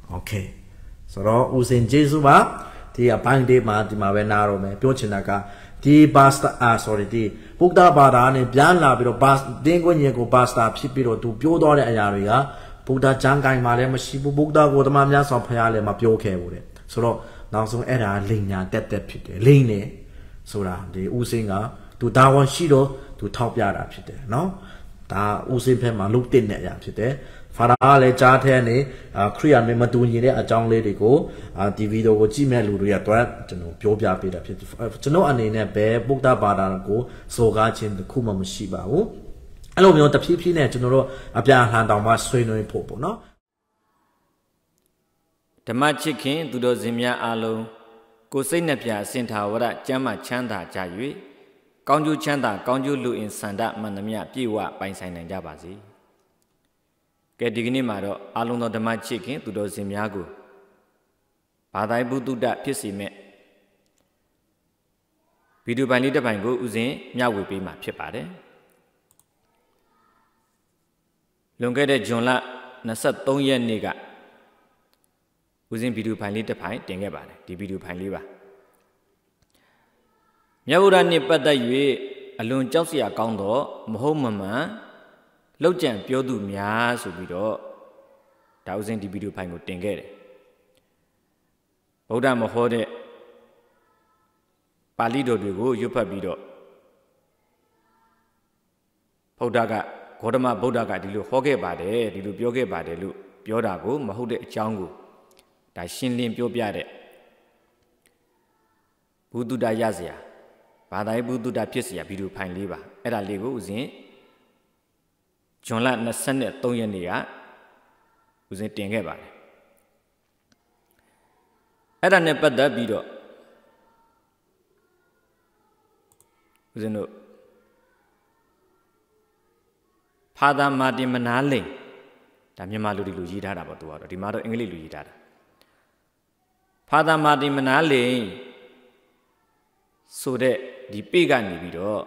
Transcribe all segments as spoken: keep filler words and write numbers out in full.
okay ဆိုတော့ဦးစင်ကျေးဇူးပါဒီအပိုင်းလေးမှာဒီမှာပဲနားတော့မယ်ပြောချင်တာကဒီပါစတာအာ sorry ဒီဗုဒ္ဓဘာသာနဲ့ပြန်လာပြီးတော့ပါတင်းကွညင်ကိုပါစတာဖြစ်ပြီးတော့သူပြောတော့တဲ့အရာတွေကဗုဒ္ဓကျမ်းဂိုင်းမှာလည်းမရှိဘူးဗုဒ္ဓကိုတမန်များဆောင်ဖရားလည်းမပြောခဲ့ဘူးတဲ့ဆိုတော့နောက်ဆုံးအဲ့ဒါလိန်ညာတက်တက်ဖြစ်တယ်လိန်နေဆိုတာဒီဦးစင်ကသူတာဝန်ရှိတော့သူထောက်ပြတာဖြစ်တယ်နော်ဒါဦးစင်ဖက်မှာလုတ်တင်တဲ့အရာဖြစ်တယ်ဖာရာလည်းကြားထဲနေခရိယာတွေမတူညီတဲ့အကြောင်းလေးတွေကိုဒီဗီဒီယိုကိုကြည့်မဲ့လူတွေကတော့ကျွန်တော်ပြောပြပေးတာဖြစ်တယ်ကျွန်တော်အနေနဲ့ပဲဗုဒ္ဓဘာသာကိုစော်ကားခြင်းတစ်ခုမှမရှိပါဘူးအဲ့လိုမျိုးတဖြည်းဖြည်းနဲ့ကျွန်တော်တို့အပြာဟန်တောင်မှဆွေးနွေးဖို့ပေါ့နော်ဓမ္မချစ်ခင်သူတော်စင်များအားလုံးကိုစိတ်နှပြစင်ထာဝရကျမ်းမာချမ်းသာကြ၍ကောင်းကျိုးချမ်းသာကောင်းကျိုးလူအင်ဆန္ဒမှန်သမျှပြည့်ဝပိုင်ဆိုင်နိုင်ကြပါစေကဲဒီကနေ့မှာတော့အားလုံးသောဓမ္မချစ်ခင်သူတော်စင်များကိုဘာသာဘုဒ္ဓဖြစ်စီမဲ့ဗီဒီယိုပိုင်းလေးတစ်ပိုင်းကိုဥစဉ်မျှဝေပေးမှာဖြစ်ပါတယ်လွန်ခဲ့တဲ့ဇွန်လ၂၃ရက်နေ့ကဦးစင်းဗီဒီယိုဖိုင်လေးတစ်ဖိုင်တင်ခဲ့ပါတယ်ဒီဗီဒီယိုဖိုင်လေးပါမြတ်ဗုဒ္ဓနဲ့ပတ်သက်၍အလွန်ကြောက်စရာကောင်းသောမဟုတ်မမှန်လောက်ကျန်ပြောသူများဆိုပြီးတော့ဒါဦးစင်းဒီဗီဒီယိုဖိုင်ကိုတင်ခဲ့တယ်ဗုဒ္ဓမဟောတဲ့ပါဠိတော်တွေကိုရွတ်ဖတ်ပြီးတော့ဗုဒ္ဓကဂေါတမဗုဒ္ဓကဒီလိုဟောခဲ့ပါတယ်ဒီလိုပြောခဲ့ပါတယ်လို့ပြောတာကိုမဟုတ်တဲ့အကြောင်းကိုဒါရှင်းလင်းပြောပြတဲ့ဘုဒ္ဓရစရာဘာသာရေးဘုဒ္ဓဖြစ်စရာဗီဒီယိုဖိုင်လေးပါအဲ့ဒါလေးကိုဦးဇင်းဇွန်လ၂၃ရက်နေ့ကဦးဇင်းတင်ခဲ့ပါတယ်အဲ့ဒါနဲ့ပတ်သက်ပြီးတော့ဦးဇင်းတို့ဖာသာမာတင်မနာလိန်ဒါမြန်မာလူဒီလူရေးထားတာပေါ့သူကတော့ဒီမှာတော့အင်္ဂလိပ်လူရေးထားတာဖာသာမာတင်မနာလိန်ဆိုတဲ့ဒီပေကနေပြီးတော့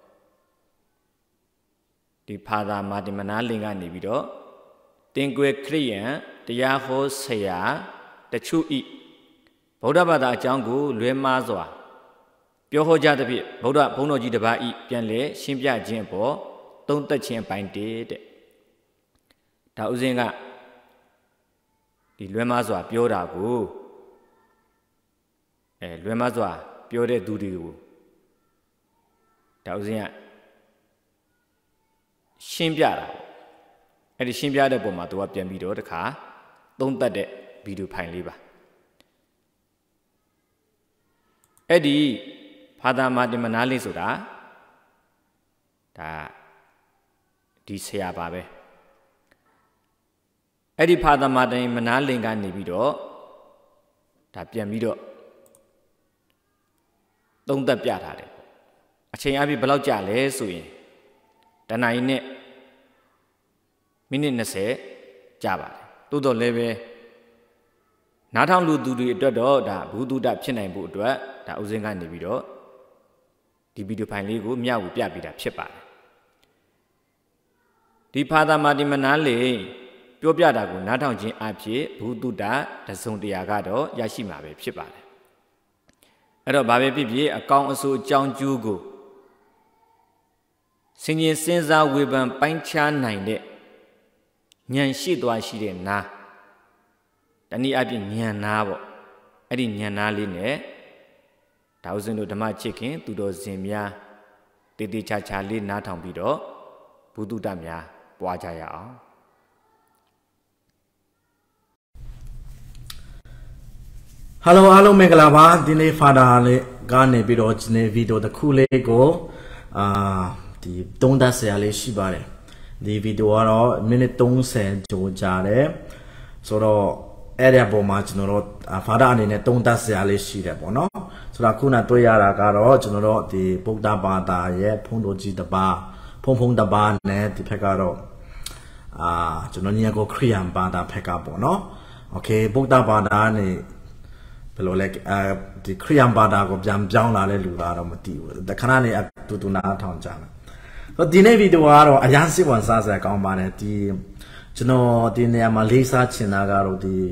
ဒီဖာသာမာတင်မနာလိန်ကနေပြီးတော့တင်ကွယ်ခရိယံတရားဟောဆရာတချို့ဤဗုဒ္ဓဘာသာအကြောင်းကိုလွဲမှားစွာပြောဟောကြသဖြင့်ဗုဒ္ဓဘုန်းတော်ကြီးတစ်ပါးဤပြန်လဲရှင်းပြခြင်းပေါ်သုံးသက်ခြင်းပိုင်းတည်းတဲ့ဒါဥစဉ်ကဒီလွဲမှားစွာပြောတာကိုအဲလွဲမှားစွာပြောတဲ့သူတွေကိုဒါဥစဉ်ကရှင်းပြတာအဲ့ဒီရှင်းပြတဲ့ပုံမှာသူကပြန်ပြီးတော့တခါသုံးသက်တဲ့ဗီဒီယိုဖိုင်လေးပါအဲ့ဒီဖာသာမာတင်မနာလေးဆိုတာဒါဒီဆရာပါပဲအဲ့ဒီဖာသာမာတင်မနာလင်ကနေပြီးတော့ဒါပြန်ပြီးတော့သုံးသက်ပြထားတယ်အချိန်အပြည့်ဘယ်လောက်ကြာလဲဆိုရင်တနာရီနဲ့မိနစ်၂၀ကြာပါတယ်တိုးတော့လည်းပဲနားထောင်လူသူတွေအတွက်တော့ဒါဘုဒ္ဓဖြစ်နိုင်ဖို့အတွက်ဒါဥစဉ်ကနေပြီးတော့ဒီဗီဒီယိုဖိုင်လေးကိုမျှဝေပြပေးတာဖြစ်ပါတယ်ဒီဖာသာမာတင်မနာလေပြောပြတာကိုနားထောင်ခြင်းအဖြစ်ဘုဒ္ဓတစုံတရာကတော့ရရှိမှာပဲဖြစ်ပါတယ်အဲ့တော့ဘာပဲဖြစ်ဖြစ်အကောင်အဆိုးအကြောင်းကျိုးကိုစင်ရင်စဉ်းစားဝေဖန်ပိုင်းခြားနိုင်တဲ့ဉာဏ်ရှိသွားရှိတဲ့နာတနည်းအားဖြင့်ဉာဏ်နာပေါ့အဲ့ဒီဉာဏ်နာလေးနဲ့ဒါဥစဉ်တို့ဓမ္မချစ်ခင်သူတော်စင်များတေတေချာချာလေးနားထောင်ပြီးတော့ဘုဒ္ဓများပွားကြရအောင်ဟယ်လိုအားလုံးမင်္ဂလာပါဒီနေ့ဖာဒါလေးကနေပြီးတော့ဒီနေ့ဗီဒီယိုတစ်ခုလေးကိုအာဒီသုံးသပ်ဆရာလေးရှိပါတယ်ဒီဗီဒီယိုကတော့မိနစ်၃၀ကျော်ကြာတယ်ဆိုတော့အဲ့ဒီပုံမှာကျွန်တော်တို့ဖာဒါအနေနဲ့သုံးသပ်ဆရာလေးရှိတယ်ပေါ့နော်ဆိုတော့ခုနတွေ့ရတာကတော့ကျွန်တော်တို့ဒီဗုဒ္ဓဘာသာရဲ့ဘုန်းတော်ကြီးတစ်ပါးဖုံဖုံတစ်ပါးနဲ့ဒီဘက်ကတော့အာကျွန်တော်ညီကိုခရိယန်ဘာသာဘက်ကပေါ့နော်โอเคဗုဒ္ဓဘာသာနဲ့ဘယ်လိုလဲအဲဒီခရိယန်ဘာသာကိုပြန်ပြောင်းလာတဲ့လူကတော့မသိဘူးတခဏနဲ့အတူတူနားထောင်ကြတယ်ဆိုဒီနေ့ဗီဒီယိုကတော့အရင်စစ်ဝန်စားစရာကောင်းပါတယ်ဒီကျွန်တော်ဒီနေရာမှာလေးစားချင်တာကတော့ဒီ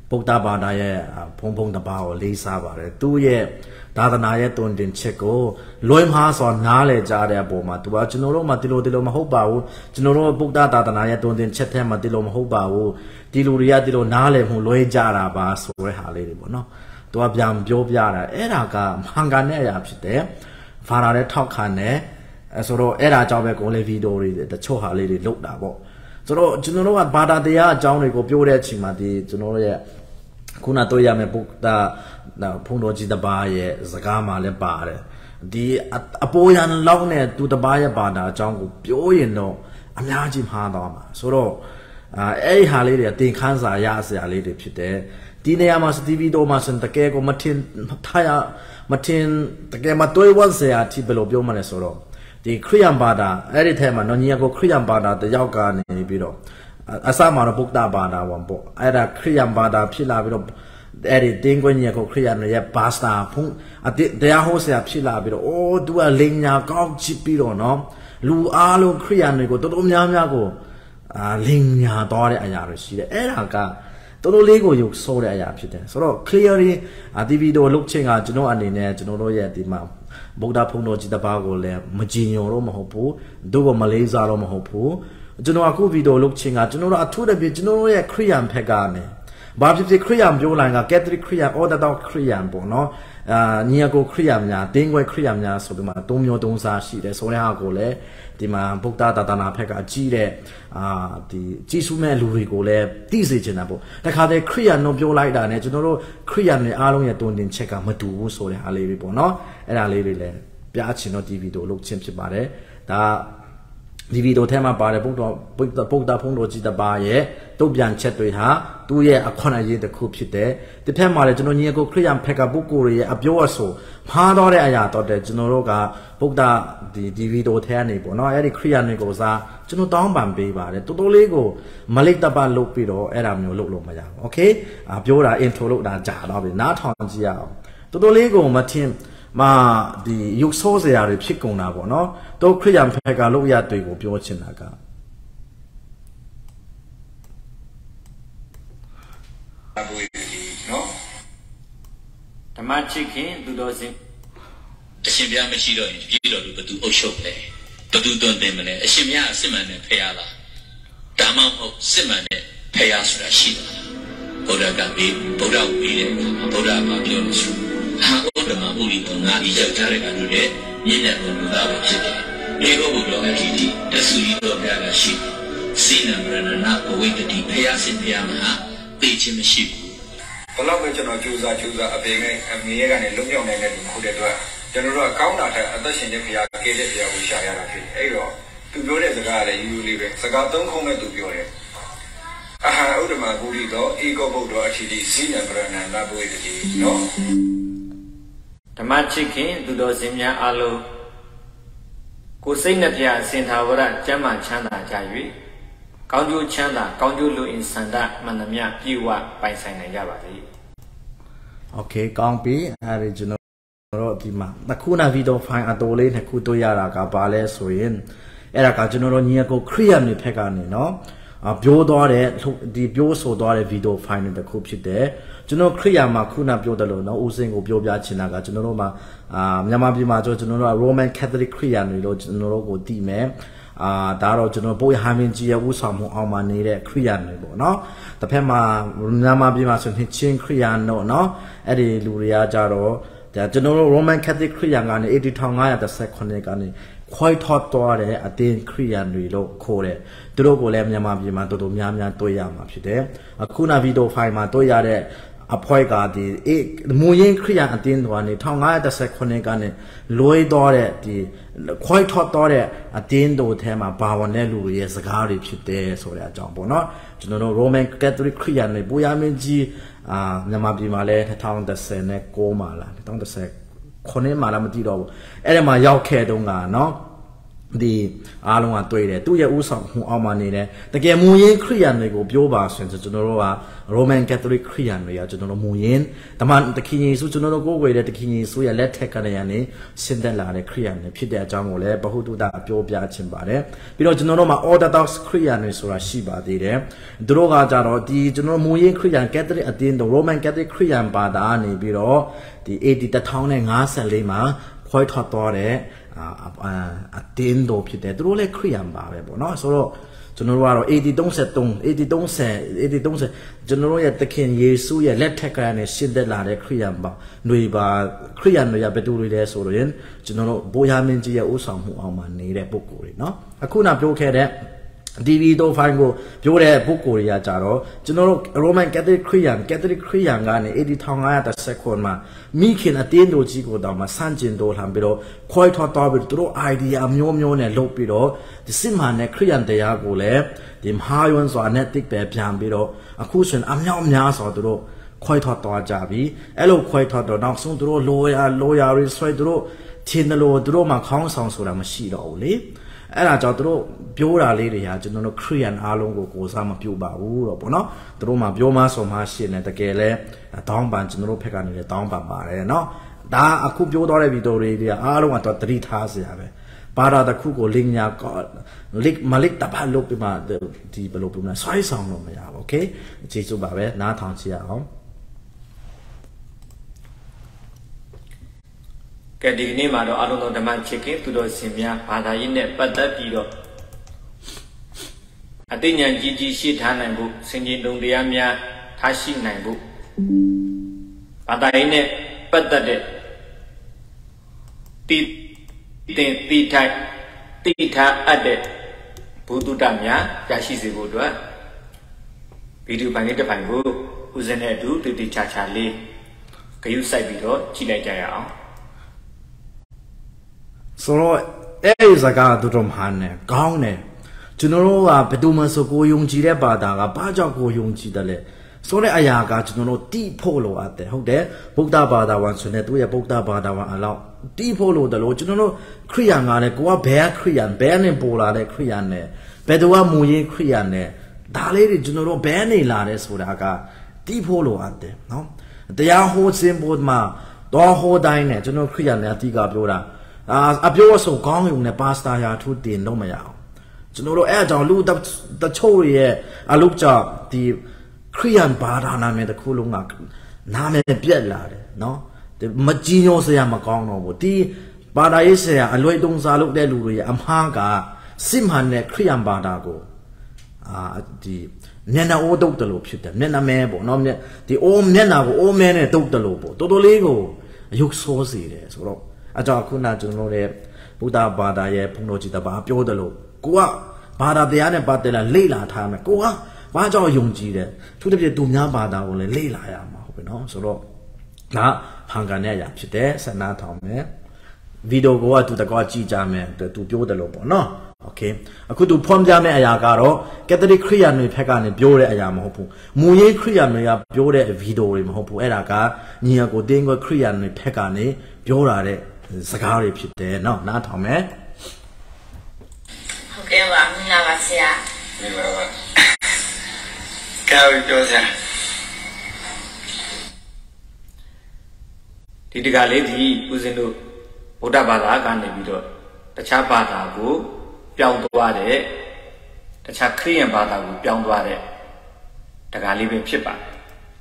ပုဒ္ဒဘာသာရဲ့ဖုံဖုံတပါကိုလေးစားပါတယ်သူရဲ့သာသနာရဲ့တွင်တင်ချက်ကိုလွင်မှားစွာနားလည်ကြတဲ့အပေါ်မှာသူကကျွန်တော်တို့မှဒီလိုဒီလိုမဟုတ်ပါဘူးကျွန်တော်တို့ပုဒ္ဒသာသနာရဲ့တွင်တင်ချက်ထဲမှာဒီလိုမဟုတ်ပါဘူးဒီလူတွေကဒီလိုနားလည်မှုလွဲကြတာပါဆိုတဲ့ဟာလေးတွေပေါ့နော်သူကပြန်ပြောပြတာအဲ့ဒါကမှန်ကန်တဲ့အရာဖြစ်တယ်ဖာရာလည်းထောက်ခံတယ်အဲဆိုတော့အဲ့ဒါကြောင့်ပဲကိုလေးဗီဒီယိုတွေတချို့ဟာလေးတွေလုပ်တာပေါ့ဆိုတော့ကျွန်တော်တို့ကဘာသာတရားအကြောင်းတွေကိုပြောတဲ့အချိန်မှာဒီကျွန်တော်တို့ရဲ့ခုနတွေ့ရမယ့်ပုဒ်တာဖုန်တော်ကြီးတပါးရဲ့စကားမှလည်းပါတယ်ဒီအပေါ်ရန်လောက်နဲ့သူတပါးရဲ့ဘာသာအကြောင်းကိုပြောရင်တော့အများကြီးမှားသွားမှာဆိုတော့အဲအဲ့ဟာလေးတွေတင်ခန်းစာရစရာလေးတွေဖြစ်တယ်ဒီနေရာမှာစတီဗီတိုမှာစင်တကယ်ကိုမထင်ထားရမထင်တကယ်မတွေ့ဝတ်စရာတိဘယ်လိုပြောမလဲဆိုတော့ဒီခရိယံဘာသာအဲ့ဒီထဲမှာနော်ညီကိုခရိယံဘာသာတယောက်ကနေပြီးတော့အစမှာတော့ဗုဒ္ဓဘာသာဝန်ပေါ့အဲ့ဒါခရိယံဘာသာဖြစ်လာပြီးတော့အဲ့ဒီတင်းကွင်းညီကိုခရိယံရဲ့ဘာသာဖုံးအတိတရားဟောဆရာဖြစ်လာပြီးတော့အိုးသူကလိန်ညာကောက်ချစ်ပြီးတော့နော်လူအားလုံးခရိယံတွေကိုတော်တော်များများကိုအာလိန်ညာသွားတဲ့အရာတွေရှိတယ်အဲ့ဒါကတော်တော်လေးကိုရုပ်ဆိုးတဲ့အရာဖြစ်တယ်ဆိုတော့ clearly ဒီဗီဒီယိုလုတ်ချင်းကကျွန်တော်အနေနဲ့ကျွန်တော်တို့ရဲ့ဒီမှာဗုဒ္ဓဖုံတော်ကြီးတပါးကိုလည်းမကြည်ညိုတော့မဟုတ်ဘူးတို့ကမလေးစားတော့မဟုတ်ဘူးကျွန်တော်အခုဗီဒီယိုလုတ်ချင်းကကျွန်တော်တို့အထူးတပြည့်ကျွန်တော်တို့ရဲ့ခရိယံဘက်ကနေဘာဖြစ်ဖြစ်ခရိယံပြောလိုက်ကကက်သလစ်ခရိယံ Orthodox ခရိယံပေါ့နော်အာညီအကိုခရိယံများတင်းခွဲခရိယံများဆိုပြီးမှသုံးမျိုးသုံးစားရှိတယ်ဆိုတဲ့ဟာကိုလည်းဒီမှာဗုဒ္ဓသာသနာဘက်ကကြီးတဲ့အာဒီကြီးစုမဲ့လူတွေကိုလည်းသိစေချင်တာပေါ့တခါတည်းခရိယံတို့ပြောလိုက်တာ ਨੇ ကျွန်တော်တို့ခရိယံတွေအားလုံးရဲ့တွင်တင်ချက်ကမတူဘူးဆိုတဲ့အားလေးတွေပေါ့နော်အဲ့ဒါလေးတွေလည်းပြချင်တော့ဒီဗီဒီယိုလုပ်ချင်းဖြစ်ပါတယ်ဒါဒီဗီဒီယိုထဲမှာပါတယ်ပုဒ္ဒပုဒ္ဒပုဒ္ဒဖုံးတော်ကြီးတပါးရဲ့တုတ်ပြန်ချက်တွေဟာသူ့ရဲ့အခွင့်အရေးတစ်ခုဖြစ်တယ်ဒီထက်မှာလည်းကျွန်တော်ညီကိုခရိယံဖက်ကပုဂ္ဂိုလ်ရဲ့အပြောအဆိုမှားတော့တဲ့အရာတော့တဲ့ကျွန်တော်တို့ကဗုဒ္ဓဒီဒီဗီဒီယိုထဲကနေပေါ့နော်အဲ့ဒီခရိယံတွေကိုစားကျွန်တော်တောင်းပန်ပေးပါတယ်တော်တော်လေးကိုမလိတ်တပတ်လုပ်ပြီးတော့အဲ့ဒါမျိုးလုပ်လို့မရဘူးโอเคအာပြောတာ intro လုပ်တာကြာတော့ပြီနားထောင်ကြည့်ရအောင်တော်တော်လေးကိုမထင်မာဒီရုပ်ဆိုးစရာတွေဖြစ်ကုန်တာပေါ့နော်တော့ခရိယံဖက်ကလုပ်ရတွေကိုပြောချင်တာကနော်ဓမ္မချစ်ခင်သူတော်စင်အရှင်ဘုရားမရှိတော့ရင်ဒီတော်သူဘသူအုပ်ချုပ်လဲဘသူတွင်တင်မလဲအရှင်ဘုရားအစစ်မှန်တဲ့ဖရာလားဒါမှမဟုတ်စစ်မှန်တဲ့ဖရာဆိုတာရှိတယ်ဘုရားကပြီးဗုဒ္ဓကိုပြီးတဲ့အခါမှာဗုဒ္ဓကပြောလို့ဆိုဟာဥဒ္ဓမဥရိဘုံငါဒီရောက်ထားတဲ့ကတို့ရဲ့မြင့်တဲ့ဘုရားပဲဖြစ်တယ်မြေဘုရားအကြီးကြီးတဆူကြီးတော်ဘုရားကရှိစိနံရဏနာဘဝိတ္တိဖရာစစ်ဖရာမဟာသိချင်းမရှိဘူးဘလောက်ပဲကျွန်တော်ကြိုးစားကြိုးစားအပေနဲ့အမေရဲ့ကနေလုံမြောက်နိုင်တဲ့လူမဟုတ်တဲ့အတွက်ကျွန်တော်တို့ကကောင်းတာထက်အသက်ရှင်တဲ့ဘုရားကဲတဲ့ဘုရားကိုရှာရတာဖြစ်တယ်အဲ့တော့သူပြောတဲ့စကားကလည်းယူယူလေးပဲစကားသုံးခုနဲ့သူပြောတယ်အဟာဥဒ္ဓမဂုရိသောဧကောဗုဒ္ဓအထီတိစိနံပရဏံနာဘဝိတ္တိနော်ဓမ္မချစ်ခင်သူတော်စင်များအလုံးကိုစိတ်နှပြစင်သာဝရကျမ်းမာချမ်းသာကြ၍ကောင်းကျိုးချမ်းသာကောင်းကျိုးလူအင်စန္ဒမှန်သမျှပြည့်ဝပိုင်ဆိုင်နိုင်ကြပါစေ။ Okay ကောင်းပြီအဲ့ဒီကျွန်တော်တို့ဒီမှာအခုနဗီဒီယိုဖိုင်အတိုလေးနှစ်ခုတွေ့ရတာကဘာလဲဆိုရင်အဲ့ဒါကကျွန်တော်တို့ညီကိုခရိယံတွေဖက်ကနေနော်အပြောသွားတဲ့ဒီပြောဆိုသွားတဲ့ဗီဒီယိုဖိုင်တွေတစ်ခုဖြစ်တယ်ကျွန်တော်ခရိယံမှာခုနပြောတယ်လို့နော်ဦးစင်ကိုပြောပြချင်တာကကျွန်တော်တို့မှာအာမြန်မာပြည်မှာကျွန်တော်တို့က Roman Catholic ခရိယံတွေလို့ကျွန်တော်တို့ကိုတည်မယ်အာဒါတော့ကျွန်တော်ပို့ရဟမင်းကြီးရဲ့ဥဆောင်မှုအောင်မှာနေတဲ့ခရိယန်တွေပေါ့နော်တစ်ဖက်မှာမြန်မာပြည်မှာဆိုရင်ချင်းခရိယန်တို့နော်အဲ့ဒီလူတွေကကြတော့ဒါကျွန်တော်တို့ Roman Catholic ခရိယန်ကနေeighty thousand five hundred thirty-sevenကနေခွိုက်ထော့သွားတဲ့အတင်းခရိယန်တွေလို့ခေါ်တယ်သူတို့ကိုလည်းမြန်မာပြည်မှာတော်တော်များများတွေ့ရမှာဖြစ်တယ်အခုနဗီဒီယိုဖိုင်မှာတွေ့ရတဲ့အဖွဲကဒီအေးမူရင်းခရိယန်အတင်းတော်ကနေfifteen thirty-sevenကနေလွဲသွားတဲ့ဒီခွိုက်ထော့သွားတဲ့အတင်းတော်ထဲမှာဘာဝင်တဲ့လူတွေရဲ့စကားတွေဖြစ်တယ်ဆိုတဲ့အကြောင်းပေါ့နော်ကျွန်တော်တို့ Roman Catholic ခရိယန်တွေပူရမင်းကြီးအာမြန်မာပြည်မှာလည်းtwenty nineteenမှာလားtwenty nineteenမှာလားမသိတော့ဘူးအဲ့ဒီမှာရောက်ခဲ့တုန်းကနော်ဒီအားလုံးကတွေ့တယ်သူ့ရဲ့ဥဆောင်မှုအောက်မှာနေတယ်တကယ်မူရင်းခရိယန်တွေကိုပြောပါဆိုရင်ကျွန်တော်တို့က Roman Catholic ခရိယန်တွေကကျွန်တော်တို့မူရင်းတမန်တခင်ယေရှုကျွန်တော်တို့ကိုယ်ဝေတဲ့တခင်ယေရှုရဲ့လက်ထက်ကနေရနေဆင်းသက်လာတဲ့ခရိယန်တွေဖြစ်တဲ့အကြောင်းကိုလည်းဗဟုသုတပြောပြခြင်းပါတယ်ပြီးတော့ကျွန်တော်တို့မှာ Orthodox ခရိယန်တွေဆိုတာရှိပါသေးတယ်သူတို့ကကြတော့ဒီကျွန်တော်မူရင်းခရိယန် Catholic အတင်းတို့ Roman Catholic ခရိယန်ဘာသာနေပြီးတော့ဒီ A D one thousand fifty-fourမှာခွဲထွက်သွားတဲ့အတင်းတို့ဖြစ်တယ်သူတို့လည်းခရိယန်ပါပဲပေါ့နော်ဆိုတော့ကျွန်တော်တို့ကတော့ A D thirty-three A D thirty A D thirtyကျွန်တော်တို့ရဲ့သခင်ယေရှုရဲ့လက်ထက်ကနေရှင်းသက်လာတဲ့ခရိယန်ပါຫນွေပါခရိယန်တွေကဘယ်သူတွေလဲဆိုတော့ကျွန်တော်တို့ဘိုးရားမင်းကြီးရဲ့ဥဆောင်မှုအောင်မှာနေတဲ့ပုဂ္ဂိုလ်တွေနော်အခုနပြောခဲ့တဲ့ D V တို့ file ကိုပြောတဲ့ပုဂ္ဂိုလ်တွေကကြတော့ကျွန်တော်တို့ Roman Catholic Christian Catholic Christian ကနေ A D fifteen fiftyမှာမိခင်အတင်းတို့ကြီးကိုတောင်မှစန့်ကျင်တော်လှန်ပြီးတော့ခွဲထွက်သွားပြီးသူတို့ idea အမျိုးမျိုးနဲ့လုပ်ပြီးတော့ဒီစစ်မှန်တဲ့ Christian တရားကိုလည်းဒီမဟာယွန်းစွာနဲ့တိတ်ပဲပြန်ပြီးတော့အခုဆိုရင်အမြောက်များစွာသူတို့ခွဲထွက်သွားကြပြီအဲ့လိုခွဲထွက်တော့နောက်ဆုံးသူတို့လိုရာလိုရာတွေဆွဲသူတို့ထင်တယ်လို့သူတို့မှခေါင်းဆောင်ဆိုတာမရှိတော့ဘူးလေအဲ့ဒါကြောင့်သူတို့ပြောတာလေးတွေဟာကျွန်တော်တို့ခရိယန်အားလုံးကိုကိုစားမပြုပါဘူးတော့ပေါ့နော်သူတို့မှပြောမှဆိုမှရှင်းတယ်တကယ်လဲတောင်းပန်ကျွန်တော်တို့ဖက်ကနေလည်းတောင်းပန်ပါတယ်နော်ဒါအခုပြောတော့တဲ့ဗီဒီယိုတွေအားလုံးကတော့တတိထားစရာပဲဘာသာတစ်ခုကိုလင်းညာလစ်မလစ်တပတ်လို့ပြမဒီဘယ်လိုပြမလဲဆွဲဆောင်လို့မရဘူးโอเคကျေးဇူးပါပဲနားထောင်ကြည့်ရအောင်ကဲဒီနေ့မှာတော့အလုံးစုံဓမ္မချစ်ခင်သူတော်စင်များဘာသာရေးနဲ့ပတ်သက်ပြီးတော့အသိဉာဏ်ကြီးကြီးရှိထားနိုင်ဖို့စင်ကြင်တုံတရားများထားရှိနိုင်ဖို့ဘာသာရေးနဲ့ပတ်သက်တဲ့တိတင်တိထိုက်တိထားအပ်တဲ့ဘုဒ္ဓတများရရှိစေဖို့အတွက်ဗီဒီယိုပိုင်းလေးတစ်ပိုင်းကိုဦးဇင်းနဲ့အတူတိတိချာချာလေးဂရုစိုက်ပြီးတော့ကြည့်လိုက်ကြရအောင်ဆိုတော့အဲ့ဒီစကားတို့တော့မှန်တယ်ကောင်းတယ်ကျွန်တော်တို့ကဘယ်သူမှဆိုကိုယုံကြည်တဲ့ဘာသာကဘာကြောင့်ကိုယုံကြည်တယ်လဲဆိုတဲ့အရာကကျွန်တော်တို့တိဖို့လိုအပ်တယ်ဟုတ်တယ်ဗုဒ္ဓဘာသာဝင်ဆိုတဲ့သူရဲ့ဗုဒ္ဓဘာသာဝင်အလောက်တိဖို့လိုတယ်လို့ကျွန်တော်တို့ခရိယန်ကလည်းကိုကဘယ်ခရိယန်ဘယ်နဲ့ပေါ်လာတဲ့ခရိယန်နဲ့ဘယ်သူကမူရင်းခရိယန်နဲ့ဒါလေးတွေကျွန်တော်တို့ဘယ်နေလာလဲဆိုတာကတိဖို့လိုအပ်တယ်နော်တရားဟောခြင်းပေါ်မှာတော့ဟောတိုင်းနဲ့ကျွန်တော်ခရိယန်နဲ့အတိကပြောတာအာအပြောအဆိုကောင်းရုံနဲ့ပါစတာရာထူးတင်တော့မရအောင်ကျွန်တော်တို့အဲ့အကြောင်းလူတချို့ရဲ့အလုပ်ကြောင့်ဒီခရိယန်ဘာသာနာမည်တစ်ခုလုံးကနာမည်ပြက်လာတယ်နော်မကြည်ညိုစရာမကောင်းတော့ဘူးဒီဘာသာရေးဆရာအလွယ်တုံးစားလုပ်တဲ့လူတွေရဲ့အမှားကစစ်မှန်တဲ့ခရိယန်ဘာသာကိုအာဒီမျက်နှာအိုးတုတ်တယ်လို့ဖြစ်တယ်မျက်နှာမဲပေါ့နော်ဒီအိုးမျက်နှာကိုအိုးမဲနဲ့တုတ်တယ်လို့ပေါ့တော်တော်လေးကိုအယုတ်ဆိုးစေတယ်ဆိုတော့အကြောင်းခုနကျွန်တော်တို့ဗုဒ္ဓဘာသာရဲ့ဘုံတော်ကြီးတပါပြောတယ်လို့ကိုကဘာသာတရားနဲ့ပတ်သက်လာလေ့လာထားမယ်ကိုကဘာကြောင့်ယုံကြည်တယ်သူတပြည့်သူများဘာသာကိုလည်းလေ့လာရမှာဟုတ်ပြီနော်ဆိုတော့ဒါဟန်ကန်တဲ့အရာဖြစ်တယ်စနာထောင်မယ်ဗီဒီယိုကိုကသူတကောကြည့်ကြမယ်သူပြောတယ်လို့ပေါ့နော်โอเคအခုသူဖွင့်ပြမယ့်အရာကတော့ကက်သလစ်ခရိယာန်တွေဖက်ကနေပြောတဲ့အရာမဟုတ်ဘူးမူရင်းခရိယာန်တွေကပြောတဲ့ဗီဒီယိုတွေမဟုတ်ဘူးအဲ့ဒါကညီအကိုတင်းကိုခရိယာန်တွေဖက်ကနေပြောတာတဲ့စကားတွေဖြစ်တယ်เนาะနားထောင်မယ်ဟုတ်ကဲ့ပါမင်္ဂလာပါဆရာမင်္ဂလာပါကောင်းပြောစရာဒီတကလေးဒီဦးဇင်းတို့ဗုဒ္ဓဘာသာကနေပြီးတော့တခြားဘာသာကိုပြောင်းသွားတဲ့တခြားခရစ်ယာန်ဘာသာကိုပြောင်းသွားတဲ့တကလေးပဲဖြစ်ပါတယ်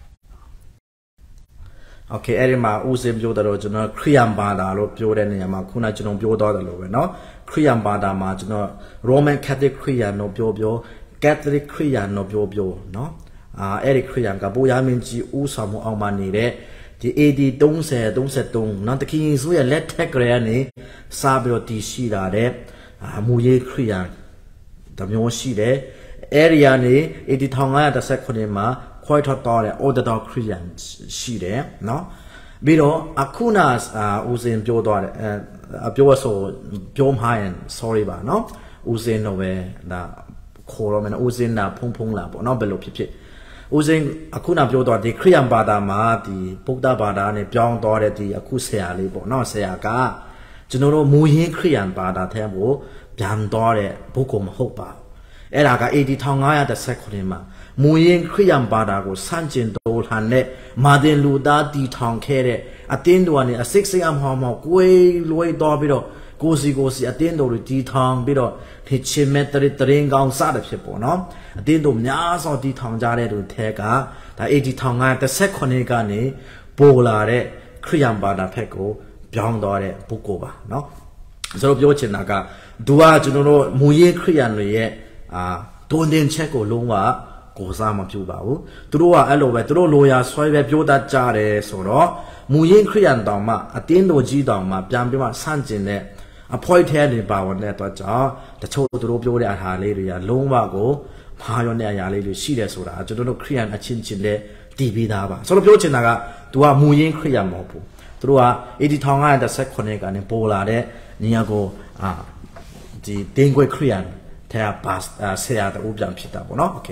โอเคအဲ့ဒီမှာဦးစင်ပြောတော့ကျွန်တော်ခရိယန်ဘာသာလို့ပြောတဲ့နေရာမှာခုနကျွန်တော်ပြောတော့တယ်လို့ပဲเนาะခရိယန်ဘာသာမှာကျွန်တော် Roman Catholic ခရိယန်လို့ပြောပြော Catholic ခရိယန်လို့ပြောပြောเนาะအာအဲ့ဒီခရိယန်ကဘိုးရားမင်းကြီးဦးဆောင်မှုအောင်မှာနေတဲ့ဒီ A D thirty thirty-threeเนาะတခင်ယေရှုရဲ့လက်ထက်ကလေးကနေစပြီးတော့တည်ရှိလာတဲ့အာမူရေးခရိယန်တမျိုးရှိတယ်အဲ့ဒီကနေ A D fifteen fifty-sevenမှာခွဲထွက်တော့တဲ့ Orthodox Christian ရှိတယ်เนาะပြီးတော့အခုနဦးစင်ပြောသွားတယ်အပြောဆိုပြောမှရင် sorry ပါเนาะဦးစင်တော့ပဲဒါခေါ်ရမယ်ဦးစင်တာဖုံဖုံလာပေါ့เนาะဘယ်လိုဖြစ်ဖြစ်ဦးစင်အခုနပြောသွားဒီခရိယန်ဘာသာမှာဒီဗုဒ္ဓဘာသာနဲ့ပြောင်းသွားတဲ့ဒီအခုဆရာလေးပေါ့เนาะဆရာကကျွန်တော်တို့မူရင်းခရိယန်ဘာသာထဲကိုပြန်တော်တဲ့ပုဂ္ဂိုလ်မဟုတ်ပါအဲ့ဒါက A D one thousand five hundred thirty-nine မှာမူရင်းခရိယံဘာသာကိုစန့်ကျင်တော်လှန်တဲ့မာတင်လူသားတီထောင်ခဲ့တဲ့အတင်းတော်ကနေအစစ်စစ်အမောင်မောင်ကိုယ်လွယ်တော်ပြီးတော့ကိုစီကိုစီအတင်းတော်တွေတီထောင်ပြီးတော့ဒီချင်မဲ့တရတရင်ကောင်းစတဲ့ဖြစ်ပေါ့နော်အတင်းတော်များစွာတီထောင်ကြတဲ့သူထဲကဒါ A D one thousand five hundred thirty-nine ကနေပေါ်လာတဲ့ခရိယံဘာသာဖက်ကိုပြောင်းသွားတဲ့ပုဂ္ဂိုလ်ပါနော်ဆိုတော့ပြောချင်တာကသူကကျွန်တော်တို့မူရင်းခရိယံတွေရဲ့အာတွင်တင်ချက်ကိုလုံးဝကိုစားမပြုပါဘူးသူတို့ကအဲ့လိုပဲသူတို့လိုရာဆွဲပဲပြောတတ်ကြတယ်ဆိုတော့မူရင်းခရိယံတောင်မှအတင်းတော်ကြီးတောင်မှပြန်ပြီးမှဆန့်ကျင်တဲ့အဖွဲထဲနေပါဝင်တဲ့အတွက်ကြောင့်တချို့သူတို့ပြောတဲ့အဟာလေးတွေကလုံးဝကိုမာရောတဲ့အရာလေးတွေရှိတယ်ဆိုတာကျွန်တော်တို့ခရိယံအချင်းချင်းနဲ့တည်ပြီးသားပါဆိုတော့ပြောချင်တာကသူကမူရင်းခရိယံမဟုတ်ဘူးသူတို့က A D one thousand five hundred thirty-nine ကနေပေါ်လာတဲ့နေရာကိုအာဒီတင်းခွေခရိယံထဲကပါဆရာတို့ပြန်ဖြစ်တာပေါ့နော်โอเค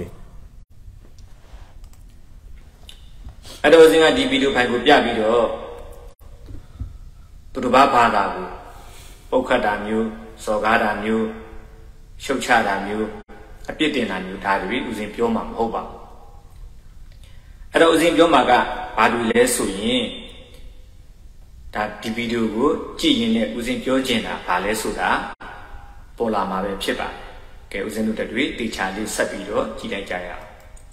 အဲ့တော့ဦးဇင်းကဒီဗီဒီယိုဖိုင်ကိုပြပြီးတော့သူတို့ဘာဘာသာကိုပုတ်ခတ်တာမျိုးစော်ကားတာမျိုးရှုတ်ချတာမျိုးအပြစ်တင်တာမျိုးဒါတွေဦးဇင်းပြောမှာမဟုတ်ပါဘူးအဲ့တော့ဦးဇင်းပြောမှာကဘာလို့လဲဆိုရင်ဒါဒီဗီဒီယိုကိုကြည့်ရင်လည်းဦးဇင်းပြောချင်တာဘာလဲဆိုတာပေါ်လာမှာပဲဖြစ်ပါတယ်ကဲဦးဇင်းတို့တို့တေချာလေးဆက်ပြီးတော့ကြည့်လိုက်ကြရအောင်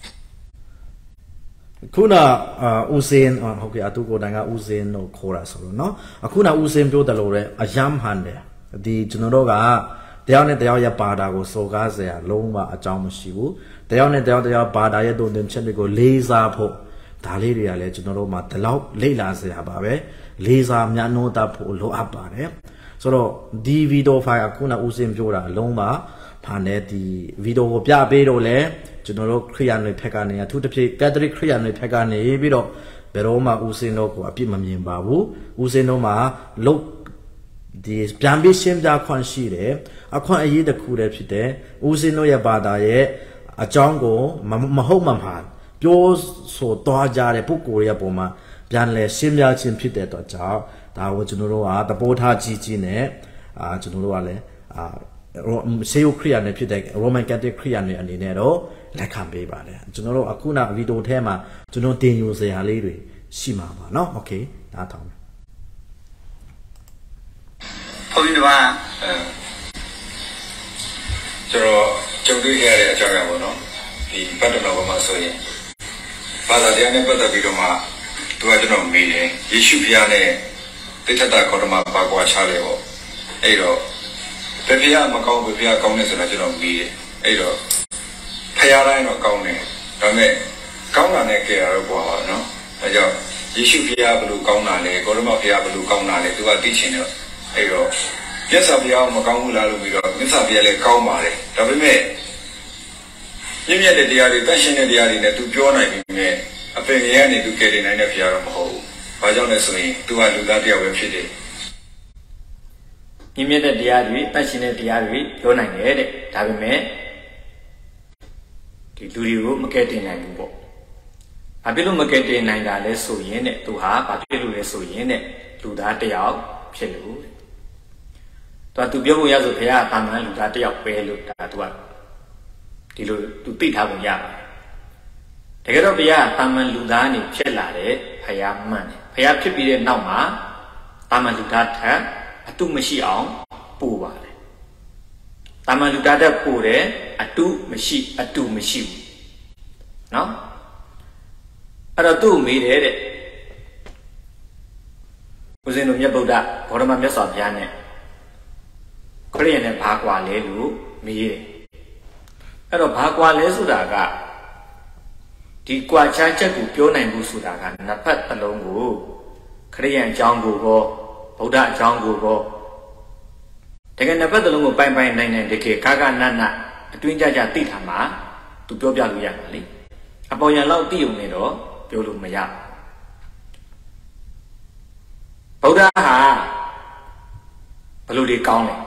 ခုနဦးစင်ဟုတ်ကဲ့အတူကိုတိုင်ကဦးစင်တို့ခေါ်တာဆိုတော့เนาะအခုနဦးစင်ပြောတယ်လို့လည်းအယမ်းဟန်တယ်ဒီကျွန်တော်တို့ကတရားနဲ့တရားရဲ့ဘာသာကိုစော်ကားစရာလုံးဝအကြောင်းမရှိဘူးတရားနဲ့တရားတရားဘာသာရဲ့တုံ့ပြန်ချက်တွေကိုလေးစားဖို့ဒါလေးတွေကလည်းကျွန်တော်တို့မှာဒီလောက်လေ့လာစရာပါပဲလေးစားများနှိုးတတ်ဖို့လိုအပ်ပါတယ်ဆိုတော့ဒီဗီဒီယိုဖိုင်အခုနဦးစင်ပြောတာလုံးဝဖာနေဒီဗီဒီယိုကိုပြပေးတော့လဲကျွန်တော်တို့ခရိယန်တွေဖက်ကနေအထူးသဖြင့်ကက်သလစ်ခရိယန်တွေဖက်ကနေပြီးတော့ဘယ်တော့မှဦးစင်တို့ကိုအပြစ်မမြင်ပါဘူးဦးစင်တို့မှာလုတ်ဒီပြန်ပြီးရှင်းပြခွင့်ရှိတယ်အခွင့်အရေးတစ်ခုတည်းဖြစ်တယ်ဦးစင်တို့ရဲ့ဘာသာရဲ့အကြောင်းကိုမဟုတ်မှမှန်ပြောဆိုသွားကြတဲ့ပုဂ္ဂိုလ်ရဲ့ပုံမှာပြန်လဲရှင်းပြခြင်းဖြစ်တဲ့တော့ကြောင့်ဒါကိုကျွန်တော်တို့ကသဘောထားကြီးကြီးနဲ့အာကျွန်တော်တို့ကလည်းအာဆေယိုခရိယန်နဲ့ဖြစ်တဲ့ Roman Catholic ခရိယန်တွေအနေနဲ့တော့လက်ခံပေးပါတယ်ကျွန်တော်တို့အခုနဗီဒီယိုထဲမှာကျွန်တော်တင်ယူစရာလေးတွေရှိမှာပါเนาะโอเคဒါထောင်းမယ်ဘုန်းကြီးတို့ကကျွန်တော်ကြုံတွေ့ခဲ့တဲ့အကြောင်းအရာပေါ့နော်ဒီဘတ်တော်တော်မှာဆိုရင်ဘာသာတရားနဲ့ပတ်သက်ပြီးတော့မှသူကကျွန်တော်မေးတယ်ယေရှုဖျားနဲ့တိဋ္ဌတာခေါ်တော်မှာပါကွာချလဲပေါ့အဲ့တော့ဘယ်ဖျားမကောင်းဘယ်ဖျားကောင်းလဲဆိုတော့ကျွန်တော်မေးတယ်အဲ့တော့ဖျားတိုင်းတော့ကောင်းတယ်ဒါပေမဲ့ကောင်းတာနဲ့ကြရတော့ပေါ့နော်အဲကြောင့်ယေရှုဖျားဘယ်လိုကောင်းတာလဲခေါ်တော်မှာဖျားဘယ်လိုကောင်းတာလဲသူကသိချင်တယ်အဲ့တော့မြတ်စွာဘုရားမကောင်းဘူးလားလို့ပြီးတော့မြတ်စွာဘုရားလည်းကောင်းပါတယ်ဒါပေမဲ့မြင့်မြတ်တဲ့တရားတွေတန်ရှင်းတဲ့တရားတွေနဲ့သူပြောနိုင်ပြီမဲ့အပင်ငယ်ကနေသူကယ်တင်နိုင်တဲ့ဘုရားတော့မဟုတ်ဘူးဘာကြောင့်လဲဆိုရင်သူကလူသားတရားပဲဖြစ်တယ်မြင့်မြတ်တဲ့တရားတွေတန်ရှင်းတဲ့တရားတွေပြောနိုင်တယ်တဲ့ဒါပေမဲ့ဒီလူတွေကိုမကယ်တင်နိုင်ဘူးပေါ့ဘာဖြစ်လို့မကယ်တင်နိုင်တာလဲဆိုရင်တဲ့သူဟာဘာဖြစ်လို့လဲဆိုရင်တဲ့လူသားတယောက်ဖြစ်လို့တော်သူပြောဖို့ရဆိုဘုရားတာမန်လူသားတယောက်ပဲလို့ဒါသူကဒီလိုသူသိထားပုံရပါတယ်တကယ်တော့ဘုရားတာမန်လူသားနေဖြစ်လာတဲ့ဘုရားမှန်တယ်ဘုရားဖြစ်ပြီးတဲ့နောက်မှာတာမန်လူသားထက်အတုမရှိအောင်ပို့ပါတယ်တာမန်လူသားတက်ပို့တယ်အတုမရှိအတုမရှိဘူးနော်အဲ့တော့သူ့မေးတယ်တဲ့ဦးဇင်းတို့မြတ်ဗုဒ္ဓဘောဓမမြတ်စွာဘုရားနဲ့ခရစ်ယာန်နဲ့ဘာကွာလဲလို့မေးတယ်အဲ့တော့ဘာကွာလဲဆိုတာကဒီကွာခြားချက်ကိုပြောနိုင်ဖို့ဆိုတာကနှစ်ဖက်တစ်လုံးကိုခရစ်ယာန်အကြောင်းကိုရောဗုဒ္ဓအကြောင်းကိုရောတကယ်နှစ်ဖက်တစ်လုံးကိုပိုင်ပိုင်နိုင်နိုင်တကယ်ခါခါနတ်နတ်အတွင်းကြကြသိထားမှာသူပြောပြလို့ရမှာလေအပေါ်ရန်လောက်သိုံနေတော့ပြောလို့မရဗုဒ္ဓဟာဘယ်လိုတွေကောင်းလဲ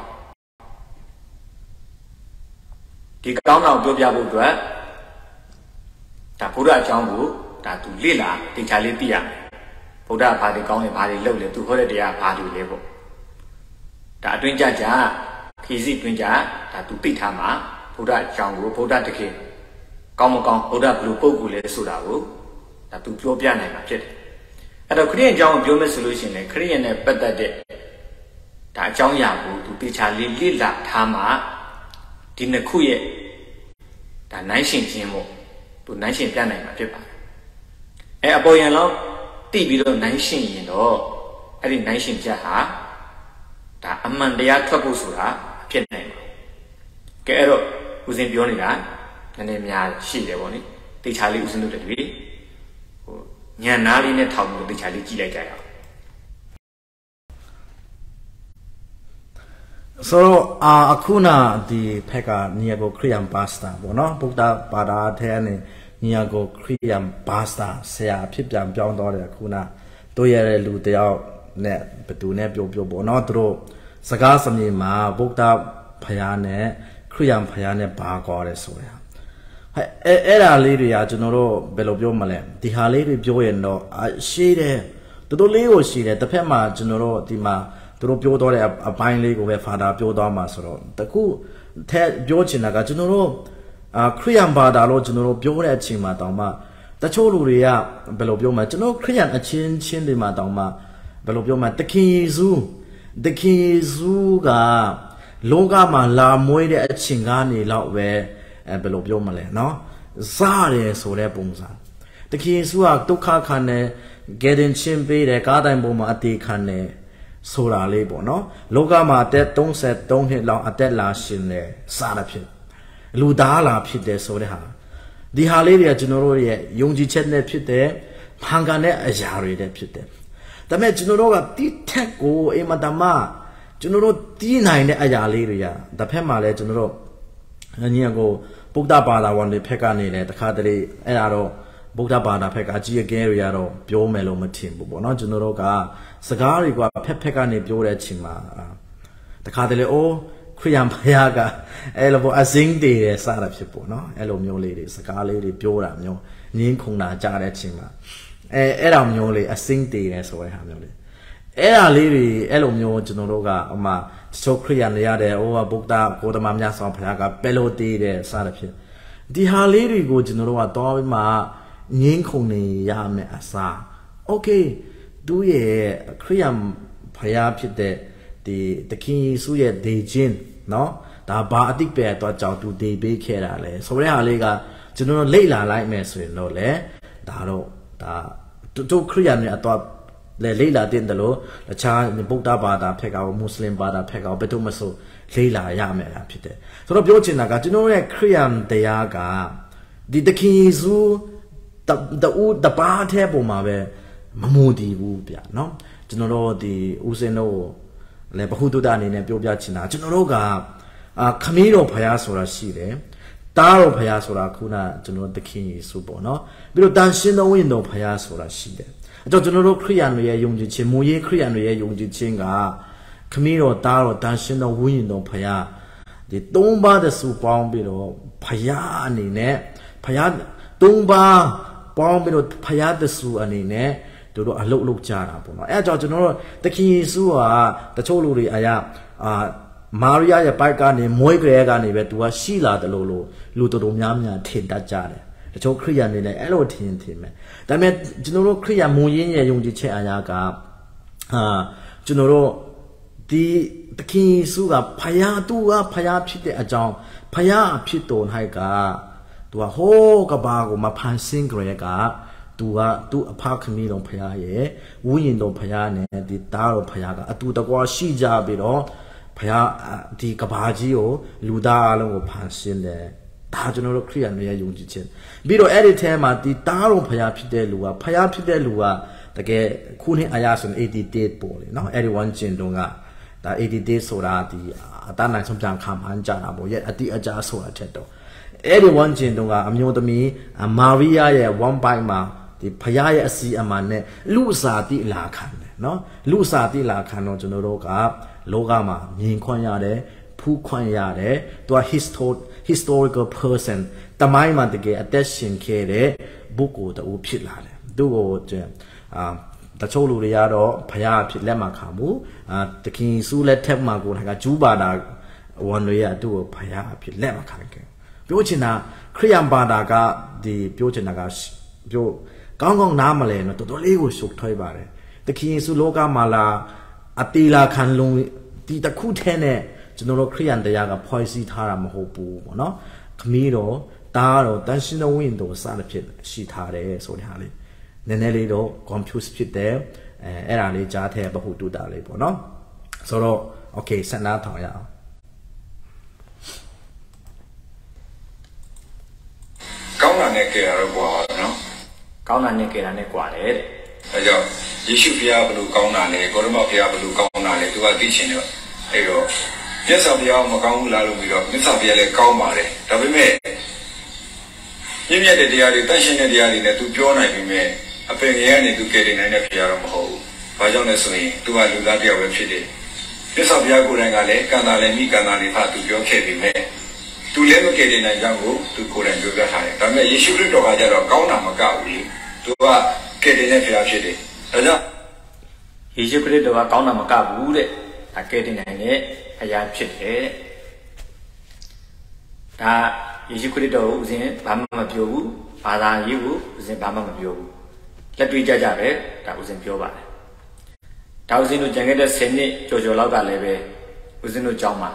ဒီကောင်းတာကိုပြောပြဖို့အတွက်ဒါဗုဒ္ဓအကြောင်းကိုဒါသူလေ့လာသင်္ချာလေးသိရမယ်ဗုဒ္ဓဘာတွေကောင်းလဲဘာတွေလုပ်လဲသူဟောတဲ့တရားဘာတွေလဲပေါ့ဒါအတွင်းကြကြခီစီတွင်ကြဒါသူသိထားမှာဗုဒ္ဓအကြောင်းကိုဗုဒ္ဓတခင်ကောင်းမကောင်းဗုဒ္ဓဘလူပုဂ္ဂိုလ်လဲဆိုတာကိုဒါသူပြောပြနိုင်မှာဖြစ်တယ်အဲ့တော့ခရစ်ယာန်အကြောင်းကိုပြောမယ်ဆိုလို့ရှိရင်လည်းခရစ်ယာန်နဲ့ပတ်သက်တဲ့ဒါအကြောင်းအရာကိုသူတေချာလေးလေ့လာထားမှာဒီနှစ်ခုရဲ့ဒါနိုင်ရှင်ခြင်းမို့သူနိုင်ရှင်ပြနိုင်မှာဖြစ်ပါတယ်အဲအပေါ်ယံလောက်တိပြီးတော့နိုင်ရှင်ရင်တော့အဲ့ဒီနိုင်ရှင်ချက်ဟာဒါအမှန်တရားထွက်ဖို့ဆိုတာဖြစ်နိုင်ပါကဲအဲ့တော့ဦးစင်ပြောနေတာနည်းနည်းများရှိတယ်ပေါ့နိတေချာလေးဦးစင်တို့တည်းဟိုညံနာလေးနဲ့ထောင်ပြီးတေချာလေးကြည့်လိုက်ကြရအောင်ဆိုတော့အခုနဒီဖက်ကညီကိုခရီးယန်ပါစတာပေါ့နော်ဗုဒ္ဓဘာသာထဲနဲ့ညီကိုခရီးယန်ပါစတာဆရာဖြစ်ပြန်ပြောင်းတော့တယ်အခုနတို့ရတဲ့လူတယောက်နဲ့ဘသူနဲ့ပြောပြောပေါ့နော်တို့စကားစမြင်မှာဗုဒ္ဓဖယားနဲ့ခရီးယန်ဖယားနဲ့ဘာကောတယ်ဆိုရဟဲ့အဲ့အဲ့ဒါလေးတွေကကျွန်တော်တို့ဘယ်လိုပြောမလဲဒီဟာလေးတွေပြောရင်တော့ရှိတယ်တော်တော်လေးကိုရှိတယ်တစ်ဖက်မှာကျွန်တော်တို့ဒီမှာသူတို့ပြောတော့တဲ့အပိုင်းလေးကိုပဲဖာသာပြောတော့မှာဆိုတော့တကူထဲပြောချင်တာကကျွန်တော်တို့အာခရိယန်ဘာသာလို့ကျွန်တော်တို့ပြောတဲ့အချိန်မှာတောင်မှတချို့လူတွေကဘယ်လိုပြောမလဲကျွန်တော်ခရိယန်အချင်းချင်းတွေမှာတောင်မှဘယ်လိုပြောမလဲတခင်ယေရှုတခင်ယေရှုကလောကမှာလာမွေးတဲ့အချိန်ကနေလောက်ပဲအဲဘယ်လိုပြောမလဲနော်ဇားတယ်ဆိုတဲ့ပုံစံတခင်ယေရှုကဒုက္ခခံတယ်ဂေဒင်ချင်းပေးတယ်ကားတိုင်းပေါ်မှာအသေးခံတယ်ဆိုတာလေးပေါ့နော်လောကမှာအသက်သုံးဆယ်သုံးနှစ်လောက်အသက်လာရှင်တယ်စတာဖြစ်လူသားလာဖြစ်တယ်ဆိုတဲ့ဟာဒီဟာလေးတွေကကျွန်တော်တို့ရဲ့ယုံကြည်ချက်နဲ့ဖြစ်တယ်ဖန်ကန်တဲ့အရာတွေနဲ့ဖြစ်တယ်ဒါပေမဲ့ကျွန်တော်တို့ကတိထက်ကိုအိမ်မတမကျွန်တော်တို့တီးနိုင်တဲ့အရာလေးတွေကတစ်ဖက်မှာလည်းကျွန်တော်တို့ညီအကိုဗုဒ္ဓဘာသာဝင်တွေဖက်ကနေလည်းတခါတလေအဲ့ဒါတော့ဗုဒ္ဓဘာသာဖက်ကအကြီးအကဲတွေကတော့ပြောမယ်လို့မထင်ဘူးပေါ့နော်ကျွန်တော်တို့ကစကားတွေကဖက်ဖက်ကနေပြောတဲ့အချိန်မှာတခါတလေအိုးခရိယန်ဘုရားကအဲ့လိုပေါ့အစင်းတည်တယ်စတာဖြစ်ပေါ့နော်အဲ့လိုမျိုးလေးတွေစကားလေးတွေပြောတာမျိုးငင်းခုန်တာကြားတဲ့အချိန်မှာအဲအဲ့ဒါမျိုးလေးအစင်းတည်တယ်ဆိုတဲ့ဟာမျိုးလေးအဲ့ဒါလေးတွေအဲ့လိုမျိုးကျွန်တော်တို့ကအမှချိုခရိယန်တွေရတယ်ဟိုကဗုဒ္ဓကိုတမမြတ်ဆောင်ဘုရားကပဲလို့တည်တယ်စတာဖြစ်ဒီဟာလေးတွေကိုကျွန်တော်တို့ကတော့ပြီးမှငင်းခုန်နေရမယ်အစားโอเคသူရဲ့ခရိယန်ဘုရားဖြစ်တဲ့ဒီတခင်ယေရှုရဲ့ဒေခြင်းเนาะဒါဘာအတိတ်ပဲတော့ကြောင့်သူဒေပေးခဲ့တာလဲဆိုတဲ့ဟာလေးကကျွန်တော်လေ့လာလိုက်မယ်ဆိုရင်တော့လေဒါတော့ဒါတို့ခရိယန်တွေအတော့လေလေ့လာတဲ့လို့တခြားဗုဒ္ဓဘာသာဖက်ကမွတ်စလင်ဘာသာဖက်ကဘယ်တော့မှဆိုလေ့လာရမယ်လားဖြစ်တယ်ဆိုတော့ပြောချင်တာကကျွန်တော်ရဲ့ခရိယန်တရားကဒီတခင်ယေရှုတူတပါးတဲ့ပုံမှာပဲမမူတည်ဘူးဗျเนาะကျွန်တော်တို့ဒီဦးစင်တို့လည်းဘဟုတုတအနေနဲ့ပြောပြချင်တာကျွန်တော်တို့ကအာခမီးတော်ဖယားဆိုတာရှိတယ်တားတော်ဖယားဆိုတာခုနကျွန်တော်သခင်ယေရှုပေါ့နော်ပြီးတော့တန်ရှင်းသောဝိညာဉ်တော်ဖယားဆိုတာရှိတယ်အဲကြောင့်ကျွန်တော်တို့ခရိယန်တွေရဲ့ယုံကြည်ခြင်းမူရေးခရိယန်တွေရဲ့ယုံကြည်ခြင်းကခမီးတော်တားတော်တန်ရှင်းသောဝိညာဉ်တော်ဖယားဒီသုံးပါးတဲ့စုပေါင်းပြီးတော့ဖယားအနေနဲ့ဖယားသုံးပါးပေါင်းပြီးတော့ဖယားတဲ့စုအနေနဲ့တို့တော့အလုတ်လုတ်ကြတာပေါ့နော်အဲအကြောင်းကျွန်တော်တို့သခင်ယေရှုကတချို့လူတွေအရာအာမာရိယာရဲ့ပိုက်ကနေမွေးကြဲကနေပဲသူကရှိလာတယ်လို့လို့လူတော်တော်များများထင်တတ်ကြတယ်တချို့ခရိယန်တွေလည်းအဲ့လိုထင်ထင်မယ်ဒါပေမဲ့ကျွန်တော်တို့ခရိယန်မူရင်းရဲ့ယုံကြည်ချက်အရာကအာကျွန်တော်တို့ဒီသခင်ယေရှုကဖယားသူကဖယားဖြစ်တဲ့အကြောင်းဖယားဖြစ်တော်၌ကသူကဟိုးကဘာကိုမဖန်ဆင်းကြဲကသူကသူအဖခမီးတော်ဖယားရဲ့ဝိညာဉ်တော်ဖယားနဲ့ဒီသားတော်ဖယားကအတူတကွာရှိကြပြီးတော့ဖယားဒီကဘာကြီးကိုလူသားအလုံးကိုဖန်ဆင်းတယ်ဒါကျွန်တော်တို့ခရိယန်တွေရဲ့ယုံကြည်ခြင်းပြီးတော့အဲ့ဒီထဲမှာဒီသားတော်ဖယားဖြစ်တဲ့လူကဖယားဖြစ်တဲ့လူကတကယ်ခုနှစ်အရာဆိုရင်eighty-eightပေါ့လေနော်အဲ့ဒီoneကျင်တုံးကဒါeighty-eightဆိုတာဒီအတန်းနိုင်ဆုံးပြန်ခံမှန်းကြတာပေါ့ရဲ့အတိအကျဆိုတာချက်တော့အဲ့ဒီoneကျင်တုံးကအမျိုးသမီးမာရိယာရဲ့ one by မှာဒီဖယားရဲ့အစီအမံနဲ့လူစားတိလာခံတယ်နော်လူစားတိလာခံတော့ကျွန်တော်တို့ကလောကမှာမြင်ခွင့်ရတယ်ဖူးခွင့်ရတယ်သူက historical person တမိုင်းမှာတကယ်အသက်ရှင်ခဲ့တဲ့ပုဂ္ဂိုလ်တူဖြစ်လာတယ်သူ့ကိုအာတချို့လူတွေကတော့ဖယားဖြစ်လက်မခံဘူးအာတခင်စုလက်ထက်မှာကိုကဂျူးဘာသာဝန်တွေရသူ့ကိုဖယားဖြစ်လက်မခံခဲ့ပြောချင်တာခရိယန်ဘာသာကဒီပြောချင်တာကပြောကောင်းကောင်းနားမလဲနော်တော်တော်လေးကိုရှုပ်ထွေးပါတယ်တခင်ယေရှုလောကမှာလာအတီလာခံလုံးဒီတခုထဲနဲ့ကျွန်တော်တို့ခရိယန်တရားကဖွဲ့စည်းထားတာမဟုတ်ဘူးပေါ့နော်ခမီးတော့တားတော့တန်ရှင်းတဲ့ဝိညာဉ်တော်စသဖြင့်ရှိထားတယ်ဆိုတဲ့ဟာလေးနည်းနည်းလေးတော့ confuse ဖြစ်တယ်အဲအဲ့ဒါလေးကြားထဲဘဟုတုတာလေးပေါ့နော်ဆိုတော့ okay ဆက်နားထောင်ရအောင်ကောင်းတာနဲ့ကြရတော့ကွာနော်ကောင်းတာနဲ့ကြတာနဲ့ကွာတယ်အဲကြောင့်ယေရှုဖျားဘလို့ကောင်းတာလဲကိုရမဖျားဘလို့ကောင်းတာလဲသူကသိချင်တယ်အဲ့တော့မြတ်စွာဘုရားမကောင်းဘူးလားလို့ပြီးတော့မြတ်စွာဘုရားလည်းကောင်းပါတယ်ဒါပေမဲ့မြင့်မြတ်တဲ့တရားတွေတန်ရှင်းတဲ့တရားတွေနဲ့သူပြောနိုင်ပေမဲ့အပင်ငယ်ကနေသူကယ်တင်နိုင်တဲ့ဖျားတော့မဟုတ်ဘူးဘာကြောင့်လဲဆိုရင်သူကလူသားတယောက်ပဲဖြစ်တယ်မြတ်စွာဘုရားကိုယ်တိုင်ကလည်းကံတာလည်းမိကံတာလည်းဖတ်သူပြောခဲ့ပေမဲ့သူလည်းမကယ်တင်နိုင်ကြောင်းကိုသူကိုယ်တိုင်ပြောပြထားတယ်ဒါပေမဲ့ယေရှုခရစ်တော်ကကြတော့ကောင်းတာမကဘူးလေသူကကယ်တင်တဲ့ဖျားဖြစ်တယ်ဒါကြောင့်ယေရှုခရစ်တော်ကကောင်းတာမကဘူးတဲ့ဒါကယ်တင်နိုင်တဲ့အရာဖြစ်တယ်ဒါယေရှုခရစ်တော်ကိုဦးဇင်းဘာမှမပြောဘူးဘာသာရေးကိုဦးဇင်းဘာမှမပြောဘူးလက်တွေ့ကြကြပဲဒါဦးဇင်းပြောပါတယ်ဒါဦးဇင်းတို့ကြံခဲ့တဲ့ဆယ်နှစ်ကြော်ကြော်လောက်ကလည်းပဲဦးဇင်းတို့ကြောင်းပါ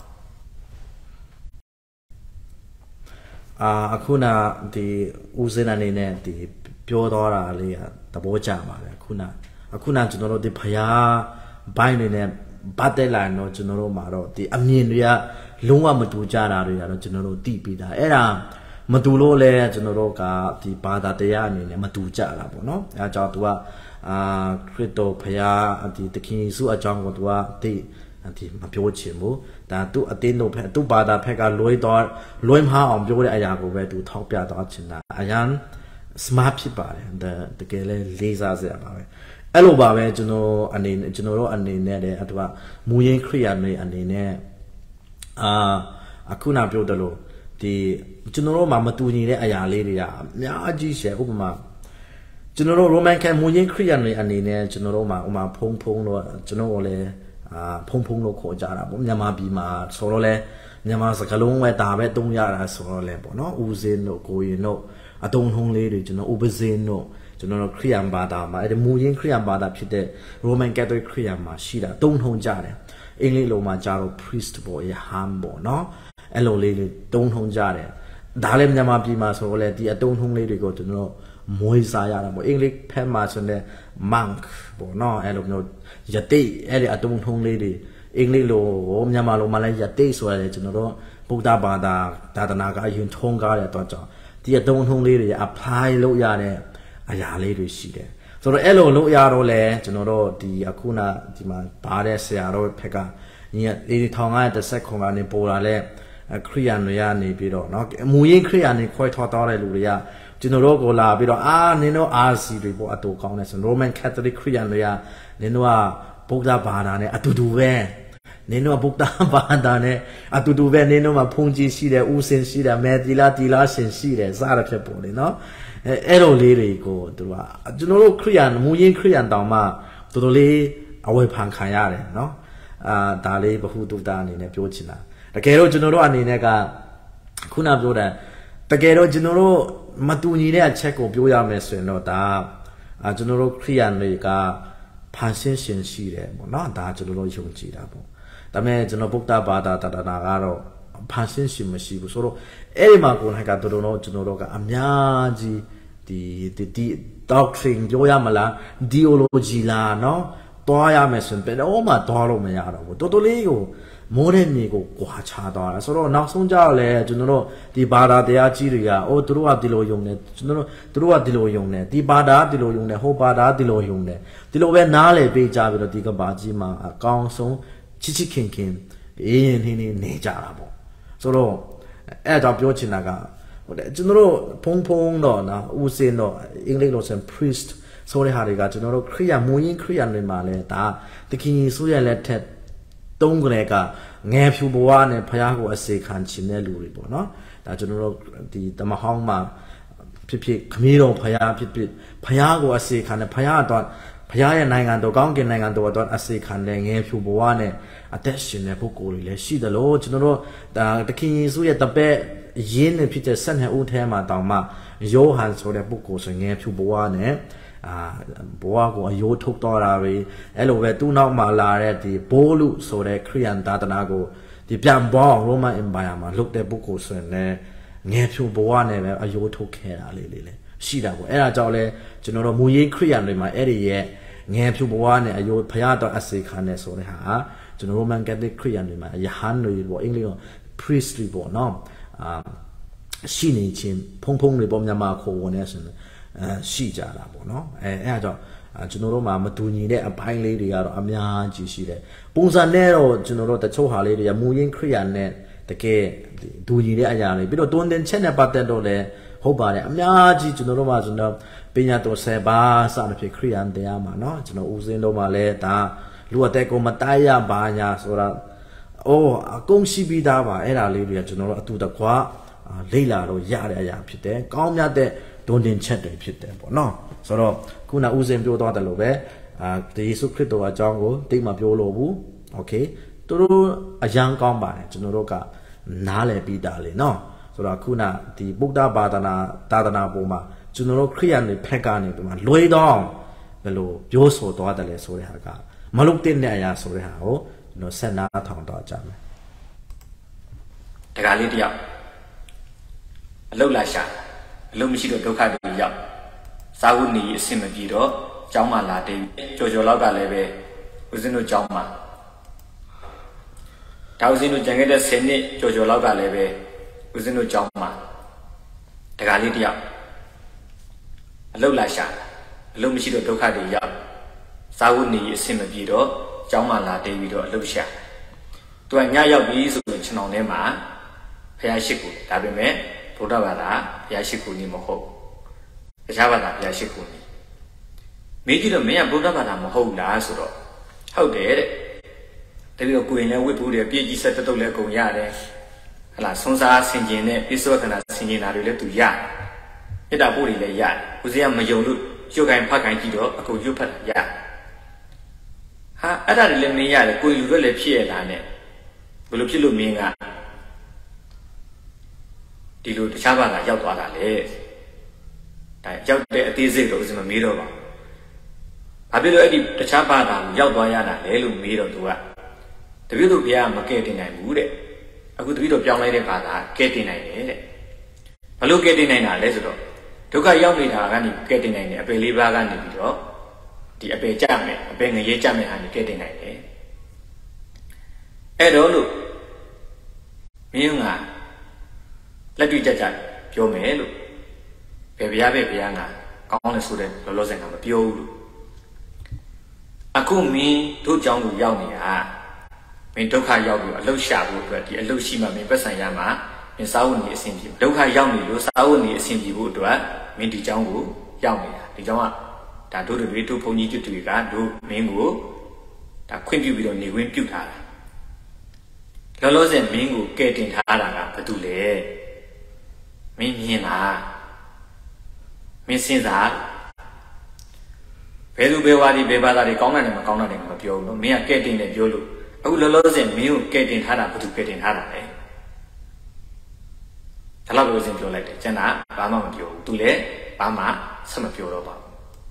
အာအခုနဒီဦးဇင်းအနေနဲ့ဒီပြောတော့တာလေးသဘောကျပါတယ်အခုနအခုနကျွန်တော်တို့ဒီဖယားဘိုင်းနေနဲ့ဗတ်တက်လာတော့ကျွန်တော်တို့မှာတော့ဒီအမြင်တွေကလုံးဝမတူကြတာတွေကတော့ကျွန်တော်တို့သိပြီးသားအဲ့ဒါမတူလို့လဲကျွန်တော်တို့ကဒီဘာသာတရားအနေနဲ့မတူကြတာပေါ့နော်အဲကြောင့်သူကအာခရစ်တော်ဖယားဒီတခင်ယေရှုအကြောင်းကိုသူကဒီဒီမပြောချင်ဘူးဒါသူအတင်းတို့ဖက်သူဘာသာဖက်ကလွှဲတော့လွှဲမအောင်ပြောတဲ့အရာကိုပဲသူထောက်ပြတော့ချင်တာအရန် smart ဖြစ်ပါတယ်ဒါတကယ်လဲလေးစားစရာပါပဲအဲ့လိုပါပဲကျွန်တော်အနေနဲ့ကျွန်တော်တို့အနေနဲ့လည်းအတူကမူရင်းခရိယာတွေအနေနဲ့အာအခုနပြောတယ်လို့ဒီကျွန်တော်တို့မှာမတူညီတဲ့အရာလေးတွေကအများကြီးရှယ်ဥပမာကျွန်တော်တို့ Roman Catholic မူရင်းခရိယာတွေအနေနဲ့ကျွန်တော်တို့မှာဥပမာဖုံဖုံတော့ကျွန်တော်လည်းအာဖုံဖုံလို့ခေါ်ကြတာပေါ့မြန်မာပြည်မှာဆိုတော့လဲမြန်မာစကားလုံးပဲဒါပဲတုံးရတာဆိုတော့လဲပေါ့နော်ဦးစင်းတို့ကိုရင်တို့အတုံးထုံးလေးတွေကျွန်တော်ဥပဇင်းတို့ကျွန်တော်တို့ခရိယန်ဘာသာမှာအဲ့ဒီမူရင်းခရိယန်ဘာသာဖြစ်တဲ့ Roman Catholic ခရိယန်မှာရှိတာတုံးထုံးကြတယ်အင်္ဂလိပ်လိုမှာကြတော့ priest ပေါ့ရဟန်းပေါ့နော်အဲ့လိုလေးတွေတုံးထုံးကြတယ်ဒါလည်းမြန်မာပြည်မှာဆိုတော့လေဒီအတုံးထုံးလေးတွေကိုကျွန်တော်မွေးစားရတာပေါ့အင်္ဂလိပ်ဖက်မှာဆိုတဲ့ monk ပေါ့နော်အဲ့လိုမျိုးယတိအဲ့ဒီအတုံးထုံးလေးတွေအင်္ဂလိပ်လိုမြန်မာလိုမှာလည်းယတိဆိုရတယ်ကျွန်တော်တို့ဗုဒ္ဓဘာသာသာသနာကအရင်ထုံးကားတဲ့အတွက်ကြောင့်ဒီအတုံးထုံးလေးတွေ apply လုပ်ရတဲ့အရာလေးတွေရှိတယ်ဆိုတော့အဲ့လိုလုပ်ရတော့လဲကျွန်တော်တို့ဒီအခုနဒီမှာဘာတဲ့ဆရာတော်ဖက်ကညီအေးထောင်ကတစ်ဆက်ခွန်ကနေပေါ်လာလဲခရိယန်တွေကနေပြီးတော့เนาะမူရင်းခရိယန်တွေခွဲထော်တော့တဲ့လူတွေကကျွန်တော်တို့ကိုလာပြီးတော့အာနင်တို့ အာ စီ တွေပေါ့အတူကောင်းတယ်ဆို Roman Catholic ခရိယန်တွေကနင်တို့ကဗုဒ္ဓဘာသာနဲ့အတူတူပဲနင်တို့ကဗုဒ္ဓဘာသာနဲ့အတူတူပဲနင်တို့မှာဖုန်ကြီးရှိတယ်ဥစင်ရှိတယ်မဲတီလာတီလာရှင်ရှိတယ်စသဖြင့်ပေါ့လေเนาะအဲအဲ့လိုလေးတွေကိုသူကကျွန်တော်တို့ခရိယန်မူရင်းခရိယန်တောင်မှတော်တော်လေးအဝယ်ဖန်ခံရတယ်เนาะအာဒါလေးဘဟုတုတအနေနဲ့ပြောချင်တာတကယ်တော့ကျွန်တော်တို့အနေနဲ့ကခုနပြောတဲ့တကယ်တော့ကျွန်တော်တို့မတူညီတဲ့အချက်ကိုပြောရမယ်ဆိုရင်တော့ဒါအာကျွန်တော်တို့ခရိယန်တွေကဖန်ဆင်းရှင်ရှိတယ်ပေါ့နော်ဒါကျွန်တော်တို့ယုံကြည်တာပေါ့ဒါပေမဲ့ကျွန်တော်ဗုဒ္ဓဘာသာတဏှာကတော့ဖန်ဆင်းရှင်မရှိဘူးဆိုတော့အဲ့ဒီမှာကိုယ်ကတော်တော်ကျွန်တော်တို့ကအများကြီးဒီဒီ doctrine ပြောရမလား theology လားနော်တွားရမယ်ဆိုရင်ဘယ်တော့မှတွားလို့မရတော့ဘူးတော်တော်လေးကိုမိုးတဲ့မြေကိုကွာချသွားတာဆိုတော့နောက်ဆုံးကြတော့လေကျွန်တော်တို့ဒီဘာသာတရားကြီးတွေကအိုးသူတို့ကဒီလိုယုံတယ်ကျွန်တော်တို့သူတို့ကဒီလိုယုံတယ်ဒီဘာသာဒီလိုယုံတယ်ဟိုဘာသာဒီလိုယုံတယ်ဒီလိုပဲနားလေပေးကြပြီးတော့ဒီကဘာကြီးမှာအကောင်းဆုံးချစ်ချစ်ခင်ခင်အေးရင်နေနေနေကြတာပေါ့ဆိုတော့အဲ့ဒါကြောင့်ပြောချင်တာကဟုတ်တယ်ကျွန်တော်တို့ဖုံဖုံတော့နော်ဦးစင်တော့အင်္ဂလိပ်လိုဆို priest ဆိုတဲ့ဟာတွေကကျွန်တော်တို့ခရိယာမူရင်းခရိယာတွေမှာလဲဒါတခင်ယေရှုရဲ့လက်ထက်တုံးကလေးကငယ်ဖြူဘဝနဲ့ဖယားကိုအစေခံခြင်းတဲ့လူတွေပေါ့နော်ဒါကျွန်တော်တို့ဒီတမဟောင်းမှာဖြစ်ဖြစ်ခမီးတော်ဖယားဖြစ်ဖြစ်ဖယားကိုအစေခံတဲ့ဖယားတော့ဖရားရဲ့နိုင်ငံတော်ကောင်းကင်နိုင်ငံတော်အတွက်အစေခံတဲ့ငယ်ဖြူဘဝနဲ့အသက်ရှင်တဲ့ပုဂ္ဂိုလ်တွေလည်းရှိတယ်လို့ကျွန်တော်တို့ဒါတခင်ယေရှုရဲ့တပည့်ရင်းနေဖြစ်တဲ့ဆက်နှစ်ဦးထဲမှာတောင်မှယောဟန်ဆိုတဲ့ပုဂ္ဂိုလ်ဆိုငယ်ဖြူဘဝနဲ့အာဘဝကိုအယိုးထုတ်တော်တာပဲအဲ့လိုပဲသူ့နောက်မှာလာတဲ့ဒီဘိုးလူဆိုတဲ့ခရိယန်သာသနာကိုဒီပြန်ပေါင်းရိုမန်အင်ပါယာမှာလုတ်တဲ့ပုဂ္ဂိုလ်ဆိုရင်လည်းငယ်ဖြူဘဝနဲ့ပဲအယိုးထုတ်ခဲ့တာလေးလေးလေရှိတာပေါ့အဲ့ဒါကြောင့်လဲကျွန်တော်တို့မူရင်းခရိယန်တွေမှာအဲ့ဒီရဲ့ငယ်ဖြူဘဝနဲ့အယိုးဖရားတော်အစေခံနေဆိုတဲ့ဟာကျွန်တော်ရိုမန်ကက်သလစ်ခရိယန်တွေမှာယဟန်တွေပေါ့အင်္ဂလိပ်က priestry ပေါ့နော်အာရှိနေချင်းဖုံဖုံတွေပေါ့မြန်မာခေါ်ဝင်နေဆိုရင်အဲရှိကြတာပေါ့နော်အဲအဲ့ဒါကြောင့်ကျွန်တော်တို့မှာမတူညီတဲ့အပိုင်းလေးတွေကတော့အများကြီးရှိတယ်ပုံစံနဲ့တော့ကျွန်တော်တို့တချို့ဟာလေးတွေကမူရင်းခရိယန်နဲ့တကယ်ဒူညီတဲ့အရာတွေပြီးတော့တွန်းတင်ချက်နဲ့ပတ်သက်တော့လည်းဟုတ်ပါတယ်အများကြီးကျွန်တော်တို့မှာကျွန်တော်ပညာတော်ဆယ်ပါးစသဖြင့်ခရိယန်တရားမှာเนาะကျွန်တော်ဦးစင်းတို့မှာလည်းဒါလူအသက်ကိုမတိုက်ရပါညာဆိုတာအိုးအကုန်ရှိပြီးသားပါအဲ့ဒါလေးတွေကကျွန်တော်တို့အတူတကွလိမ့်လာတော့ရတဲ့အရာဖြစ်တယ်ကောင်းမြတ်တဲ့တွန်းတင်ချက်တွေဖြစ်တယ်ပေါ့နော်ဆိုတော့ခုနဦးစင်းပြောသွားတယ်လို့ပဲအာယေရှုခရစ်တော်အကြောင်းကိုတိတ်မပြောလို့ဘူးโอเคသူတို့အရန်ကောင်းပါတယ်ကျွန်တော်တို့ကနားလည်ပြီးသားလေနော်ဆိုတော့ခုနဒီဗုဒ္ဓဘာသာနာသာသနာပေါ်မှာကျွန်တော်တို့ခရိယန်တွေဖက်ကနေဒီမှာလွဲတော့ဘယ်လိုပြောဆိုသွားတယ်လဲဆိုတဲ့ဟာကမလုတ်တဲ့အရာဆိုတဲ့ဟာကိုကျွန်တော်ဆက်နာထောင်တော့ကြမယ်တခါလေးတယောက်အလုတ်လာရှာအလုံးမရှိတော့ဒုက္ခတွေရောက်စာဝတ်နေအဆင်မပြေတော့ကျောင်းမှာလာတယ်ကြော်ကြော်လောက်ကလည်းပဲဦးဇင်းတို့ကျောင်းမှာဒါဦးဇင်းတို့ကြံခဲ့တဲ့ဆယ်နှစ်ကြော်ကြော်လောက်ကလည်းပဲဦးဇင်းတို့ကျောင်းမှာတခါလေးတယောက်အလုတ်လာရှာအလုံးမရှိတော့ဒုက္ခတွေရောက်စာဝတ်နေအဆင်မပြေတော့ကျောင်းမှာလာတယ်ပြီးတော့အလုတ်ရှာသူကညရောက်ပြီဆိုရင်ခြံအောင်ထဲမှာဖျားရှိကိုဒါပေမဲ့ဗုဒ္ဓဘာသာဘုရားရှိခိုးနေမဟုတ်တခြားဘာသာဘုရားရှိခိုးနေမေးကြည့်တော့မင်းကဗုဒ္ဓဘာသာမဟုတ်လားဆိုတော့ဟုတ်တယ်တဲ့တကယ်တော့ကိုယ်ရင်လည်းဝိပုဒ်တယ်ပြည့်ကြီးဆက်တုတ်လည်းကုန်ရတယ်ဟလာဆွန်းစားဆင်ကျင်တဲ့ပြစ္ဆောခဏဆင်ကျင်တာတွေလည်းသူရတယ်မေတ္တာပို့တွေလည်းရတယ်ဦးဇင်းကမယုံလို့ရွတ်ခိုင်ဖတ်ခိုင်ကြည့်တော့အကုန်ရွတ်ဖတ်တာရဟာအဲ့ဒါတွေလည်းမင်းရတယ်ကိုယ်လူတွေလည်းဖြစ်ရတာနဲ့ဘယ်လိုဖြစ်လို့မင်းကဒီလိုတခြားဘာသာရောက်သွားတာလေဒါရောက်တဲ့အသေးစိတ်တော့ဦးဇင်းမမေးတော့ပါဘူးဘာဖြစ်လို့အဲ့ဒီတခြားဘာသာကိုရောက်သွားရတာလဲလို့မေးတော့သူကတပည့်တော်ဘုရားမကဲတင်နိုင်ဘူးတဲ့အခုတပည့်တော်ပြောင်းလိုက်တဲ့ဘာသာကဲတင်နိုင်တယ်တဲ့ဘလို့ကဲတင်နိုင်တာလဲဆိုတော့ဒုက္ခရောက်နေတာကနေကဲတင်နိုင်တယ်အပယ်လေးပါးကနေပြီးတော့ဒီအပယ်ကြမယ်အပယ်ငရဲကြမယ်ဟာနေကဲတင်နိုင်တယ်အဲ့တော့လို့မင်းကလက်တွေ့ကြကြပြောမယ်လို့ဘယ်ဘုရားပဲဘုရားကကောင်းတယ်ဆိုတဲ့လောလောဆယ်ကမပြောဘူးလို့အခုမင်းတို့ကြောင့်ကိုရောက်နေတာမင်းဒုက္ခရောက်လို့အလုတ်ရှာဖို့အတွက်ဒီအလုတ်ရှိမှမင်းပတ်စံရမှာမင်းစာဝတ်နေအဆင်ပြေဒုက္ခရောက်နေလို့စာဝတ်နေအဆင်ပြေဖို့အတွက်မင်းဒီကြောင့်ကိုရောက်နေတာဒီကြောင့်ကဒါတို့တွေတို့ဘုန်းကြီးတို့တွေကတို့မင်းကိုဒါခွင့်ပြုပြီးတော့နေခွင့်ပြုထားတာလောလောဆယ်မင်းကိုကဲတင်ထားတာကဘာတူလဲမင်းမြင်လားမင်းစဉ်းစားဘယ်သူဘယ်ဝါဒီဘယ်ဘာသာတွေကောင်းတာနဲ့မကောင်းတာတွေမပြောဘူးလို့မင်းကကဲတင်တယ်ပြောလို့အခုလောလောဆယ်မင်းကိုကဲတင်ထားတာဘာသူကဲတင်ထားတာလဲဒါလောက်လို့စဉ်ပြောလိုက်တယ်ကျန်တာဘာမှမပြောဘူးသူလည်းဘာမှဆက်မပြောတော့ပါဘူး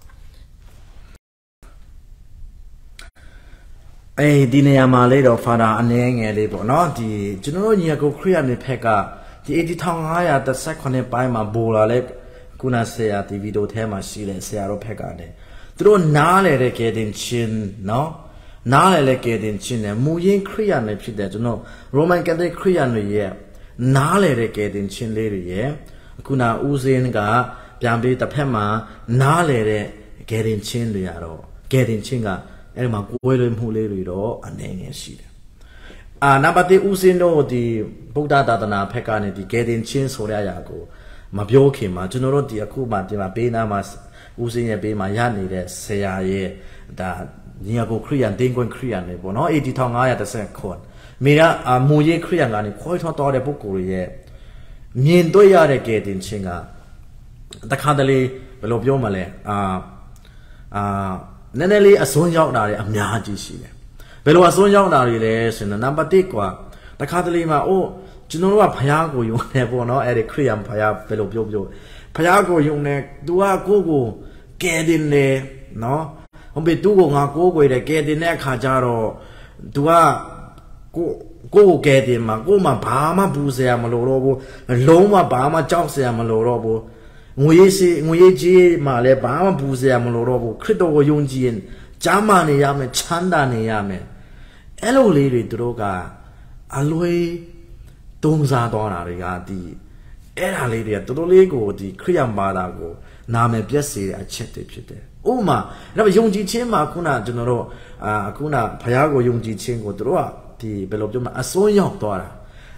အဲဒီနေရာမှာလေးတော့ဖာသာအနေငယ်လေးပေါ့နော်ဒီကျွန်တော်တို့ညီကိုခရိယန်တွေဖက်ကဒီeighty thousand five hundred thirty-nineပိုင်းမှာဘိုလာလဲခုနဆရာဒီဗီဒီယိုထဲမှာရှိတယ်ဆရာတို့ဖက်ကလည်းသူတို့နားလေတဲ့ကဲတင်ချင်းနော်နားလေလေကဲတင်ချင်းနဲ့မူရင်းခရိယန်တွေဖြစ်တယ်ကျွန်တော်ရိုမန်ကက်သလစ်ခရိယန်တွေရဲ့နားလေတဲ့ကဲတင်ချင်းလေးတွေရဲ့ခုနဦးစင်းကပြန်ပြီးတစ်ဖက်မှာနားလေတဲ့ကဲတင်ချင်းတွေရတော့ကဲတင်ချင်းကအဲ့ဒီမှာကိုယ်လွင်မှုလေးတွေတော့အနေငယ်ရှိတယ်အာနံပါတ်oneဦးစင်းတို့ဒီဗုဒ္ဓသာသနာဖက်ကနေဒီကဲတင်ချင်းဆိုတဲ့အရာကိုမပြောခင်မှာကျွန်တော်တို့ဒီအခုမှဒီမှာပေးနာမှာဦးစင်းရဲ့ပေးမှာရနေတဲ့ဆရာရဲ့ဒါညီအကိုခရိယန်တင်းကွန်းခရိယန်တွေပေါ့နော်eighty thousand five hundred thirty-nineမိကအမူရေးခရိယန်ကနေခွဲထောတော်တဲ့ပုဂ္ဂိုလ်ရဲ့မြင်တွေ့ရတဲ့ကဲတင်ချင်းကတခါတလေဘယ်လိုပြောမလဲအာအာ Neneli a son out a miaji. Below a son out and number tiqua. The Catalima, oh, Genoa Payago, you never know at a Korean Paya below Bio. Payago, you neck, do a go get in there, no? On be do go with a get in there, Cajaro, do a go get in my Goma Bama Buzia Malorobo, Loma Bama Josia Malorobo. We see, we see, Male Bama Buzia Malorobo, Crito Yunjin, Jamani Yame, Chandani Yame. Hello, lady droga. Alloy Donza Donna Rigadi. Era lady at Tolego, the Kriam Badago, Name Blessed, I checked it. Uma, never Yunji Chima, Kuna General, Kuna Payago Yunji Chingo Droa, the Belobjuma, a so young daughter.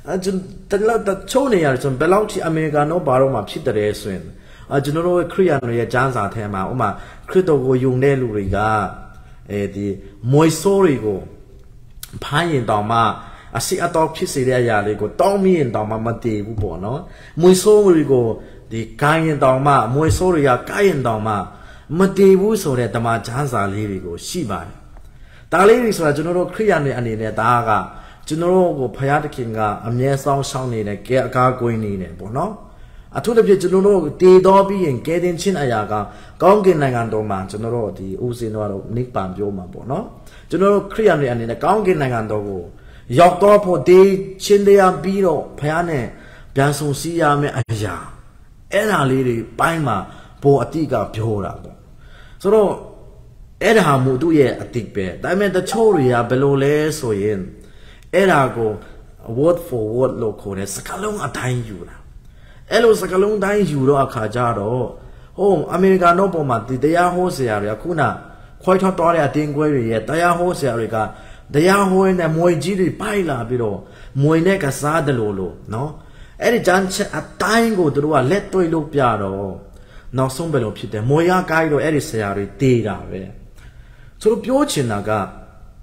The Tony Arson Belauchi Americano Baroma Chitere Swin. A general Krian Janza Tema, Uma, Crito Yunelu Riga, the Moisorigo, Pine Dama. I see a dog kissing there, they go, Tommy and Dama Mate, Bubono. Moisori go, the Kayan Dama, Moisoria, Kayan Dama, Mate Wuso, that the Majanza lady go, Shiba. The ladies were General Krian and in the Daga, General go Payatakinga, a mere song sounding a car going in it, Bono. I told the General, the Dobby and getting Chin Ayaga, Gongin Nagandoma, General, the Uzino, Nick Banjoma, Bono. General Krian and in the Gongin Nagandogo. Yoktopo de Chindea Biro, Piane, Bianson Sia me Aya. Ena lady, Baima, Po Atiga Piora. So, Edha Muduye a tick bear. That meant the Choria below less so in. Edha go, word for word local, Sakalong a time yura. Elo Sakalong dine yuro a Kajaro. Oh, America no boma, the Dea Hosea, Kuna, quite hot dollar at Dingueri, Dea Hosea. The Yahoo and the Moijiri Paila below, Moineka Sadalolo, no? Any chance a tango to a let toy look piano. No, some below Peter, Moya Gaido Erisari, Tira. So Piochinaga,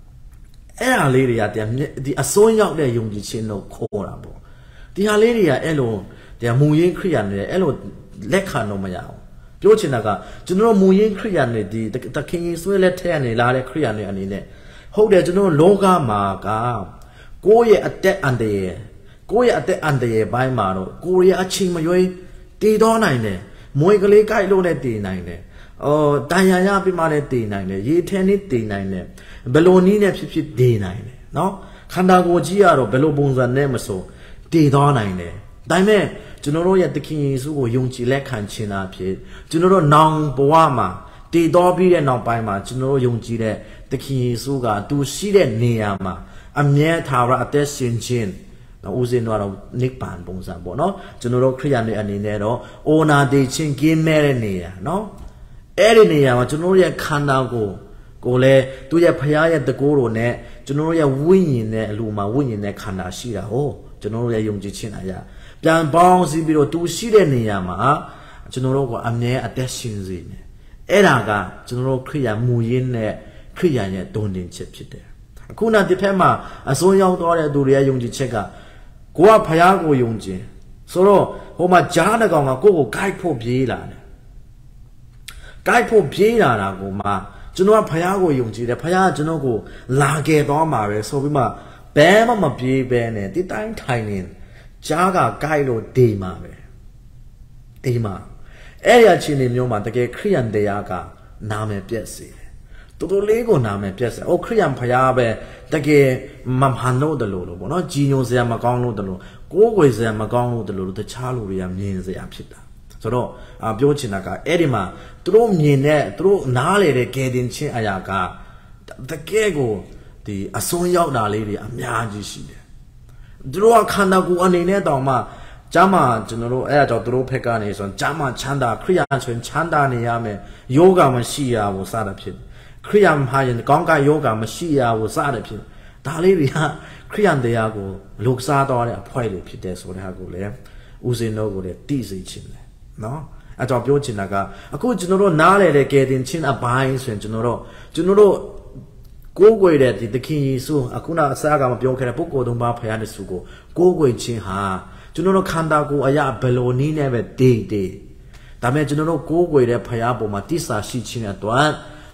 Era lady at the Asoya out there, young Chino Corabo. The Haleria Elo, the Muyin Krian, Elo Leka no Mayao. Piochinaga, General Muyin Krian, the king is well at ten, Lare Krian and in it. Hold there to know Loga Maga. Go ye at that under ye. Go ye at that under ye by Maro. Go ye at Chimayoy. Did on nine. Moigale Kailo at D nine. Oh, Diana be mad at D nine. Ye ten it D nine. Bellonina fifty D nine. No? Kandago Giaro, Bello Bones and Nemaso. Did on nine. Dime. General yet the king is who Yunchi Lekan China Pied. General Nang Boama. Did Dobby and not by my General Yunchi there. The king is Suga, do see that Niama, a mere tower at this chin chin. Now, Uzin or Nick Pan Bonsabo, no? General Krian and Inero, Ona de Chin Gin Mariner, no? Erinia, General Kandago, Gole, do ya pay at the Goro net, General winning there, Luma winning there, Kandashira, oh, General Yunji Chinaya. Jan Bouncy below do see that Niama, General Amne at this chin zin. Eraga, General Krian Muyin there. Kriya don't in chip there. Kuna depema, a so young daughter do Ria Yunji Chega. Go up Payago Yunji. Solo, Homa Jana Gama go Gaipo Biela. Gaipo Biela Goma, Juno Payago Yunji, the Paya Junogo, Lage Doma, so we ma, Bama Bi Bene, the time tiny. Jaga Gailo Dema. Dema. Area Chini Noma, the gay Krian Deaga, Name Piesi. Toto Lego Name Piesa, O Krian Payabe, the gay Mamhano the Lolo, no genius Yamagongo the Lolo, go with Yamagongo the Lolo, the Chaluria means the Apsita. So, a Biochinaga, Edima, through Mine, through Nale, getting Chin Ayaga, the Gego, the Asoya lady, a Miaji. Draw a Kandagu and in Edoma, Jama, General Air of Dro Peganis on Jama Chanda, Krian Chanda Niame, Yoga Mashia was Sadapin. Kriam high and Gonga Yoga Mashia was Sadapin. Daliria, Krian Deago, looks out on a pilot pites or Hago, Uzino with a dizzy chin. No? At our Biochinaga, a good general Nale getting chin a binds and general. General go away that the king is so Akuna Saga Bioka Boko Dumba Pianisugo. Go away chin ha. General Kandago Aya Belloni never day day. That meant General go away that Payabo Matisa she chin at one.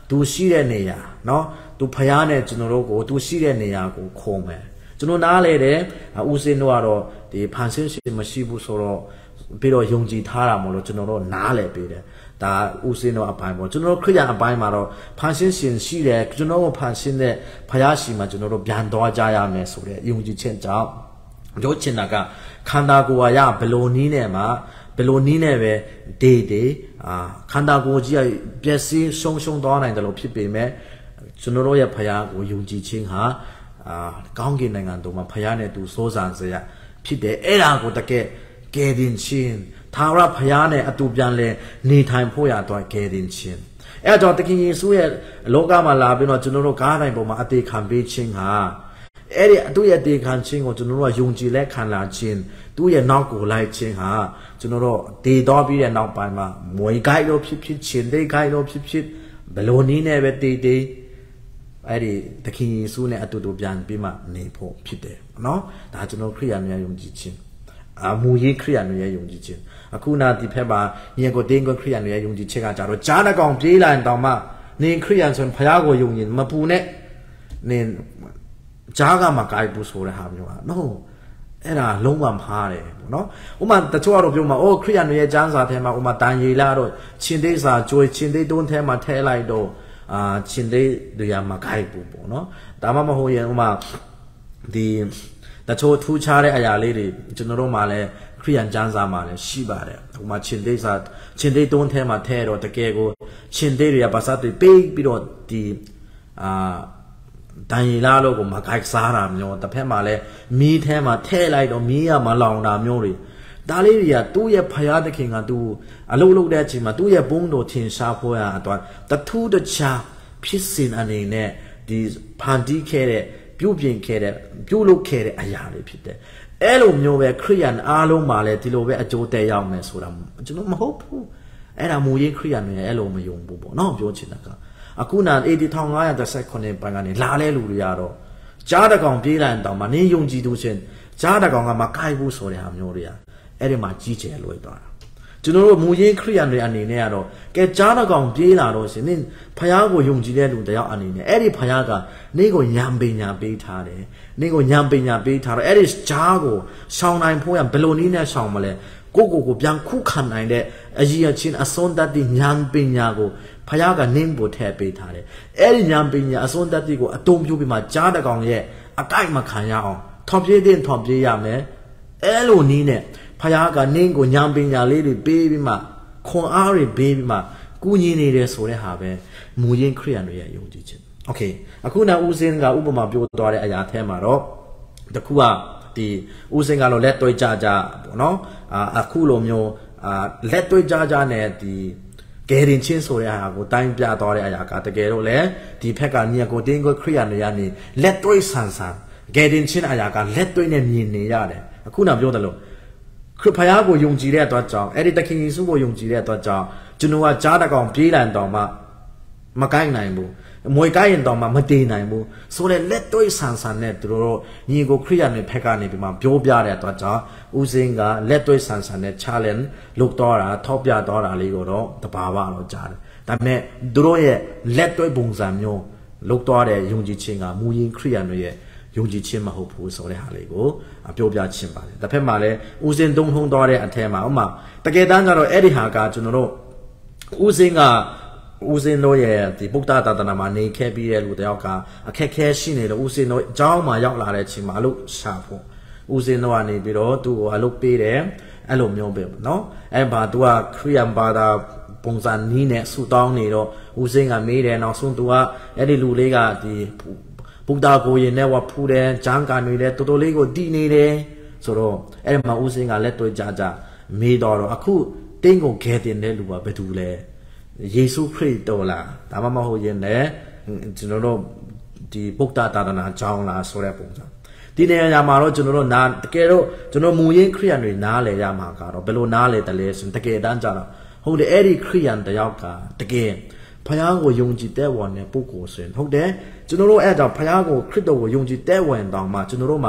သူရှိတဲ့နေရာနော်သူဖျားနဲ့ကျွန်တော်တို့ကိုသူရှိတဲ့နေရာကိုခေါ်မယ်ကျွန်တော်နားလေတယ်ဦးစင်းတို့ကတော့ဒီဖန်ဆင်းရှင်မရှိဘူးဆိုတော့ပြီးတော့ယုံကြည်ထားတာမလို့ကျွန်တော်တို့နားလေပေးတယ်ဒါဦးစင်းတို့အပိုင်းပေါ့ကျွန်တော်တို့ခရိယာအပိုင်းမှာတော့ဖန်ဆင်းရှင်ရှိတယ်ကျွန်တော်တို့ဖန်ဆင်းတဲ့ဖျားရှိမှကျွန်တော်တို့ပြန်သွားကြရမယ်ဆိုတဲ့ယုံကြည်ခြင်းကြောင့်တို့ချင်တာကခန္ဓာကိုယ်ရဘလိုနီးနဲ့မှာဘယ်လိုနည်းနဲ့ပဲဒေဒေအာခန္ဓာကိုယ်ကြီးပျက်စီးရှုံရှုံသွားနိုင်တယ်လို့ဖြစ်ပေမဲ့ကျွန်တော်တို့ရဲ့ဖယားကိုယုံကြည်ခြင်းဟာအာကောင်းကင်နိုင်ငံတော်မှာဖယားနဲ့သူစိုးစံစရာဖြစ်တယ်အဲ့ဒါကိုတကယ်ကယ်တင်ခြင်းသာရဖယားနဲ့အတူပြန်လဲနေထိုင်ဖို့ရတော့ကယ်တင်ခြင်းအဲ့တော့တခင်ယေရှုရဲ့လောကမှာလာပြီးတော့ကျွန်တော်တို့ကားတိုင်းပေါ်မှာအသေးခံပေးခြင်းဟာအဲ့ဒီသူ့ရဲ့တေခံခြင်းကိုကျွန်တော်တို့ကယုံကြည်လက်ခံလာခြင်းသူ့ရဲ့နောက်ကိုလိုက်ခြင်းဟာကျွန်တော်တို့ဒေတော်ပြီးတဲ့နောက်ပိုင်းမှာမွေကိုက်လို့ဖြစ်ဖြစ်ရှင်သိကိုက်လို့ဖြစ်ဖြစ်ဘယ်လိုနည်းနဲ့ပဲတေးတေးအဲ့ဒီသခင်ယေရှုနဲ့အတူတူပြန်ပြီးမှနေဖို့ဖြစ်တယ်နော်ဒါကျွန်တော်ခရိယာများယုံကြည်ခြင်းအမူရေးခရိယာများယုံကြည်ခြင်းအခုနာဒီဖက်မှာညီကိုတင်းကိုခရိယာများယုံကြည်ခြင်းကကြတော့ကြားတကောင်ပြေးလိုက်တောင်မှနင်ခရိယာဆိုဖယားကိုယုံရင်မပူနဲ့နင်ကြားကမှကိုက်ဘူးဆိုတဲ့ဟာမျိုးอ่ะ no အဲ့ဒါလုံးဝမှားတယ်ပေါ့နော်ဥမာတချို့ကတော့ပြောမှာအိုးခရိယန်တွေရဲ့ကျမ်းစာထဲမှာဥမာတန်ရီလာတော့ရှင်သေးစာကြွေရှင်သေးတွန်းထဲမှာထဲလိုက်တော့အာရှင်သေးတွေရမှာကိုက်ဘူးပေါ့နော်ဒါမှမဟုတ်ရင်ဥမာဒီတချို့ထူးခြားတဲ့အရာလေးတွေကျွန်တော်တို့မှလည်းခရိယန်ကျမ်းစာမှာလည်းရှိပါတယ်ဥမာရှင်သေးစာရှင်သေးတွန်းထဲမှာထဲတော့တကယ်ကိုရှင်သေးတွေကပါစတွေပေးပြီးတော့ဒီအာတန်ရီလာလို့ကိုမကိုက်စားတာမျိုးတစ်ဖက်မှာလည်းမီးထဲမှာထဲလိုက်တော့မီးရမလောင်တာမျိုးတွေဒါလေးတွေကသူ့ရဲ့ဖယားသခင်ကသူအလုပ်လုပ်တဲ့အချိန်မှာသူ့ရဲ့ဘုန်းတော်ထင်ရှားဖို့ရအတွက်တထူးတခြားဖြစ်စဉ်အနေနဲ့ဒီဖန်တီးခဲ့တဲ့ပြုပြင်ခဲ့တဲ့ပြုလုပ်ခဲ့တဲ့အရာတွေဖြစ်တယ်အဲ့လိုမျိုးပဲခရိယန်အားလုံးမှာလည်းဒီလိုပဲအကျိုးတက်ရောက်မယ်ဆိုတာကျွန်တော်မဟုတ်ဘူးအဲ့ဒါမူရင်းခရိယန်တွေအဲ့လိုမယုံဘူးပေါ့နော်ပြောချင်တာကအခုနာအေဒီထောင်ငါးရာတစ်ဆက်ခုနှစ်ပိုင်းကနေလာလဲလူတွေကတော့ကြားတကောင်ပြေးလိုက်တောင်မှနင်းယုံကြည်သူချင်းကြားတကောင်ကမကိုက်ဘူးဆိုတဲ့ဟာမျိုးတွေကအဲ့ဒီမှာကြီးကျယ်လွယ်သွားတာကျွန်တော်တို့မူရင်းခရိယန်တွေအနေနဲ့ကတော့ကဲကြားတကောင်ပြေးလာတော့ရှင်နင်းဖယားကိုယုံကြည်တဲ့လူတယောက်အနေနဲ့အဲ့ဒီဖယားကနင်းကိုညံပညာပေးထားတယ်နင်းကိုညံပညာပေးထားတော့အဲ့ဒီကြားကိုရှောင်းနိုင်ဖို့ရဘယ်လိုနည်းနဲ့ရှောင်းမလဲကိုကိုကိုပြန်ခုခံနိုင်တဲ့အကြီးအချင်းအစွန်းတတ်တဲ့ဉာဏ်ပညာကိုဖယားကနင်းဖို့ထည့်ပေးထားတယ်အဲ့ဒီဉာဏ်ပညာအစွန်းတတ်တဲ့ကိုအတုံးပြပြီးမှကြားတကောင်ရဲ့အကိုက်မခံရအောင်ထောင်ပြေးတဲ့ထောင်ပြေးရမယ်အဲ့လိုနည်းနဲ့ဖယားကနင်းကိုဉာဏ်ပညာလေးတွေပေးပြီးမှခွန်အားတွေပေးပြီးမှကူညီနေတယ်ဆိုတဲ့ဟာပဲမူရင်းခရိယန်တွေရဲ့ယုံကြည်ခြင်းโอเคအခုနောက်ဦးစင်းကဥပမာပြောသွားတဲ့အရာထဲမှာတော့တခုကဒီဦးစင်းကတော့လက်တွေ့ကြကြပေါ့နော်အာအခုလိုမျိုးအာလက်တွေ့ကြကြနဲ့ဒီကယ်ရင်ချင်းဆိုတဲ့အရာကိုတိုင်းပြသွားတဲ့အရာကတကယ်တော့လေဒီဖက်ကညီကိုတင်းကိုခရိယန်တွေကနေလက်တွေ့ဆန်ဆန်ကယ်ရင်ချင်းအရာကလက်တွေ့နဲ့မြင်နေရတယ်အခုနောက်ပြောတယ်လို့ခရစ်ဖယားကိုယုံကြည်တဲ့အတွက်ကြောင့်အဲ့ဒီတခင်ယေရှုကိုယုံကြည်တဲ့အတွက်ကြောင့်ကျွန်တော်ကကြားတကောင်ပြေးလန်တော်မှမကိုက်နိုင်ဘူးမွေကိုက်ရင်တော့မှမတည်နိုင်ဘူးဆိုတဲ့လက်တွေ့ဆန်ဆန်နဲ့သူတို့ညီကိုခရိယန်တွေဖက်ကနေပြီးမှပြောပြတဲ့အတွက်ကြောင့်ဦးစင်းကလက်တွေ့ဆန်ဆန်နဲ့ challenge လုပ်တော့တာထောက်ပြတော့တာလေးကိုတော့တဘာဝတော့ကြားတယ်ဒါပေမဲ့သူတို့ရဲ့လက်တွေ့ပုံစံမျိုးလုပ်တော့တဲ့ယုံကြည်ခြင်းကမူရင်းခရိယန်တွေရဲ့ယုံကြည်ခြင်းမဟုတ်ဘူးဆိုတဲ့ဟာလေးကိုပြောပြခြင်းပါတယ်တစ်ဖက်မှာလည်းဦးစင်းတုံးထုံးသွားတဲ့အထက်မှာဥမာတကယ်တမ်းကျတော့အဲ့ဒီဟာကကျွန်တော်တို့ဦးစင်းကဦးစင်းတို့ရဲ့ဒီဗုဒ္ဓသာသနာမှာနေခဲ့ပြီးတဲ့လူတယောက်ကအခက်ခဲရှိနေတော့ဦးစင်းတို့အကြောင်းမှာရောက်လာတဲ့အချိန်မှာအလုပ်ရှာဖို့ဦးစင်းတို့ကနေပြီးတော့သူ့ကိုအလုပ်ပေးတယ်အဲ့လိုမျိုးပဲเนาะအဲ့ဘာသူကခရိယန်ဘာသာပုံစံနီးနဲ့ဆူတောင်းနေတော့ဦးစင်းကမေးတယ်နောက်ဆုံးသူကအဲ့ဒီလူလေးကဒီဗုဒ္ဓကိုရင်နဲ့ဝဖူးတယ်ဂျန်ကန်တွေလည်းတော်တော်လေးကိုတည်နေတယ်ဆိုတော့အဲ့မှာဦးစင်းကလက်တွေ့ကြကြမေးတော့အခုတင်းကိုခဲတင်တဲ့လူကဘယ်သူလဲယေရှုခရစ်တော်လားဒါမှမဟုတ်ရင်လည်းကျွန်တော်တို့ဒီဗုဒ္ဓသာသနာကြောင်းလားဆိုတဲ့ပုံစံဒီနေရာမှာတော့ကျွန်တော်တို့နာတကယ်တော့ကျွန်တော်မူရင်းခရိယန်တွေနားလည်ရမှာကတော့ဘယ်လိုနားလည်တယ်လဲဆိုတကယ်တမ်းကြတော့ဟုတ်တယ်အဲ့ဒီခရိယန်တယောက်ကတကယ်ဖယားကိုယုံကြည်တဲ့ဝန်နဲ့ပုဂ္ဂိုလ်ဆိုရင်ဟုတ်တယ်ကျွန်တော်တို့အဲ့ကြောင့်ဖယားကိုခရစ်တော်ကိုယုံကြည်တဲ့ဝန်တောင်မှကျွန်တော်တို့မှာ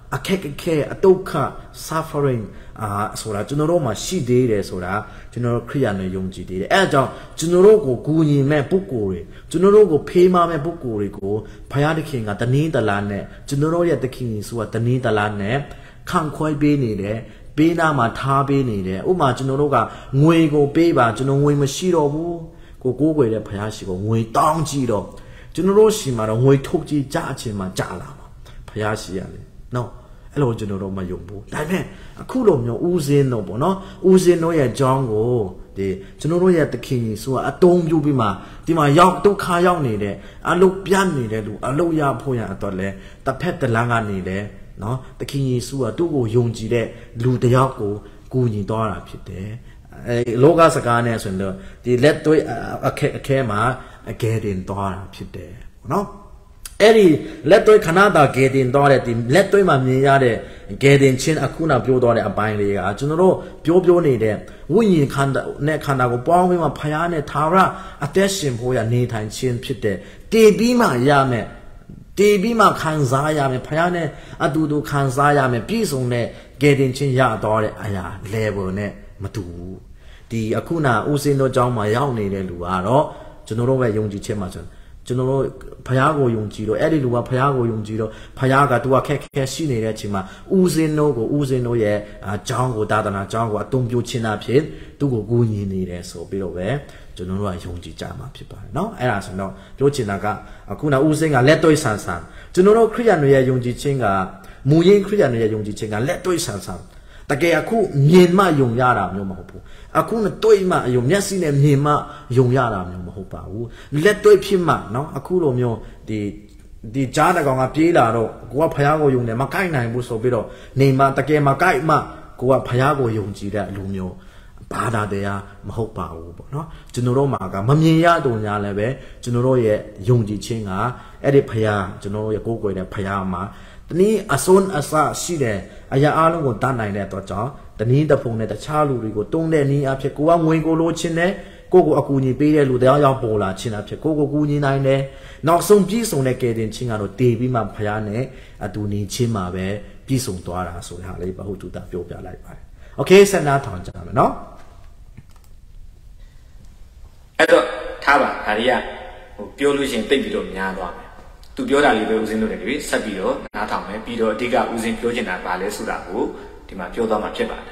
အခက်အခဲအတုခ suffering အာဆိုတာကျွန်တော်တို့မှာရှိသေးတယ်ဆိုတာကျွန်တော်တို့ခရိယာနဲ့ယုံကြည်သေးတယ်အဲအကြောင်းကျွန်တော်တို့ကိုဂူညီမဲ့ပုဂ္ဂိုလ်တွေကျွန်တော်တို့ကိုဖေးမမဲ့ပုဂ္ဂိုလ်တွေကိုဘုရားသခင်ကတနည်းတလားနဲ့ကျွန်တော်တို့ရဲ့သခင်ယေရှုကတနည်းတလားနဲ့ခံခွဲပေးနေတယ်ပေးနာမှာထားပေးနေတယ်ဥပမာကျွန်တော်တို့ကငွေကိုပေးပါကျွန်တော်ငွေမရှိတော့ဘူးကိုကိုးကွယ်တဲ့ဘုရားရှိခိုးငွေတောင်းကြည့်တော့ကျွန်တော်တို့ရှိမှာတော့ငွေထုတ်ကြည့်ကြအချင်းမှာကြာလာမှာဘုရားရှိရတယ်နော်အဲ့လိုကျွန်တော်တို့မယုံဘူးဒါပေမဲ့အခုလိုမျိုးဦးစင်းတို့ပေါ့နော်ဦးစင်းတို့ရဲ့အကြောင်းကိုဒီကျွန်တော်တို့ရဲ့သခင်ယေရှုကအတုံးပြုပြီးမှဒီမှာရောက်ဒုက္ခရောက်နေတဲ့အလုတ်ပြတ်နေတဲ့လူအလုတ်ရဖို့ရအတွက်လဲတစ်ဖက်တစ်လမ်းကနေလဲနော်သခင်ယေရှုကသူ့ကိုယုံကြည်တဲ့လူတစ်ယောက်ကိုကူညီသွားတာဖြစ်တယ်အဲလောကစကားနဲ့ဆိုရင်တော့ဒီလက်တွေ့အခက်အခဲမှာအကယ်တင်သွားတာဖြစ်တယ်ပေါ့နော်အဲ့ဒီလက်တွေ့ခဏတာဂေတင်သွားတဲ့ဒီလက်တွေ့မှာမြင်ရတဲ့ဂေတင်ချင်းအခုနပြောသွားတဲ့အပိုင်းလေးကကျွန်တော်တို့ပြောပြောနေတဲ့ဝိညာဉ်ခန္ဓာနဲ့ခန္ဓာကိုပေါင်းပြီးမှဖယားနဲ့သာရအသက်ရှင်ဖို့ရနေထိုင်ခြင်းဖြစ်တဲ့တည်ပြီးမှရမယ်တည်ပြီးမှခံစားရမယ်ဖယားနဲ့အတူတူခံစားရမယ်ပြည့်စုံတဲ့ဂေတင်ချင်းရတော့တဲ့အရာ level နဲ့မတူဘူးဒီအခုနဦးစင်းတို့အကြောင်းမှာရောက်နေတဲ့လူကတော့ကျွန်တော်တို့ပဲယုံကြည်ခြင်းမှာဆိုကျွန်တော်တို့ဖယားကိုယုံကြည်တော့အဲ့ဒီလူကဖယားကိုယုံကြည်တော့ဖယားကသူကခက်ခဲရှိနေတဲ့အချိန်မှာဦးစင်းတို့ကိုဦးစင်းတို့ရဲ့အကြောင်းကိုတာသနာအကြောင်းကိုအတုံးပြချင်းတာဖြစ်သူ့ကိုကူညီနေတယ်ဆိုပြီးတော့ပဲကျွန်တော်တို့ကယုံကြည်ကြမှာဖြစ်ပါတယ်เนาะအဲ့ဒါဆိုတော့ပြောချင်တာကအခုနဦးစင်းကလက်တွေ့ဆန်ဆန်ကျွန်တော်တို့ခရိယာတွေရဲ့ယုံကြည်ခြင်းကမူရင်းခရိယာတွေရဲ့ယုံကြည်ခြင်းကလက်တွေ့ဆန်ဆန်တကယ်အခုမြင်မှယုံရတာမျိုးမဟုတ်ဘူးအခုနဲ့တွေ့မှအယုံမျက်စိနဲ့မြင်မှယုံရတာမျိုးမဟုတ်ပါဘူးလက်တွေ့ဖြစ်မှเนาะအခုလိုမျိုးဒီဒီကြားတကောင်ကပြေးလာတော့ကိုကဖယားကိုယုံတယ်မကိုက်နိုင်ဘူးဆိုပြီးတော့နေမှတကယ်မကိုက်မှကိုကဖယားကိုယုံကြည်တဲ့အလူမျိုးဘာသာတရားမဟုတ်ပါဘူးပေါ့နော်ကျွန်တော်တို့မှာကမမြင်ရတော့ညာလည်းပဲကျွန်တော်တို့ရဲ့ယုံကြည်ခြင်းကအဲ့ဒီဖယားကျွန်တော်တို့ရဲ့ကိုးကွယ်တဲ့ဖယားမှာတနည်းအစွန်းအစရှိတဲ့အရာအလုံးကိုတတ်နိုင်တဲ့အတွက်ကြောင့်တနည်းတစ်ဖုံနဲ့တခြားလူတွေကိုတုံးတဲ့နည်းအဖြစ်ကိုကငွေကိုလိုချင်တယ်ကိုကိုအကူအညီပေးတဲ့လူတရားရောက်ပေါ်လာခြင်းအဖြစ်ကိုကိုကူညီနိုင်တယ်နောက်ဆုံးပြည့်စုံတဲ့ကယ်တင်ခြင်းကတော့တည်ပြီးမှဖယားနဲ့အတူနေခြင်းမှာပဲပြည့်စုံသွားတာဆိုတဲ့ဟာလေးဘဟုတုတပြောပြလိုက်ပါတယ်โอเคဆက်နာထောင်ကြမယ်နော်အဲ့တော့ထားပါဒါတွေကဟိုပြောလို့ရှိရင်တိတ်ပြီးတော့များသွားမယ်သူပြောတာလေးပဲဦးစင်းတို့လည်းဆက်ပြီးတော့နားထောင်မယ်ပြီးတော့အဓိကဦးစင်းပြောချင်တာပါလဲဆိုတာကိုဒီမှာပြောသွားမှာဖြစ်ပါတယ်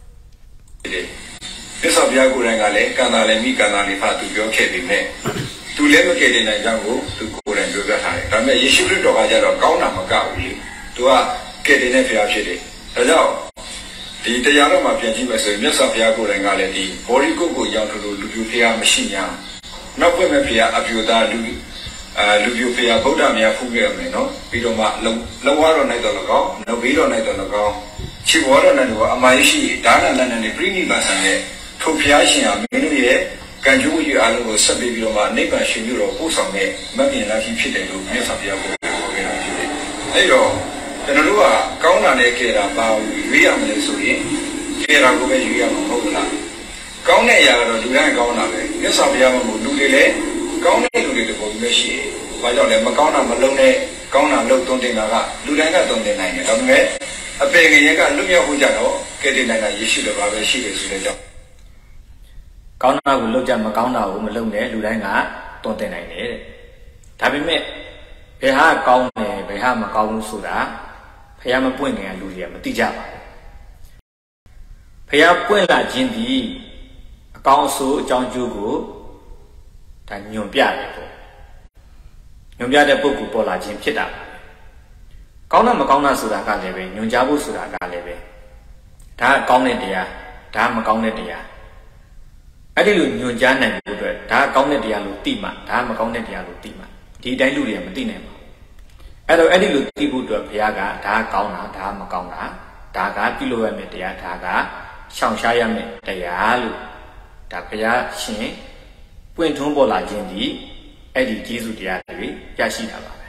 မြတ်စွာဘုရားကိုယ်တိုင်ကလည်းကံတာလည်းမိကံတာလည်းဖတ်သူပြောခဲ့ပြီးမဲ့သူလည်းမကယ်တင်နိုင်ကြောင်းကိုသူကိုယ်တိုင်ပြောပြထားတယ်ဒါပေမဲ့ယေရှုခရစ်တော်ကကြတော့ကောင်းတာမကဘူးလေသူကကယ်တင်တဲ့ဘုရားဖြစ်တယ်ဒါကြောင့်ဒီတရားတော်မှာပြန်ကြည့်မယ်ဆိုရင်မြတ်စွာဘုရားကိုယ်တိုင်ကလည်းဒီဘောရီကုတ်ကိုရောက်ထလို့လူပြိုဖျားမရှိ냐နောက်ပွင့်မဲ့ဖျားအပြိုသားလူအာလူပြိုဖျားဗုဒ္ဓမြတ်ဖူးခဲ့ရမယ်နော်ပြီးတော့မှလုံလုံဝါတော်နိုင်တော်၎င်းနှုတ်ဘေးတော်နိုင်တော်၎င်းခြေဝါတော်နိုင်တော်အမိုင်းရှိဒါနလန်နဲ့ပြိနိဗ္ဗာန်ဆန်တဲ့ထိုဖျားရှင်ဟာမင်းတို့ရဲ့ကံကြိုးကြီးအားလုံးကိုဆက်ပြီးပြီးတော့မှနိဗ္ဗာန်ရှင်ပြီးတော့ပို့ဆောင်တဲ့မဂ္ဂင်လာရှိဖြစ်တယ်လို့မြတ်စွာဘုရားကိုပြောခဲ့တာဖြစ်တယ်အဲ့တော့ကျွန်တော်တို့ကကောင်းတာနဲ့ကြဲတာပါရွေးရမလဲဆိုရင်ကြဲတာကိုပဲရွေးရမှာမဟုတ်လားကောင်းတဲ့အရာကတော့လူတိုင်းကောင်းတာပဲမြတ်စွာဘုရားကမို့လူတွေလည်းကောင်းတဲ့လူတွေတပုံပဲရှိတယ်။ဘာကြောင့်လဲမကောင်းတာမလုံးနဲ့ကောင်းတာလုပ်သွန်းတင်တာကလူတိုင်းကသွန်းတင်နိုင်တယ်။ဒါပေမဲ့အပေငရဲကလွတ်မြောက်ဖို့ကြတော့ကဲတင်နိုင်တာယေရှုတော်ပါပဲရှိတယ်ဆိုတဲ့ကြောင့်ကောင်းတာကိုလုပ်ကြမကောင်းတာကိုမလုပ်နဲ့လူတိုင်းကသွန်းတင်နိုင်တယ်တဲ့။ဒါပေမဲ့ဘယ်ဟာကောင်းတယ်ဘယ်ဟာမကောင်းဘူးဆိုတာဖះမပွင့်ခင်ကလူတွေကမသိကြပါဘူး။ဖះပွင့်လာခြင်းဒီအကောင်းအဆိုးအကြောင်းကျိုးကိုဒါညွန်ပြတယ်ပေါ့ညွန်ပြတဲ့ပုဂ္ဂိုလ်ပေါ်လာခြင်းဖြစ်တာပါကောင်းတာမကောင်းတာဆိုတာကလည်းပဲညွန်ကြားဖို့ဆိုတာကလည်းပဲဒါကကောင်းတဲ့တရားဒါကမကောင်းတဲ့တရားအဲ့ဒီလိုညွန်ကြားနိုင်ဖို့အတွက်ဒါကကောင်းတဲ့တရားလို့သိမှဒါကမကောင်းတဲ့တရားလို့သိမှဒီတိုင်းလူတွေကမသိနိုင်ပါဘူးအဲ့တော့အဲ့ဒီလိုသိဖို့အတွက်ဘုရားကဒါကကောင်းတာဒါကမကောင်းတာဒါကပြုလုပ်ရမယ့်တရားဒါကရှောင်ရှားရမယ့်တရားလို့ဒါဘုရားရှင်ပွင့်ထွန်းပေါ်လာခြင်းဒီအဲ့ဒီကျေးဇူးတရားတွေရရှိတာပါပဲ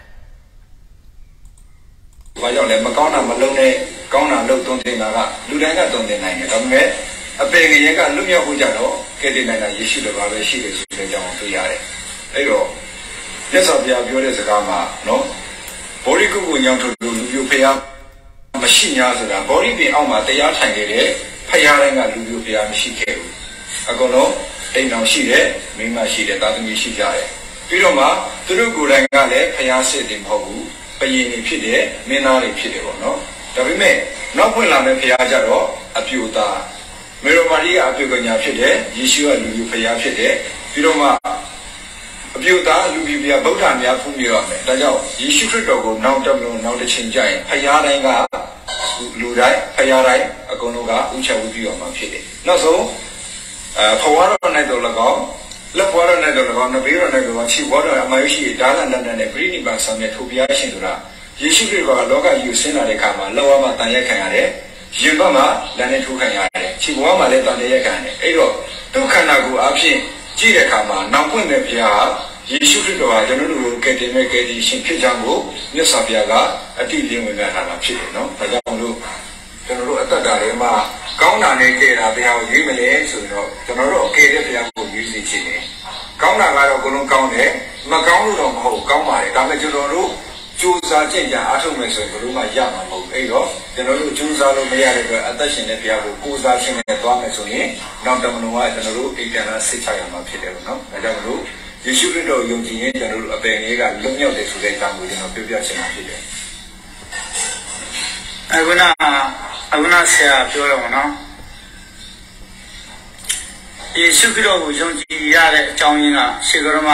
။ဘာကြောင့်လဲမကောင်းတာမလုံးနဲ့ကောင်းတာလုပ်သွန်းတင်တာကလူတိုင်းကသွန်းတင်နိုင်တယ်။ဒါပေမဲ့အပေငရဲကလွတ်မြောက်ဖို့ကြတော့ကဲတင်နိုင်တာယေရှုတော်ပါပဲရှိတယ်ဆိုတဲ့အကြောင်းကိုတွေ့ရတယ်။အဲ့တော့မြတ်စွာဘုရားပြောတဲ့စကားမှာနော်ဘောရိကုကိုညောင်းထုတ်လို့လူပြိုဖျားမမရှိ냐ဆိုတာဘောဓိပင်အောက်မှာတရားထိုင်နေတဲ့ဖယားတိုင်းကလူမျိုးဖယားမရှိခဲ့ဘူးအကုန်လုံးအိမ်တော်ရှိတယ်မိန်းမရှိတယ်သားသမီးရှိကြတယ်ပြီးတော့မှသူတို့ကိုယ်တိုင်ကလည်းဖယားစစ်တယ်မဟုတ်ဘူးပယင်တွေဖြစ်တယ်မင်းသားတွေဖြစ်တယ်ပေါ့နော်ဒါပေမဲ့နောက်ဖွင့်လာတဲ့ဖယားကြတော့အပြိုသားမေရိုမာရီကအပြိုကညာဖြစ်တယ်ယေရှုကလူမျိုးဖယားဖြစ်တယ်ပြီးတော့မှအပြိုသားလူမျိုးဖယားဗုဒ္ဓများဖူးမြေရမယ်ဒါကြောင့်ယေရှုခရစ်တော်ကိုနောက်တစ်လုံးနောက်တစ်ချိန်ကျရင်ဖယားတိုင်းကလူတိုင်းဖယားတိုင်းအကုန်လုံးကဥချဝူပြီးတော့မှဖြစ်တယ်နောက်ဆုံးအဲဖွားတော်နဲ့တော့၎င်းလက်ဖွားတော်နဲ့တော့၎င်းနဘေးတော်နဲ့တော့ချီဘွားတော်အမယရှိဒါလန်လန်နဲ့ပြိနိဗ္ဗာန်ဆောင်တဲ့ထိုပြားရှင်ဆိုတာယေရှုခရစ်တော်ကလောကကြီးကိုဆင်းလာတဲ့အခါမှာလောကမှာတန်ရက်ခံရတယ်ရင်ဘတ်မှာလမ်းနဲ့ထိုးခံရတယ်ခြေဘွားမှာလည်းတန်ရက်ခံရတယ်အဲ့တော့ဒုက္ခနာကိုအဖြစ်ကြည့်တဲ့အခါမှာနောက်ပွင့်တဲ့ဘုရားယေရှုခရစ်တော်ကကျွန်တော်တို့ကိုကယ်တင်မဲ့ကယ်တင်ရှင်ဖြစ်ကြောင်းကိုမြတ်စွာဘုရားကအတိအလင်းဝင်ပြထားတာဖြစ်တယ်နော်ဒါကြောင့်မလို့ကျွန်တော်တို့အသက်တာတွေမှာကောင်းတာနဲ့ကဲတာဘုရားကိုရွေးမလဲဆိုတော့ကျွန်တော်တို့အကယ်တဲ့ဘုရားကိုရွေးစီခြင်းတယ်ကောင်းတာကတော့အကုန်လုံးကောင်းတယ်မကောင်းလို့တော့မဟုတ်ကောင်းပါတယ်ဒါပေမဲ့ကျွန်တော်တို့ကြိုးစားကြင်ကြအားထုတ်မယ်ဆိုရင်ဘယ်လိုမှရမှာမဟုတ်ဘူးအဲ့တော့ကျွန်တော်တို့ကြိုးစားလို့မရတဲ့အတွက်အသက်ရှင်တဲ့ဘုရားကိုကိုးစားခြင်းနဲ့သွားမယ်ဆိုရင်နောက်တမလုံးကကျွန်တော်တို့အိမ်ပြန်လာစိတ်ချရမှာဖြစ်တယ်လို့နော်ဒါကြောင့်မလို့ယေရှုခရစ်တော်ယုံကြည်ရင်ကျွန်တော်တို့အပင်လေးကလွတ်မြောက်တယ်ဆိုတဲ့အကြောင်းကိုကျွန်တော်ပြောပြချင်တာဖြစ်တယ်အခုနအခုနဆရာပြောတော့မနော်ယေရှုခရစ်တော်ကိုယုံကြည်ရတဲ့အကြောင်းရင်းကရှေးကရမ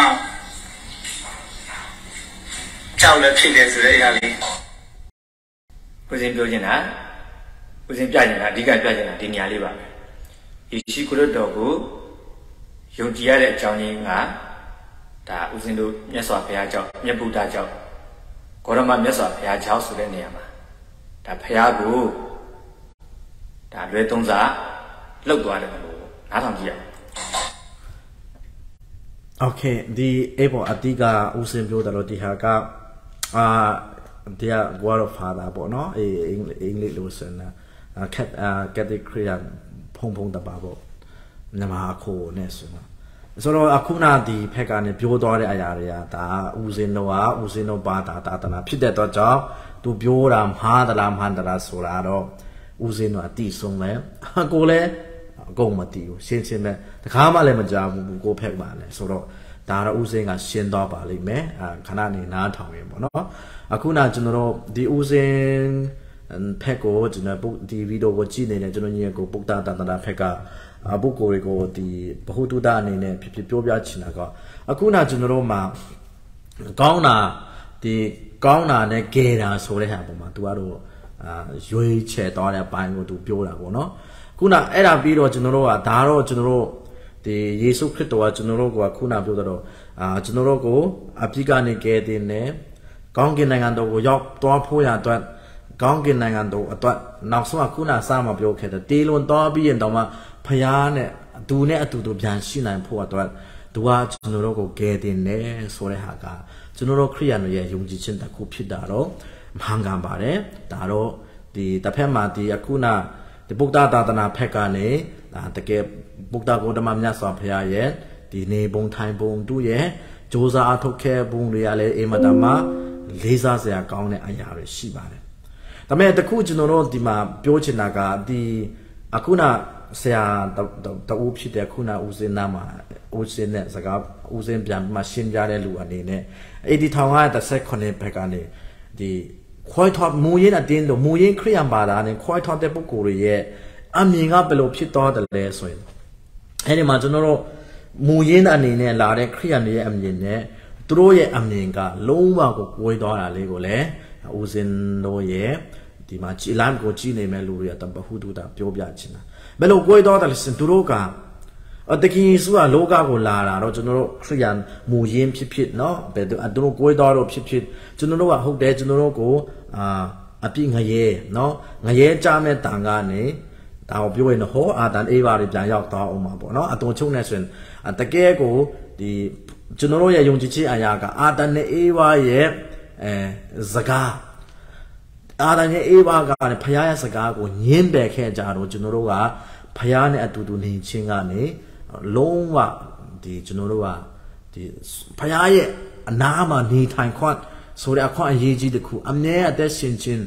ကြောက်လည်းဖြစ်တယ်ဆိုတဲ့အရာလေးဦးစင်းပြောချင်တာဦးစင်းပြချင်တာအဓိကပြချင်တာဒီနေရာလေးပါပဲယေရှုခရစ်တော်ကိုယုံကြည်ရတဲ့အကြောင်းရင်းကဒါဦးစင်းတို့မြတ်စွာဘုရားကြောင့်မြတ်ဗုဒ္ဓကြောင့်ဂေါရမမြတ်စွာဘုရားကြောင့်ဆိုတဲ့နေရာမှာဒါဘုရားကိုဒါလွဲသုံးစားလှုပ်သွားတယ်လို့နားထောင်ကြည့်ရအောင်โอเคဒီအေပေါ်အတိကဦးစင်ပြောတယ်လို့ဒီဟာကအာဒီက word of father ပေါ့နော်အေးအင်္ဂလိပ်လို့ဆိုရင်အာကက်အာကက်တခရီးဖုံဖုံတပါပေါ့မြန်မာခိုးနဲ့ဆိုတော့ဆိုတော့အခုနာဒီဖက်ကနေပြောသွားတဲ့အရာတွေကဒါဦးစင်တို့ကဦးစင်တို့ဘာသာတာတနာဖြစ်တဲ့တော့ကြောင့်သူပြောတာမှားသလားမှန်သလားဆိုတာတော့ဦးစင်တို့အတိဆုံးပဲကိုလည်းအကုန်မသိဘူးရှင်းရှင်းပဲတခါမှလည်းမကြားဘူးကိုဖက်ပါလဲဆိုတော့ဒါတော့ဦးစင်ကရှင်းသွားပါလိမ့်မယ်အာခဏနေနားထောင်ရင်ပေါ့နော်အခုနကျွန်တော်တို့ဒီဦးစင်ဖက်ကိုကျွန်တော်ဒီဗီဒီယိုကိုကြည့်နေတယ်ကျွန်တော်ညီကိုပုတ်တာတန်တာဖက်ကအပုကိုတွေကိုဒီဘဟုတုဒအနေနဲ့ဖြစ်ဖြစ်ပြောပြချင်တာကအခုနကျွန်တော်တို့မှာကောင်းတာဒီကောင်းတာနဲ့ကဲတာဆိုတဲ့ဟာပုံမှာ तू ကတော့အာရွေးချယ်သွားတဲ့ဘိုင်းကို तू ပြောတာပေါ့နော်ခုနအဲ့ဒါပြီးတော့ကျွန်တော်တို့ကဒါတော့ကျွန်တော်တို့ဒီယေရှုခရစ်တော်ကကျွန်တော်တို့ကခုနပြောတော့အာကျွန်တော်တို့ကိုအပြစ်ကနေကယ်တင်တယ်ကောင်းကင်နိုင်ငံတော်ကိုရောက်သွားဖို့ရအတွက်ကောင်းကင်နိုင်ငံတော်အတွက်နောက်ဆုံးခုနစမှာပြောခဲ့တယ်တေလွန်သွားပြီးရင်တော့မှဖျားနဲ့သူနဲ့အတူတူပြန်ရှိနိုင်ဖို့အတွက်သူကကျွန်တော်တို့ကိုကယ်တင်တယ်ဆိုတဲ့ဟာကကျွန်တော်တို့ခရိယန်တွေရဲ့ယုံကြည်ခြင်းတစ်ခုဖြစ်တာတော့မှန်ကန်ပါတယ်ဒါတော့ဒီတစ်ဖက်မှာဒီအခုနဒီဗုဒ္ဓသာသနာဖက်ကနေဒါတကယ်ဗုဒ္ဓဂေါတမမြတ်စွာဘုရားရဲ့ဒီနေပုံထိုင်ပုံသူ့ရဲ့ဂျိုးစားအထုတ်ခဲ့ပုံတွေကလည်းအင်မတန်မှလေးစားစရာကောင်းတဲ့အရာတွေရှိပါတယ်ဒါပေမဲ့တခုကျွန်တော်တို့ဒီမှာပြောချင်တာကဒီအခုနဆရာတူဖြစ်တဲ့ခုနဦးစင်းနာမှာဦးစင်းနဲ့စကားဦးစင်းပြန်မှရှင်းပြတဲ့လူအနေနဲ့အဲ့ဒီထောင်ကတစ်ဆက်ခုနှစ်ဘက်ကနေဒီခွဲထော်မူရင်းအတင်းလို့မူရင်းခရိယံဘာသာနဲ့ခွဲထော်တဲ့ပုဂ္ဂိုလ်တွေရဲ့အမြင်ကဘယ်လိုဖြစ်သွားတယ်လဲဆိုရင်အဲ့ဒီမှာကျွန်တော်တို့မူရင်းအနေနဲ့လာတဲ့ခရိယံတွေရဲ့အမြင်နဲ့သူတို့ရဲ့အမြင်ကလုံးဝကိုဝေးသွားတာလေးကိုလည်းဦးစင်းတို့ရဲ့ဒီမှာကြည်လမ်းကိုကြည်နေမဲ့လူတွေကတပဟုတုတာပြောပြချင်တာဘယ်လိုကိုယ်တော်တယ်စင်သူတို့ကအတကင်းစုကလောကကိုလာတာတော့ကျွန်တော်တို့ခရိယန်မူရင်းဖြစ်ဖြစ်เนาะဘယ်သူတို့ကိုယ်တော်တို့ဖြစ်ဖြစ်ကျွန်တော်တို့ကဟုတ်တယ်ကျွန်တော်တို့ကိုအာအပြည့်ငရဲเนาะငရဲကြမဲ့တန်ကနေဒါကိုပြောရင်ဟောအာတန်အေးပါတွေပြန်ရောက်သွားအောင်ပါပေါ့เนาะအတုံချုံနေဆိုရင်တကယ်ကိုဒီကျွန်တော်တို့ရဲ့ယုံကြည်ခြင်းအရာကအာတန်နဲ့အေးပါရဲ့အဲစကားအာတန်ရဲ့အေးပါကလည်းဖရားရဲ့စကားကိုညင်းပယ်ခဲ့ကြတော့ကျွန်တော်တို့ကဖရားနဲ့အတူတူနေခြင်းကနေလုံးဝဒီကျွန်တော်တို့ကဒီဖရားရဲ့အနာမှာနေထိုင်ခွင့်ဆိုတဲ့အခွင့်အရေးကြီးတစ်ခုအမြဲအသက်ရှင်ခြင်း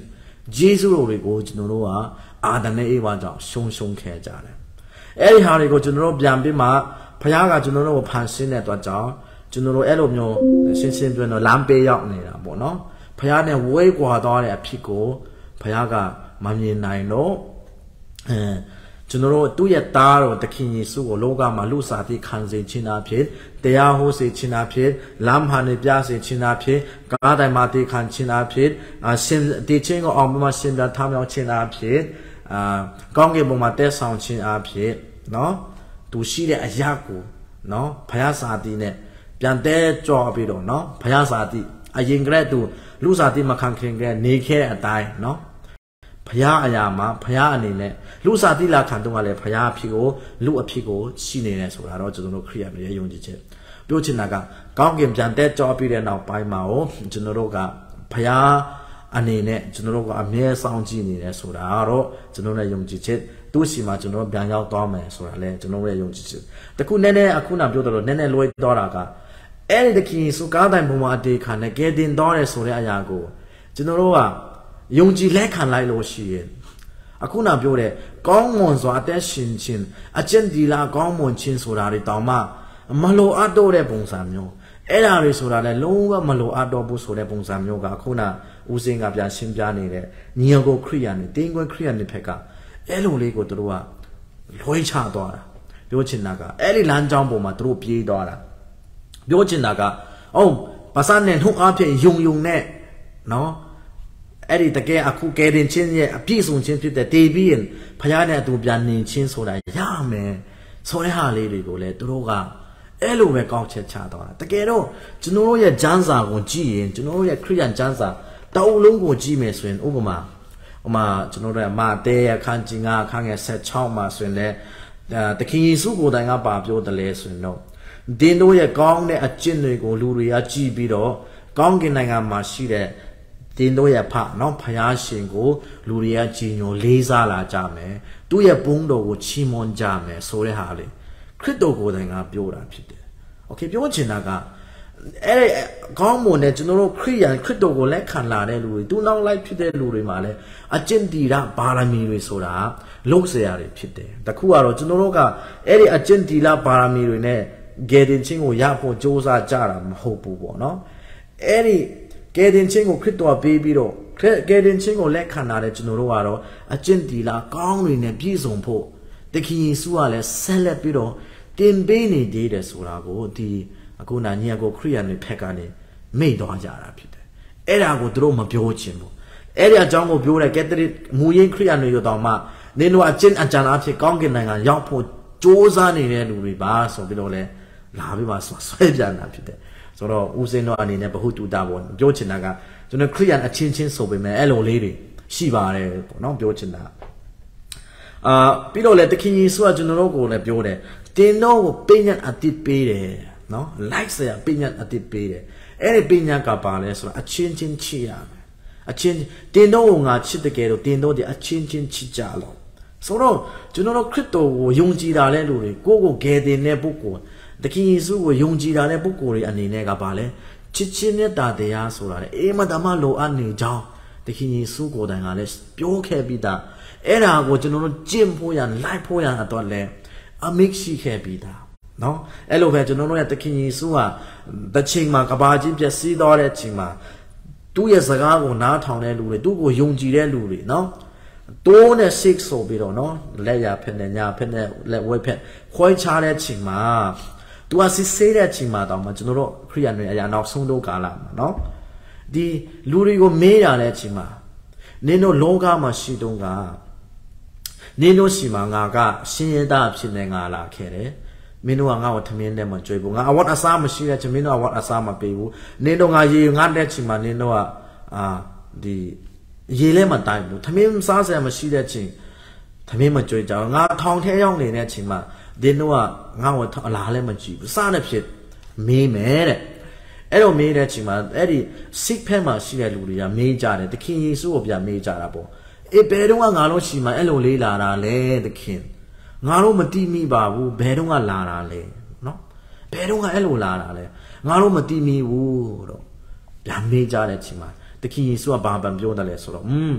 Jesus တွေကိုကျွန်တော်တို့ကအာဒနဲ့အေဝါကြောင့်ရှုံရှုံခဲ့ကြတယ်အဲ့ဒီဟာတွေကိုကျွန်တော်တို့ပြန်ပြီးမှဖခင်ကကျွန်တော်တို့ကိုဖန်ဆင်းတဲ့အတွက်ကြောင့်ကျွန်တော်တို့အဲ့လိုမျိုးရှင်းရှင်းပြောတော့လမ်းပေးရောက်နေတာပေါ့နော်ဖခင်နဲ့ဝေးကွာသွားတဲ့အဖြစ်ကိုဖခင်ကမမြင်နိုင်တော့အဲကျွန်တော်တို့သူ့ရဲ့သားတော်သခင်ယေရှုကိုလောကမှာလူစားပြီးခံစေခြင်းအဖြစ်တရားဟောစေခြင်းအဖြစ်လမ်းဟာနေပြစေခြင်းအဖြစ်ကားတိုင်းမှာတည်ခံခြင်းအဖြစ်အရှင်တည်ခြင်းကိုအောင်ပြီးမှရှင်ပြန်ထမြောက်ခြင်းအဖြစ်အာကောင်းကင်ဘုံမှာတက်ဆောင်ခြင်းအဖြစ်နော်သူရှိတဲ့အရာကိုနော်ဘုရားစာတိနဲ့ပြန်တဲကြော်ပြီးတော့နော်ဘုရားစာတိအရင်ကတည်းကသူလူစားတိမခံခင်ကနေခဲ့တဲ့အတိုင်းနော်ဖျားအရာမှာဖျားအနေနဲ့လူစားတိလာခံတော့ကလည်းဖျားအဖြစ်ကိုလူအဖြစ်ကိုရှိနေတယ်ဆိုတာတော့ကျွန်တော်တို့ခရိယာတွေရဲ့ယုံကြည်ချက်ပြောချင်တာကကောင်းကင်ပြန်တဲ့ကြောပြီးတဲ့နောက်ပိုင်းမှာ哦ကျွန်တော်တို့ကဖျားအနေနဲ့ကျွန်တော်တို့ကအမြဲဆောင်ကြည့်နေတယ်ဆိုတာတော့ကျွန်တော်ရဲ့ယုံကြည်ချက်သူ့စီမှာကျွန်တော်ပြန်ရောက်သွားမယ်ဆိုတာလည်းကျွန်တော်ရဲ့ယုံကြည်ချက်တခုနည်းနည်းအခုနပြောတော့နည်းနည်းလွဲသွားတာကအဲ့ဒီတခင်စုကားတိုင်ဘုံမှာအတေခံနဲ့ကဲတင်သွားတယ်ဆိုတဲ့အရာကိုကျွန်တော်တို့ကယုံကြည်လက်ခံလိုက်လို့ရှိရင်အခုနပြောတဲ့ကောင်းမွန်စွာအသက်ရှင်ခြင်းအကျင့်ဒီလာကောင်းမွန်ခြင်းဆိုတာတွေတောင်မှမလိုအပ်တော့တဲ့ပုံစံမျိုးအဲ့ဒါတွေဆိုတာလည်းလုံးဝမလိုအပ်တော့ဘူးဆိုတဲ့ပုံစံမျိုးကအခုနဦးစင်းကပြန်ရှင်းပြနေတဲ့ညီအကိုခရိယာနဲ့တင်းကွဲခရိယာနဲ့ဖက်ကအဲ့လိုလေးကိုသူတို့ကလွှဲချသွားတာပြောချင်တာကအဲ့ဒီလမ်းကြောင်းပေါ်မှာသူတို့ပြေးသွားတာပြောချင်တာကအော်ပါစနဲ့ထုတ်အားဖြင့်ယုံယုံနဲ့နော်အဲ့ဒီတကယ်အခုကဲတင်ချင်းရဲ့အပြည့်စုံချင်းဖြစ်တဲ့တေးပြီးရင်ဖခင်နဲ့အတူပြန်နေချင်းဆိုတာရမယ်ဆိုတဲ့ဟာလေးတွေကိုလည်းသူတို့ကအဲ့လိုပဲကောက်ချက်ချသွားတာတကယ်တော့ကျွန်တော်တို့ရဲ့ကျမ်းစာကိုကြည့်ရင်ကျွန်တော်တို့ရဲ့ခရိယန်ကျမ်းစာတောက်လုံးကိုကြည့်မယ်ဆိုရင်ဥပမာဥပမာကျွန်တော်တို့ကမာတဲအခန်းကြီးငါအခန်းငယ်၁၆မှာဆိုရင်လည်းတခင်ယေရှုကိုယ်တိုင်ကပါပြောတယ်လဲဆိုရင်တော့ဒင်းတို့ရဲ့ကောင်းတဲ့အကျင့်တွေကိုလူတွေကကြည့်ပြီးတော့ကောင်းကင်နိုင်ငံမှာရှိတဲ့တင်းတို့ရဲ့ဖနော်ဖယားရှင်ကိုလူတွေကကြည်ညိုလေးစားလာကြမယ်သူ့ရဲ့ဘုန်းတော်ကိုချီးမွမ်းကြမယ်ဆိုတဲ့ဟာလေခရစ်တော်ကိုယ်တိုင်ကပြောတာဖြစ်တယ်โอเคပြောချင်တာကအဲ့ဒီကောင်းမွန်တဲ့ကျွန်တော်တို့ခရိယန်ခရစ်တော်ကိုလက်ခံလာတဲ့လူတွေသူနောက်လိုက်ဖြစ်တဲ့လူတွေမှာလည်းအကျင့်တီရဘာရမီတွေဆိုတာလုံးเสียရတယ်ဖြစ်တယ်တခုကတော့ကျွန်တော်တို့ကအဲ့ဒီအကျင့်တီရဘာရမီတွေနဲ့ဂေဒင်ချင်းကိုရဖို့စ조사ကြတာမဟုတ်ဘူးပေါ့နော်အဲ့ဒီကယ်တင်ခြင်းကိုခရစ်တော်ပေးပြီးတော့ကယ်တင်ခြင်းကိုလက်ခံလာတဲ့ကျွန်တော်တို့ကတော့အကျင့်တီလာကောင်းတွေနဲ့ပြည့်စုံဖို့တခင်ယေရှုကလည်းဆက်လက်ပြီးတော့တင်ပေးနေသေးတယ်ဆိုတာကိုဒီအခုနာညီအကိုခရိယန်တွေဖက်ကနေမိတ်သွားကြတာဖြစ်တယ်အဲ့ဒါကိုသူတို့မပြောချင်ဘူးအဲ့ဒီအကြောင်းကိုပြောတဲ့ကက်သလစ်မူရင်းခရိယန်တွေတော့မှနင်တို့အကျင့်အကြံအဖြစ်ကောင်းကင်နိုင်ငံရောက်ဖို့စ조사နေတဲ့လူတွေပါဆိုပြီးတော့လဲလာပြီးမှဆွဲပြန်တာဖြစ်တယ်ဆိုတော့ဦးစင်းတို့အနေနဲ့ဘဟုတူတာပေါ့ပြောချင်တာကကျွန်တော်ခရိယန်အချင်းချင်းဆိုပေမဲ့အဲ့လိုလေးတွေရှိပါတယ်ပေါ့နော်ပြောချင်တာအာပြီးတော့လေတခင်ယေရှုကကျွန်တော်တို့ကိုလည်းပြောတယ်တင်တော့ကိုပိညာအတိပေးတယ်နော် like ဆရာပိညာအတိပေးတယ်အဲ့ဒီပိညာကပါလဲဆိုတော့အချင်းချင်းချစ်ရမယ်အချင်းတင်တော့ကိုငါချစ်တကယ်တော့တင်တော့ဒီအချင်းချင်းချစ်ကြလို့ဆိုတော့ကျွန်တော်တို့ခရစ်တော်ကိုယုံကြည်တာလဲလူတွေကိုကိုဂယ်တင်တဲ့ပုဂ္ဂိုလ်တခင်ယေရှုကိုယုံကြည်တာတဲ့ပုဂ္ဂိုလ်တွေအနေနဲ့ကပါလဲချစ်ချင်းမြတ်တာတရားဆိုတာလေအေးမတမလိုအပ်နေကြောင်းတခင်ယေရှုကိုယ်တိုင်ကလည်းပြောခဲ့ပြီးသားအဲ့ဒါကိုကျွန်တော်တို့ကျင့်ဖို့ရလိုက်ဖို့ရတော့လဲအမိတ်ရှိခဲ့ပြီးသားနော်အဲ့လိုပဲကျွန်တော်တို့ရဲ့တခင်ယေရှုကတစ်ချိန်မှာကဘာကြီးပြည့်စည်သွားတဲ့ချိန်မှာသူ့ရဲ့စကားကိုနားထောင်တဲ့လူတွေသူ့ကိုယုံကြည်တဲ့လူတွေနော်တိုးနဲ့ six ဆိုပြီးတော့နော်လက်ရဖက်နဲ့ညာဖက်နဲ့လက်ဝဲဖက်ခွဲခြားတဲ့ချိန်မှာသူကစစ်ဆေးတဲ့ချိန်မှာတော့မှကျွန်တော်တို့ခရိယန်တွေအရာနောက်ဆုံးတော့ကာလမှာနော်ဒီလူတွေကိုမေးရတဲ့အချိန်မှာနင်တို့လောကမှာရှိတုန်းကနင်တို့ရှိမှာငါကရှင်ရသားဖြစ်နေငါလာခဲ့တယ်မင်းတို့ကငါ့ကိုထမင်းနဲ့မကြွေးဘူးငါအဝတ်အစားမရှိတဲ့ချိန်မင်းတို့အဝတ်အစားမပေးဘူးနင်တို့ငါရေငါတဲ့ချိန်မှာနင်တို့ကအာဒီရေလဲမတိုင်းဘူးထမင်းစားစရာမရှိတဲ့ချိန်ထမင်းမကြွေးကြအောင်ငါထောင်ထဲရောက်နေတဲ့အချိန်မှာဒီတို့ကငါ့ကိုအလားလည်းမကြည့်ဘူးစားတဲ့ဖြစ်မေးမယ်တဲ့အဲ့တော့မေးတဲ့အချိန်မှာအဲ့ဒီ sick ဖက်မှာရှိတဲ့လူတွေကမေးကြတယ်သခင်ယေရှုကိုပြန်မေးကြတာပေါ့အေးဘယ်တော့ကငါတို့ရှိမှအဲ့လိုလေးလာတာလဲသခင်ငါတို့မတိမိပါဘူးဘယ်တော့ကလာတာလဲနော်ဘယ်တော့ကအဲ့လိုလာတာလဲငါတို့မတိမိဘူးတော့ပြန်မေးကြတဲ့အချိန်မှာသခင်ယေရှုကဘာပန်ပြောတယ်လဲဆိုတော့อืม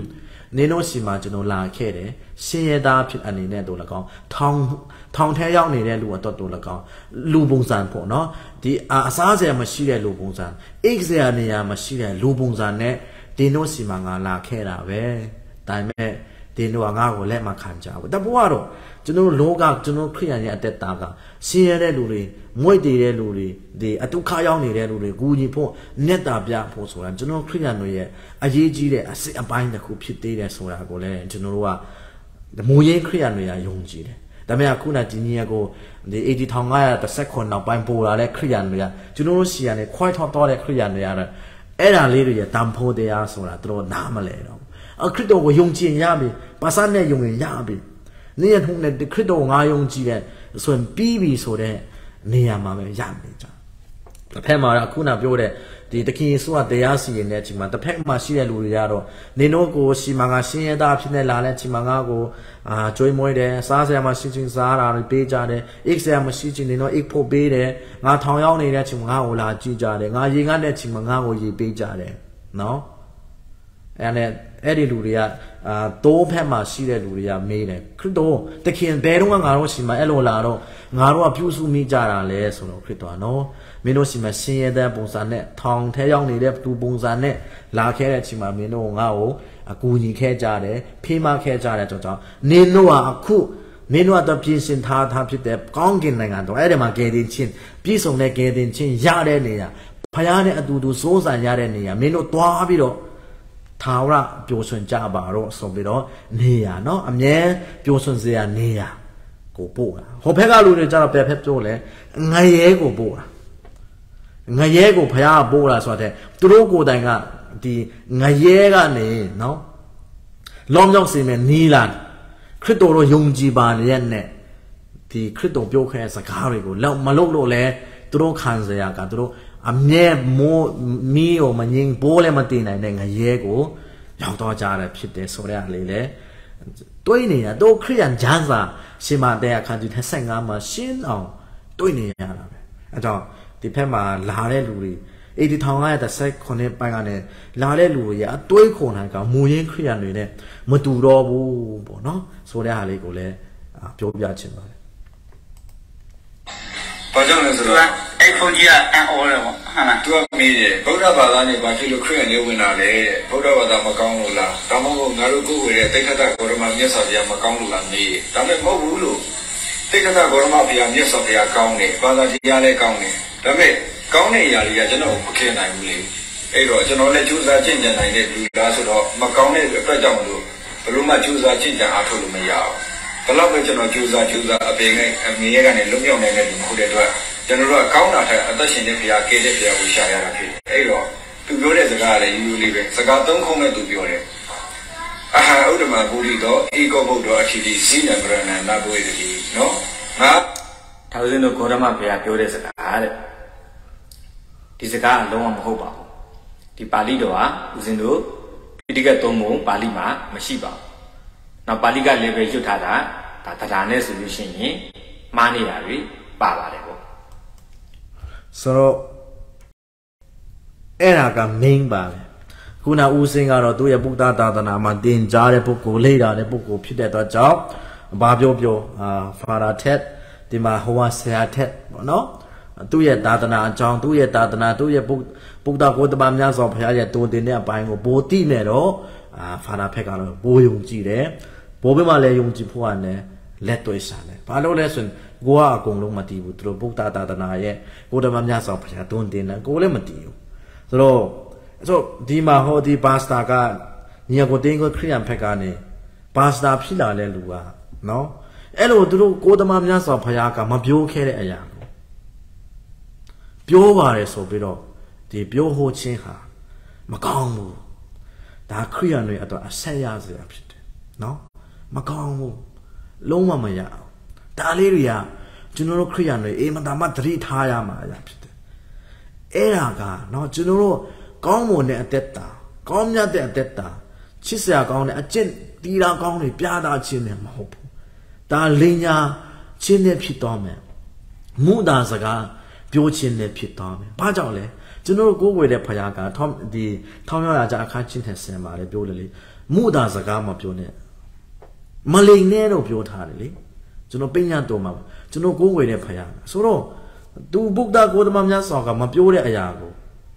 နေလို့ရှိမှကျွန်တော်လာခဲ့တယ်ရှင်ရသားဖြစ်အနေနဲ့တို့၎င်းထောင်ထောင်ထဲရောက်နေတဲ့လူအတော်တို့၎င်းလူပုံစံပေါ့နော်ဒီအစားစရာမရှိတဲ့လူပုံစံအိတ်စရာနေရာမရှိတဲ့လူပုံစံနဲ့ဒီတို့ရှိမှငါလာခဲ့တာပဲဒါပေမဲ့ဒီတို့ကငါ့ကိုလက်မခံကြဘူးတပူကတော့ကျွန်တော်လောကကျွန်တော်ခရိယန်ရဲ့အသက်တာကရှင်ရတဲ့လူတွေမွေ့တည်တဲ့လူတွေဒီအတုခရောက်နေတဲ့လူတွေဂူကြီးဖို့မျက်တာပြဖို့ဆိုတာကျွန်တော်ခရိယန်တွေရဲ့အရေးကြီးတဲ့အစစ်အပိုင်းတစ်ခုဖြစ်သေးတယ်ဆိုတာကိုလည်းကျွန်တော်တို့ကမူရင်းခရိယန်တွေကယုံကြည်တယ်ဒါပေမဲ့ခုနဒီနေ့ကိုဒီeighty thousand five hundred thirty-sevenနောက်ပိုင်းပေါ်လာတဲ့ခရိယန်တွေကကျွန်တော်တို့စီကနေခွိုက်ထောက်တော့တဲ့ခရိယန်တွေရတယ်အဲ့ဒါလေးတွေရဲ့တန်ဖိုးတရားဆိုတာသူတို့နားမလဲတော့အခရစ်တော်ကိုယုံကြည်ရပြီပါစနဲ့ယုံရင်ရပြီနေရထုံးနဲ့ခရစ်တော်ငါယုံကြည်တဲ့ဆိုရင်ပြီးပြီဆိုတဲ့နေရာမှာပဲရနေကြတစ်ဖက်မှာခုနပြောတဲ့ဒီတခင်ယေရှုကတရားစီရင်တဲ့အချိန်မှာတစ်ဖက်မှာရှိတဲ့လူတွေကတော့နေတော့ကိုစီမံကရှင်းရတာဖြစ်နေလာတဲ့အချိန်မှာငါကိုအာကြွေးမွေးတယ်စားစရာမရှိချင်းစားတာတွေပေးကြတယ်အိတ်စရာမရှိချင်းနေတော့အိတ်ဖို့ပေးတယ်ငါထောင်ရောက်နေတဲ့အချိန်မှာငါ့ကိုလာကြည့်ကြတယ်ငါရေငတ်တဲ့အချိန်မှာငါ့ကိုရေပေးကြတယ်နော်အဲ့နဲ့အဲ့ဒီလူတွေကအာတိုးဖက်မှာရှိတဲ့လူတွေကမေးတယ်ခရစ်တော်တခင်ဘယ်တော့ငါတို့ရှိမှအဲ့လိုလာတော့ငါတို့ကပြုစုမိကြတာလဲဆိုတော့ခရစ်တော်နော်မင်းတို့ရှိမှရှင်ရတဲ့ပုံစံနဲ့ထောင်ထဲရောက်နေတဲ့သူပုံစံနဲ့လာခဲ့တဲ့အချိန်မှာမင်းတို့ငါ့ကိုအကူညီခဲ့ကြတယ်ဖေးမခဲ့ကြတယ်ကြောင့်နင်တို့ကအခုမင်းတို့ကတော့ပြင်ဆင်ထားထားဖြစ်တဲ့ကောင်းကင်နိုင်ငံတော်အဲ့ဒီမှာကယ်တင်ခြင်းပြည်စုံတဲ့ကယ်တင်ခြင်းရတဲ့နေရာဖခင်နဲ့အတူတူစိုးစံရတဲ့နေရာမင်းတို့တွားပြီးတော့ထာဝရပျော်ရွှင်ကြပါတော့ဆိုပြီးတော့နေရနော်အမြဲပျော်ရွှင်စေရနေရကိုပို့တာဟိုဘက်ကလူတွေကြတော့ပဲဖက်ပြောလဲငရဲကိုပို့တာငရဲကိုဖရားပို့တာဆိုတဲ့သူတို့ကိုယ်တိုင်ကဒီငရဲကနေနော်လောင်းကြောင်းစီမဲ့နီးလာခရစ်တော်တို့ယုံကြည်ပါရဲ့နဲ့ဒီခရစ်တော်ပြောခဲ့တဲ့စကားတွေကိုလောက်မလုပ်လို့လဲသူတို့ခံစရာကသူတို့အမြဲမိုးမီးကိုမငင်းဘိုးလည်းမတင်နိုင်တဲ့ငရဲကိုရောက်တော့ကြတယ်ဖြစ်တယ်ဆိုတဲ့အလေးလေတွေးနေရတော့ခရိယန်ဂျန်စာရှင်မတဲ့အခါကျtwenty-fiveမှာရှင်းအောင်တွေးနေရတာပဲအဲကြောင့်ဒီဖက်မှာလာတဲ့လူတွေeighty thousand five hundred thirty-sevenပိုင်းကနေလာတဲ့လူတွေအတွေးခုန်နိုင်ကမူရင်းခရိယန်တွေနဲ့မတူတော့ဘူးပေါ့နော်ဆိုတဲ့ဟာလေးကိုလည်းပြောပြချင်ပါတယ်ဘာကြောင့်လဲဆိုတော့အဲ့ဖုန်ကြီးကအန်အော်တယ်ပေါ့ဟုတ်လားသူကမေးတယ်ဗုဒ္ဓဘာသာနဲ့ဘာဖြစ်လို့ခရစ်ယာန်တွေဝင်လာလဲဗုဒ္ဓဘာသာမကောင်းလို့လားဒါမှမဟုတ်ငါတို့ကိုယ်ဝေတဲ့တိက္ခတဂေါရမမြတ်စွာဘုရားမကောင်းလို့လားမေးတယ်ဒါပေမဲ့မဟုတ်ဘူးလို့တိက္ခတဂေါရမဘုရားမြတ်စွာဘုရားကောင်းတယ်ဘာသာတရားလည်းကောင်းတယ်ဒါပေမဲ့ကောင်းတဲ့အရာတွေကကျွန်တော်မခင်နိုင်ဘူးလေအဲ့တော့ကျွန်တော်လည်းကြိုးစားကျင့်ကြံနိုင်တဲ့လူလားဆိုတော့မကောင်းတဲ့အတွက်ကြောင့်မလို့ဘယ်လိုမှကြိုးစားကျင့်ကြံအားထုတ်လို့မရအောင်ဘယ်လောက်ပဲကျွန်တော်ကြိုးစားကြိုးစားအပေငယ်အမြဲကနေလွတ်မြောက်နိုင်တဲ့လူမျိုးတွေအတွက်ကျွန်တော်တို့ကကောင်းတာတဲ့အသက်ရှင်တဲ့ဘုရားကဲတဲ့ဘုရားကိုရှာရတာဖြစ်တယ်အဲ့တော့သူပြောတဲ့စကားလည်းရိုးရိုးလေးပဲစကားသုံးခုနဲ့သူပြောတယ်အဟာဥဒ္ဓမဘူရိတော့ဧကောဘုဒ္ဓအထီတိဇိနဗရဏနာဘွေတိနော်ငါထာဝရတို့ဂေါရမဘုရားပြောတဲ့စကားတဲ့ဒီစကားအလုံးဝမဟုတ်ပါဘူးဒီပါဠိတော်ဟာဦးဇင်းတို့ပိဋကတ်သုံးပုံပါဠိမှာမရှိပါဘူးနောက်ပါဠိကလည်းပဲရွတ်ထားတာဒါတရားနဲ့ဆိုလို့ရှိရင်မှားနေတာတွေပါပါတယ်ပေါ့ဆိုတော့အဲ့ဒါက main ပါပဲခုနဦးစင်းကတော့သူ့ရဲ့ပုဒ္ဒသာသနာမှာတင်ကြားတဲ့ပုဂ္ဂိုလ်လေ့လာတဲ့ပုဂ္ဂိုလ်ဖြစ်တဲ့အတွက်ကြောင့်ဘာပြောပြောအာဖာရာထက်ဒီမှာဟိုဝါဆရာထက်ပေါ့နော်သူ့ရဲ့သာသနာအကြောင်းသူ့ရဲ့သာသနာသူ့ရဲ့ပုဒ္ဒကိုတပါများစွာဘုရားရဲ့တိုးတင်တဲ့အပိုင်းကိုပိုတိနေတော့အာဖာရာဖက်ကတော့ပိုယုံကြည်တယ်ဘိုးဘမလည်းယုံကြည်ဖို့ကနေလက်တွေ့ရှာတယ်ဘာလို့လဲဆိုရင်ကိုကအကုန်လုံးမတည်ဘူးသူတို့ဗုဒ္ဓသာသနာရဲ့ကိုတမများစွာဘုရားတွန်းတင်တယ်ကိုလည်းမတည်ဘူးဆိုတော့ဆိုဒီမှာဟောဒီပါစတာကညီကိုတင်းကိုခရိယန်ဖက်ကနေပါစတာဖြစ်လာတဲ့လူကနော်အဲ့လိုသူတို့ကိုတမများစွာဘုရားကမပြောခဲ့တဲ့အရာကိုပြောပါတယ်ဆိုပြီးတော့ဒီပြောဟောခြင်းဟာမကောင်းဘူးဒါခရိယန်တွေအတွက်အဆက်ရစရာဖြစ်တယ်နော်မကောင်းဘူးလုံးဝမရအောင်ဒါလေးတွေကကျွန်တော်တို့ခရိယန်တွေအေးမတာမသတိထားရမှာအရာဖြစ်တယ်အဲ့ဒါကနော်ကျွန်တော်တို့ကောင်းမွန်တဲ့အသက်တာကောင်းမြတ်တဲ့အသက်တာချစ်စရာကောင်းတဲ့အကျင့်တီးတာကောင်းတွေပြတာခြင်းနဲ့မဟုတ်ဘူးဒါလင်ညာခြင်းနဲ့ဖြစ်သွားမယ်မူတာစကားပြောခြင်းနဲ့ဖြစ်သွားမယ်ဘာကြောင့်လဲကျွန်တော်တို့ကိုယ်ဝေတဲ့ဖခင်ကထောင်းဒီထောင်းရကြအခါချင်းတဲ့ဆင်ပါလေပြောလေလေ muda zagama pione maling no pio thari juno pinya to ma juno go we de phaya so ro tu buddha godama mya saw ka ma pio de aya ko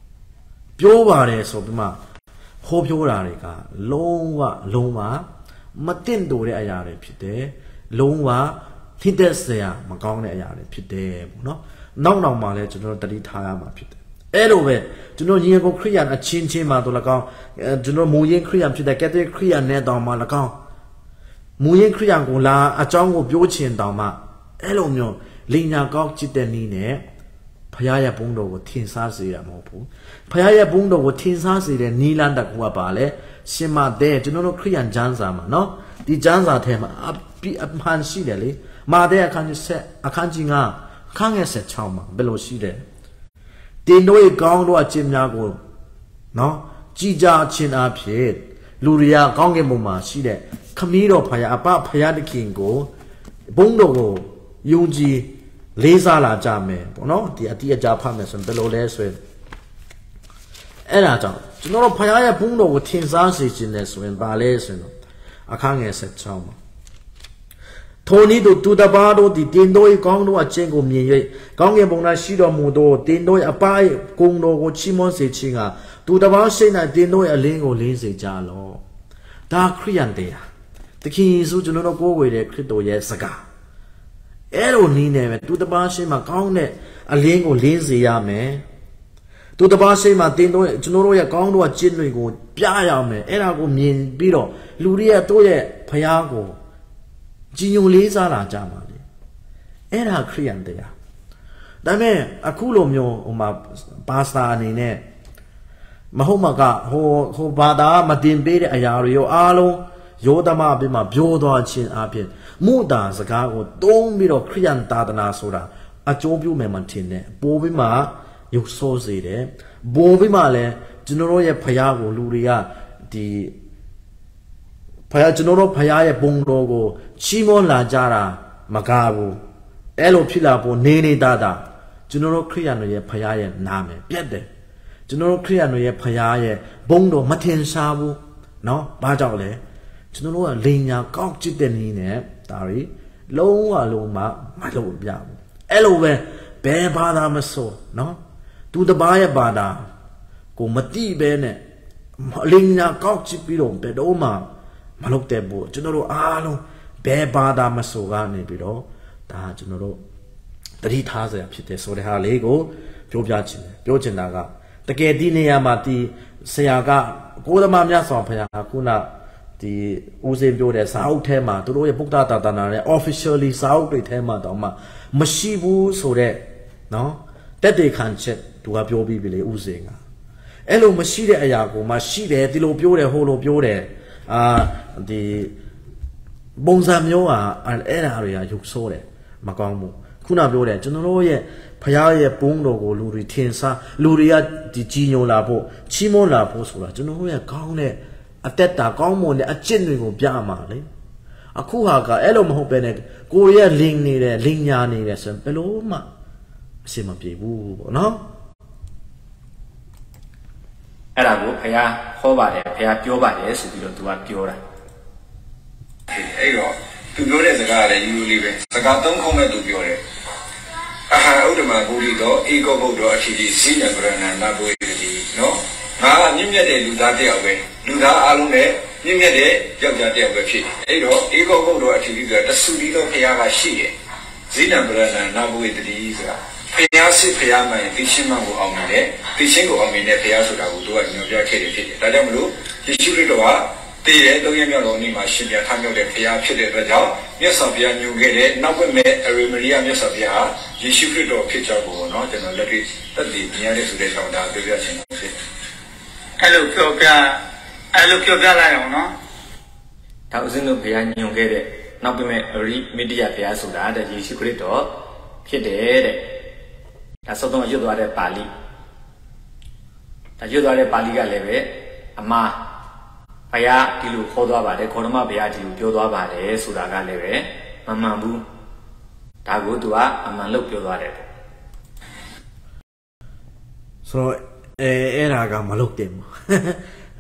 pio bare so pi ma ho pio da de ka long wa long wa ma tin to de aya de phit de long wa hit de sia ma kaung de aya de phit de no naw naw ma le juno tati tha ya ma phit deအဲ့လိုပဲကျွန်တော်ရင်ကိုခရိယာအချင်းချင်းမှာတော့၎င်းကျွန်တော်မူရင်းခရိယာဖြစ်တဲ့ကက်သလစ်ခရိယာနဲ့တောင်မှ၎င်းမူရင်းခရိယာကိုလာအကြောင်းကိုပြောချင်တောင်မှအဲ့လိုမျိုးလိညာကောက်จิตတဲ့နည်းနဲ့ဖခင်ရဲ့ဘုန်းတော်ကိုထင်ရှားစေရမဟုတ်ဘူးဖခင်ရဲ့ဘုန်းတော်ကိုထင်ရှားစေတဲ့နီလန်တကူကပါလေရှင်မတဲ့ကျွန်တော်တို့ခရိယန်ကျမ်းစာမှာနော်ဒီကျမ်းစာထဲမှာအပိအမှန်ရှိတယ်လေမာတဲ့အခန်းကြီးဆက်အခန်းကြီးငါအခန်းငယ်ဆက်၆မှာဘယ်လိုရှိတယ်တင်တို့ရဲ့ကောင်းတို့အချင်းများကိုနော်ကြည်ကြချင်းအဖြစ်လူရိယာကောင်းကင်ဘုံမှာရှိတဲ့ခမည်းတော်ဖခင်အပဖခင်တခင်ကိုဘုန်းတော်ကိုယုံကြည်လေးစားလာကြမယ်ပေါ့နော်ဒီအတိအကျဖတ်မယ်ဆိုရင်ဘယ်လိုလဲဆိုရင်အဲ့ဒါကြောင့်ကျွန်တော်တို့ဖခင်ရဲ့ဘုန်းတော်ကိုထင်ရှားစေခြင်းနဲ့ဆိုရင်ဗာလဲဆိုရင်အခန်းငယ်ဆက်၆မှာထိုနည်းသူတပါတို့ဒီတင်တို့၏ကောင်းတို့အချင်းကိုမြင်၍ကောင်းကင်ဘုံ၌ရှိတော်မူသောတင်တို့၏အပါ၏ကုံတော်ကိုချီးမွမ်းစေခြင်းကသူတပါရှိ၌တင်တို့၏အလင်းကိုလင်းစေကြလော့ဒါခရိယန်တရားတခင်ယေရှုကျွန်တော်တို့ကိုးကွယ်တဲ့ခရစ်တော်ရဲ့စကားအဲ့လိုနည်းနဲ့ပဲသူတပါရှိမှကောင်းတဲ့အလင်းကိုလင်းစေရမယ်သူတပါရှိမှတင်တို့ကျွန်တော်တို့ရဲ့ကောင်းတို့အချင်းတွေကိုပြရမယ်အဲ့ဒါကိုမြင်ပြီးတော့လူတွေရဲ့တို့ရဲ့ဖခင်ကိုကြည်ညိုလေးစားလာကြပါလေအဲ့ဒါခရိယန်တရားဒါပေမဲ့အခုလိုမျိုးဟိုမှာပါစတာအနေနဲ့မဟုတ်မကဟိုဟိုဘာသာမတင်ပေးတဲ့အရာတွေရောအားလုံးယောသမအပြင်မှာပြောသွားခြင်းအပြင်မူတာစကားကိုသုံးပြီးတော့ခရိယန်သာသနာဆိုတာအကျိုးပြုမယ်မှထင်တယ်ပို့ပြီးမှရုပ်ဆိုးစေတယ်ပို့ပြီးမှလည်းကျွန်တော်တို့ရဲ့ဖခင်ကိုလူတွေကဒီဖခင်ကျွန်တော်တို့ဖခင်ရဲ့ဘုံတော်ကိုချီးမွမ်းလာကြတာမကားဘူးအဲ့လိုဖြစ်လာဖို့နေနေတာတာကျွန်တော်တို့ခရိယန်တွေရဲ့ဖခင်ရဲ့နာမည်ပြတ်တယ်ကျွန်တော်တို့ခရိယန်တွေရဲ့ဖခင်ရဲ့ဘုံတော်မထင်ရှားဘူးเนาะဘာကြောင့်လဲကျွန်တော်တို့ကလိန်ညာကောက်จิตတဲ့နည်းနဲ့ဒါရီလုံးဝလုံးမမလုပ်ပြဘူးအဲ့လိုပဲဘယ်ဘာသာမဆိုเนาะသူတပားရဲ့ဘာသာကိုမတိပဲနဲ့လိန်ညာကောက်จิตပြီးတော့ဘယ်တော့မှမလုပ်တဲ့ဘူးကျွန်တော်တို့အားလုံးဘယ်ဘာသာမဆိုကနေပြီးတော့ဒါကျွန်တော်တို့တတိထားစရာဖြစ်တယ်ဆိုတဲ့ဟာလေးကိုပြောပြချင်တယ်ပြောချင်တာကတကယ်ဒီနေရာမှာဒီဆရာကကိုသမားများဆောင်ဖရာခုနဒီဦးစင်ပြောတဲ့စာအုပ်ထဲမှာသူတို့ရဲ့ဗုဒ္ဓသာသနာနဲ့ officially စာအုပ်တွေထဲမှာတော့မှမရှိဘူးဆိုတဲ့နော်တက်တေခံချက်သူကပြောပြီးပြီလေဦးစင်ကအဲ့လိုမရှိတဲ့အရာကိုမှရှိတယ်ဒီလိုပြောတယ်ဟိုလိုပြောတယ်အာဒီပုံစံမျိုးอ่ะအဲ့ဒါတွေကရုပ်ဆိုးတယ်မကောင်းဘူးခုနပြောတယ်ကျွန်တော်တို့ရဲ့ဖခင်ရဲ့ဘုန်းတော်ကိုလူတွေထင်ရှားလူတွေကဒီကြီးညိုလာဖို့ချီးမွမ်းလာဖို့ဆိုတာကျွန်တော်တို့ရဲ့ကောင်းတဲ့အတက်တာကောင်းမွန်တဲ့အကျင့်တွေကိုပြမှာလေအခုဟာကအဲ့လိုမဟုတ်ပဲနဲ့ကိုရဲ့လင်းနေတယ်လင်းညာနေတယ်ဆိုရင်ဘယ်လို့မှအရှင်းမပြေဘူးပေါ့နော်အဲ့ဒါကိုဖခင်ဟောပါတယ်ဖခင်ပြောပါတယ်ဆိုပြီးတော့သူကပြောတာအဲ့တော့သူပြောတဲ့စကားကလည်းယူလေးပဲစကားသုံးခုမဲ့သူပြောတယ်အာဟာဥဒ္ဓမာဂုရိတော့ဧကောဘုဒ္ဓအထီးစီနံပရဏနာဘွေတိနော်ငါကမြင့်မြတ်တဲ့လူသားတစ်ယောက်ပဲလူသားအားလုံးနဲ့မြင့်မြတ်တဲ့ယောက်ျားတစ်ယောက်ပဲဖြစ်အဲ့တော့ဧကောဘုဒ္ဓအထီးကတဆူလီတော့ဖခင်ကရှိတယ်ဇိနံပရဏနာဘွေတိဆိုတာဖခင်စစ်ဖခင်မှန်သိချင်းမှကိုအောင်မြင်တယ်သိချင်းကိုအောင်မြင်တဲ့ဖခင်ဆိုတာကိုသူကညွှန်ပြခဲ့တယ်ဖြစ်တယ်ဒါကြောင့်မလို့ယေရှုခရစ်တော်ကတည်တဲ့သုံးရမြောက်တော်နေ့မှာရှင်ပြန်ထမြောက်တဲ့ဖခင်ဖြစ်တဲ့အတွက်ကြောင့်မြတ်စွာဘုရားညွှန်ခဲ့တဲ့နောက်ွယ်မဲ့အရေမရီယာမြတ်စွာဘုရားယေရှုခရစ်တော်ဖြစ်ကြောင်းကိုเนาะကျွန်တော်လက်တွေ့သက်တည်မြင်ရတဲ့ဆိုတဲ့ဆောင်တာပြောပြချင်တယ်ဖြစ်အဲ့လိုပြောပြအဲ့လိုပြောပြလိုက်အောင်เนาะဒါဥစဉ်တို့ဘုရားညွှန်ခဲ့တဲ့နောက်ွယ်မဲ့အရိမီဒီယာဘုရားဆိုတာတဲ့ယေရှုခရစ်တော်ဖြစ်တယ်တဲ့ဒါစောတော့ရွတ်သွားတဲ့ပါဠိဒါရွတ်သွားတဲ့ပါဠိကလည်းပဲအမှားဘုရားဒီလိုခေါ်သွားပါတယ်ခေါရမဘုရားဒီလိုပြောသွားပါတယ်ဆိုတာကလည်းပဲမမှန်ဘူးဒါကိုသူကအမှန်လို့ပြောသွားတယ်ဆိုတော့အဲအဲ့ဒါကမလုပ်တယ်ဘူး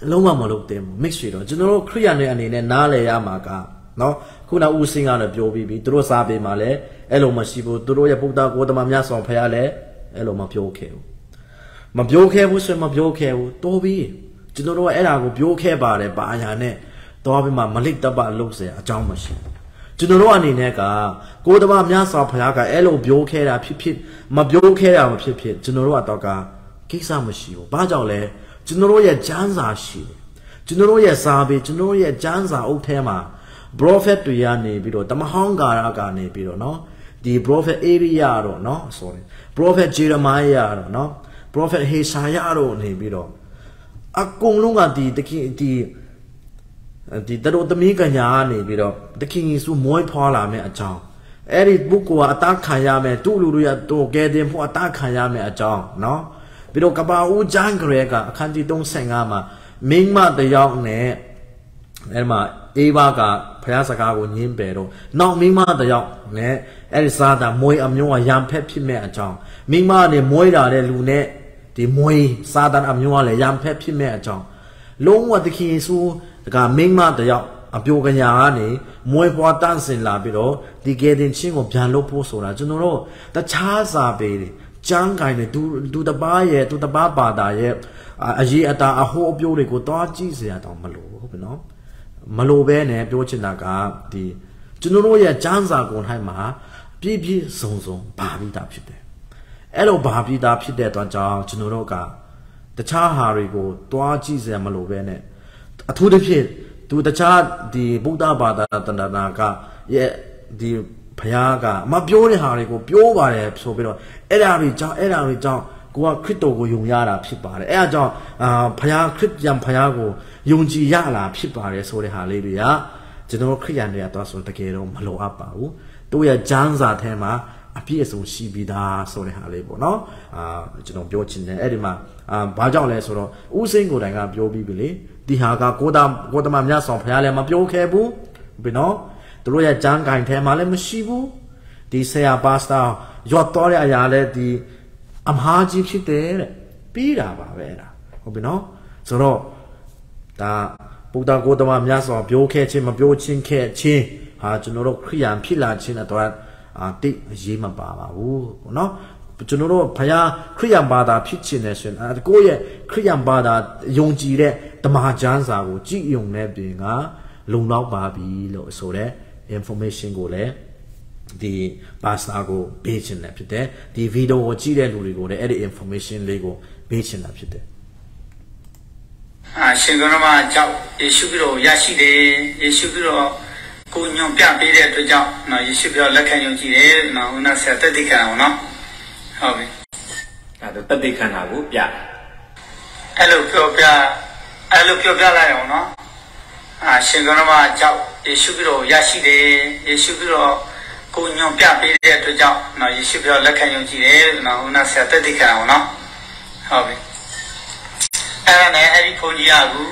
လုံးဝမလုပ်သင့်ဘူး mix ရတော့ကျွန်တော်တို့ခရိယာတွေအနေနဲ့နားလည်ရမှာကနော်ခုနဦးစင်းကလည်းပြောပြီးပြီသူတို့စားပေးမှာလဲအဲ့လိုမရှိဘူးသူတို့ရဲ့ဗုဒ္ဓကိုယ်တော်မြတ်စွာဘုရားလည်းအဲ့လိုမပြောခဲ့ဘူးမပြောခဲ့ဘူးဆိုရင်မပြောခဲ့ဘူးတော်ပြီကျွန်တော်တို့ကအဲ့ဒါကိုပြောခဲ့ပါတယ်ဘာအရာနဲ့တော်ပြီးမှမလိတ်တပတ်လုပ်เสียအကြောင်းမရှိကျွန်တော်တို့အနေနဲ့ကကိုယ်တော်မြတ်စွာဘုရားကအဲ့လိုပြောခဲ့တာဖြစ်ဖြစ်မပြောခဲ့တာမဖြစ်ဖြစ်ကျွန်တော်တို့ကတော့ကကိစ္စမရှိဘူးဘာကြောင့်လဲကျွန်တော်တို့ရဲ့ကျမ်းစာရှိတယ်ကျွန်တော်တို့ရဲ့စာပေကျွန်တော်တို့ရဲ့ကျမ်းစာအုပ်ထဲမှာ prophet တွေကနေပြီးတော့တမဟောင်းကာရကနေပြီးတော့เนาะဒီ prophet area တော့เนาะ sorry prophet Jeremiah တော့เนาะ prophet Hosea တော့နေပြီးတော့အကုန်လုံးကဒီတခင်ဒီဒီတတော်သမီးကညာနေပြီးတော့တခင်ယေရှုမွေးဖွားလာမယ့်အကြောင်းအဲ့ဒီပုဂ္ဂိုလ်ကအသားခံရမယ်သူ့လူတွေကတော့ကဲတင်ဖို့အသားခံရမယ်အကြောင်းเนาะပြီးတော့ကဘာဦးကျမ်းကလေးကအခန်းကြီးသုံးဆယ်ငါမှာမိန်းမတယောက်နဲ့အဲ့မှာအေဝါကဖျားစကားကိုညင်းပယ်တော့နောက်မိန်းမတယောက်နဲ့အဲ့ဒီစားတာမွေးအမျိုးကရံဖက်ဖြစ်မဲ့အကြောင်းမိန်းမနဲ့မွေးတာတဲ့လူနဲ့ဒီမွေးစားတာအမျိုးကလည်းရံဖက်ဖြစ်မဲ့အကြောင်းလုံးဝတခင်ယေရှုကမိန်းမတယောက်အပြိုကညာကနေမွေးဖွားတန်းစင်လာပြီးတော့ဒီကဲတင်ချင်းကိုပြန်လုပ်ဖို့ဆိုတာကျွန်တော်တို့တခြားစာပေတွေကျမ်းဂိုင်းတွေဒူဒူတပားရဲ့ဒူတပားဘာသာရဲ့အရေးအတာအဟိုးအပြိုးတွေကိုတွားကြည့်စရာတော့မလိုဘူးဟုတ်ပြီနော်မလိုပဲနဲ့ပြောချင်တာကဒီကျွန်တော်တို့ရဲ့ကျမ်းစာကုန်တိုင်းမှာပြည့်ပြည့်စုံစုံဘာပြီးသားဖြစ်တယ်အဲ့လိုဘာပြီးသားဖြစ်တဲ့အတွက်ကြောင့်ကျွန်တော်တို့ကတခြားဟာတွေကိုတွားကြည့်စရာမလိုပဲနဲ့အထူးသဖြင့်သူတခြားဒီဗုဒ္ဓဘာသာတဏ္ဍာကရဲ့ဒီဘုရားကမပြောတဲ့ဟာတွေကိုပြောပါတယ်ဆိုပြီးတော့အဲ့ဓာတွေကြောင့်အဲ့ဓာတွေကြောင့်ကိုကခရစ်တော်ကိုယုံရတာဖြစ်ပါတယ်အဲ့ဒါကြောင့်အာဘုရားခရစ်ယာန်ဘုရားကိုယုံကြည်ရလာဖြစ်ပါတယ်ဆိုတဲ့ဟာလေးတွေကကျွန်တော်ခရစ်ယာန်တွေကတော့ဆိုတကယ်တော့မလိုအပ်ပါဘူးသူ့ရဲ့ကျမ်းစာထဲမှာအပြည့်အစုံရှိပြီးသားဆိုတဲ့ဟာလေးပေါ့နော်အာကျွန်တော်ပြောချင်တယ်အဲ့ဒီမှာအာဘာကြောင့်လဲဆိုတော့ဦးစိန်ကိုယ်တိုင်ကပြောပြီးပြီလေဒီဟာကကိုသားကိုတမမြတ်ဆောင်ဘုရားလည်းမပြောခဲ့ဘူးဘယ်နော်သူတို့ရဲ့ကျမ်းဂိုင်းထဲမှာလည်းမရှိဘူးဒီဆရာပါစတာရော့တော်တဲ့အရာလည်းဒီအမှားကြီးဖြစ်တယ်တဲ့ပြီးတာပါပဲအဲ့ဒါဟုတ်ပြီနော်ဆိုတော့ဒါဗုဒ္ဓကိုယ်တော်မြတ်စွာပြောခဲ့ခြင်းမပြောခြင်းခဲ့ခြင်းဟာကျွန်တော်တို့ခရိယန်ဖြစ်လာခြင်းတော့အာတိတ်အရေးမပါပါဘူးပေါ့နော်ကျွန်တော်တို့ဘုရားခရိယန်ဘာသာဖြစ်ခြင်းနဲ့ဆိုရင်အဲကိုယ့်ရဲ့ခရိယန်ဘာသာယုံကြည်တဲ့ဓမ္မကျမ်းစာကိုကြည်ယုံတဲ့ပြင်ကလုံလောက်ပါပြီလို့ဆိုတဲ့ information ကိုလည်းဒီပါစတာကိုပေးချင်တယ်ဖြစ်တယ်ဒီဗီဒီယိုကိုကြည့်တဲ့လူတွေကိုလည်းအဲ့ဒီ information လေးကိုပေးချင်တာဖြစ်တယ်အာရှင်ကရမကြောင့်ယေရှုခရစ်တော်ရရှိတယ်ယေရှုခရစ်တော်ကိုညွန်ပြပေးတဲ့အတွက်ကြောင့်နော်ယေရှုခရစ်တော်လက်ခံယုံကြည်တယ်နော်ဦးနာဆရာတက်တိခံအောင်နော်ဟုတ်ပြီအဲ့တော့တက်တိခံတာကိုပြအဲ့လိုပြောပြအဲ့လိုပြောပြလိုက်အောင်နော်အာရှင်ကရမကြောင့်ယေရှုခရစ်တော်ရရှိတယ်ယေရှုခရစ်တော်ကိုညွန်ပြပေးတဲ့အတွက်ကြောင့်နော်ယေရှုခရစ်တော်လက်ခံယုံကြည်တယ်နော်ဦးနာဆရာတက်တိခံအောင်နော်ဟုတ်ပြီအဲ့ဒါနဲ့အဲ့ဒီဘုန်းကြီးကအခု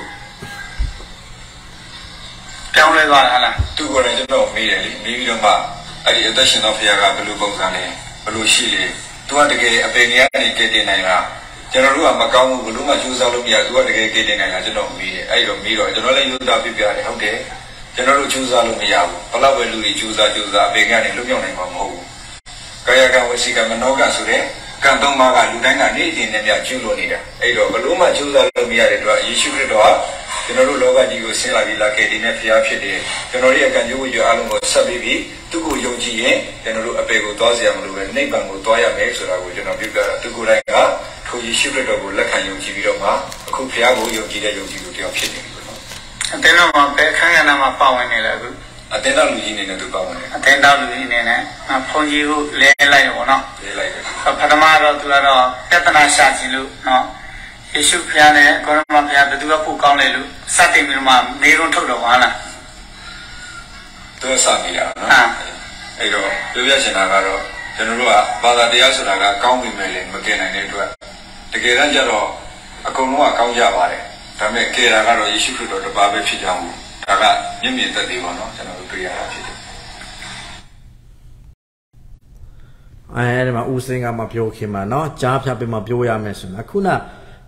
ပြောင်းလဲသွားတာလားသူကလည်းကျွန်တော်မေးတယ်လေမေးပြီးတော့မှအဲ့ဒီအသက်ရှင်သောဘုရားကဘယ်လိုပုံစံလဲဘယ်လိုရှိလဲသူကတကယ်အပင်ကြီးကနေကဲတင်နိုင်လားကျွန်တော်တို့ကမကောင်းဘူးဘယ်လိုမှကြိုးစားလို့မရသူကတကယ်ကဲတင်နိုင်လားကျွန်တော်မေးတယ်အဲ့တော့မေးတော့ကျွန်တော်လည်းယူသားပြပြတယ်ဟုတ်တယ်ကျွန်တော်တို့ကြိုးစားလို့မရဘူးဘလောက်ပဲလူတွေကြိုးစားကြိုးစားအပင်ကနေလွတ်မြောက်နိုင်မှာမဟုတ်ဘူးကာယကဝစီကမနောကဆိုတဲ့ကံသုံးပါးကလူတိုင်းကနေ့စဉ်နဲ့မြကျူးလို့နေတာအဲ့တော့ဘလို့မှကြိုးစားလို့မရတဲ့အတွက်ယေရှုခရစ်တော်ကကျွန်တော်တို့လောကကြီးကိုဆင်းလာပြီးလာခဲ့တဲ့နဲ့ဖျားဖြစ်တယ်ကျွန်တော်တို့ရဲ့ကံကြိုးဝိရအားလုံးကိုဆက်ပြီးပြီးသူ့ကိုယုံကြည်ရင်ကျွန်တော်တို့အပေကိုသွားเสียမလို့ပဲနိဗ္ဗာန်ကိုသွားရမယ်ဆိုတာကိုကျွန်တော်ပြပြတာသူကိုယ်တိုင်ကထိုယေရှုခရစ်တော်ကိုလက်ခံယုံကြည်ပြီးတော့မှအခုဖျားကိုယုံကြည်တဲ့ယုံကြည်သူတယောက်ဖြစ်နေပြီပေါ့အတင်းတော့ဘယ်ခန်းရနာမှာပါဝင်နေလဲအခုအတင်းတော်လူကြီးနေနဲ့သူပါဝင်တယ်အတင်းတော်လူကြီးနေနဲ့ဘုန်းကြီးကိုလဲလိုက်ရောနော်လဲလိုက်တယ်ပထမတော့သူကတော့ပြဿနာရှာခြင်းလို့နော်ယေရှုဖျားနဲ့ကိုရမဖျားဘယ်သူကပို့ကောင်းလဲလို့စတင်ပြီးတော့မှမေးရုံထုတ်တော့ဟာလားသူစပြီးတာနော်အဲ့တော့ပြောပြချင်တာကတော့ကျွန်တော်တို့ကဘာသာတရားဆိုတာကကောင်းပြီမဲ့လည်းမကင်နိုင်တဲ့အတွက်တကယ်တမ်းကျတော့အကုန်လုံးကကောင်းကြပါတယ်ဒါပေမဲ့ကယ်တာကတော့ယေရှုခရစ်တော်တပါးပဲဖြစ်ကြောင်းဒါကမြင့်မြတ်သက်သေးပါနော်ကျွန်တော်တို့တွေ့ရတာဖြစ်တယ်အဲဒီမှာဦးစင်းကမပြောခင်မှာเนาะကြားဖြတ်ပြီးမှပြောရမယ်ဆိုရင်အခုနဒီ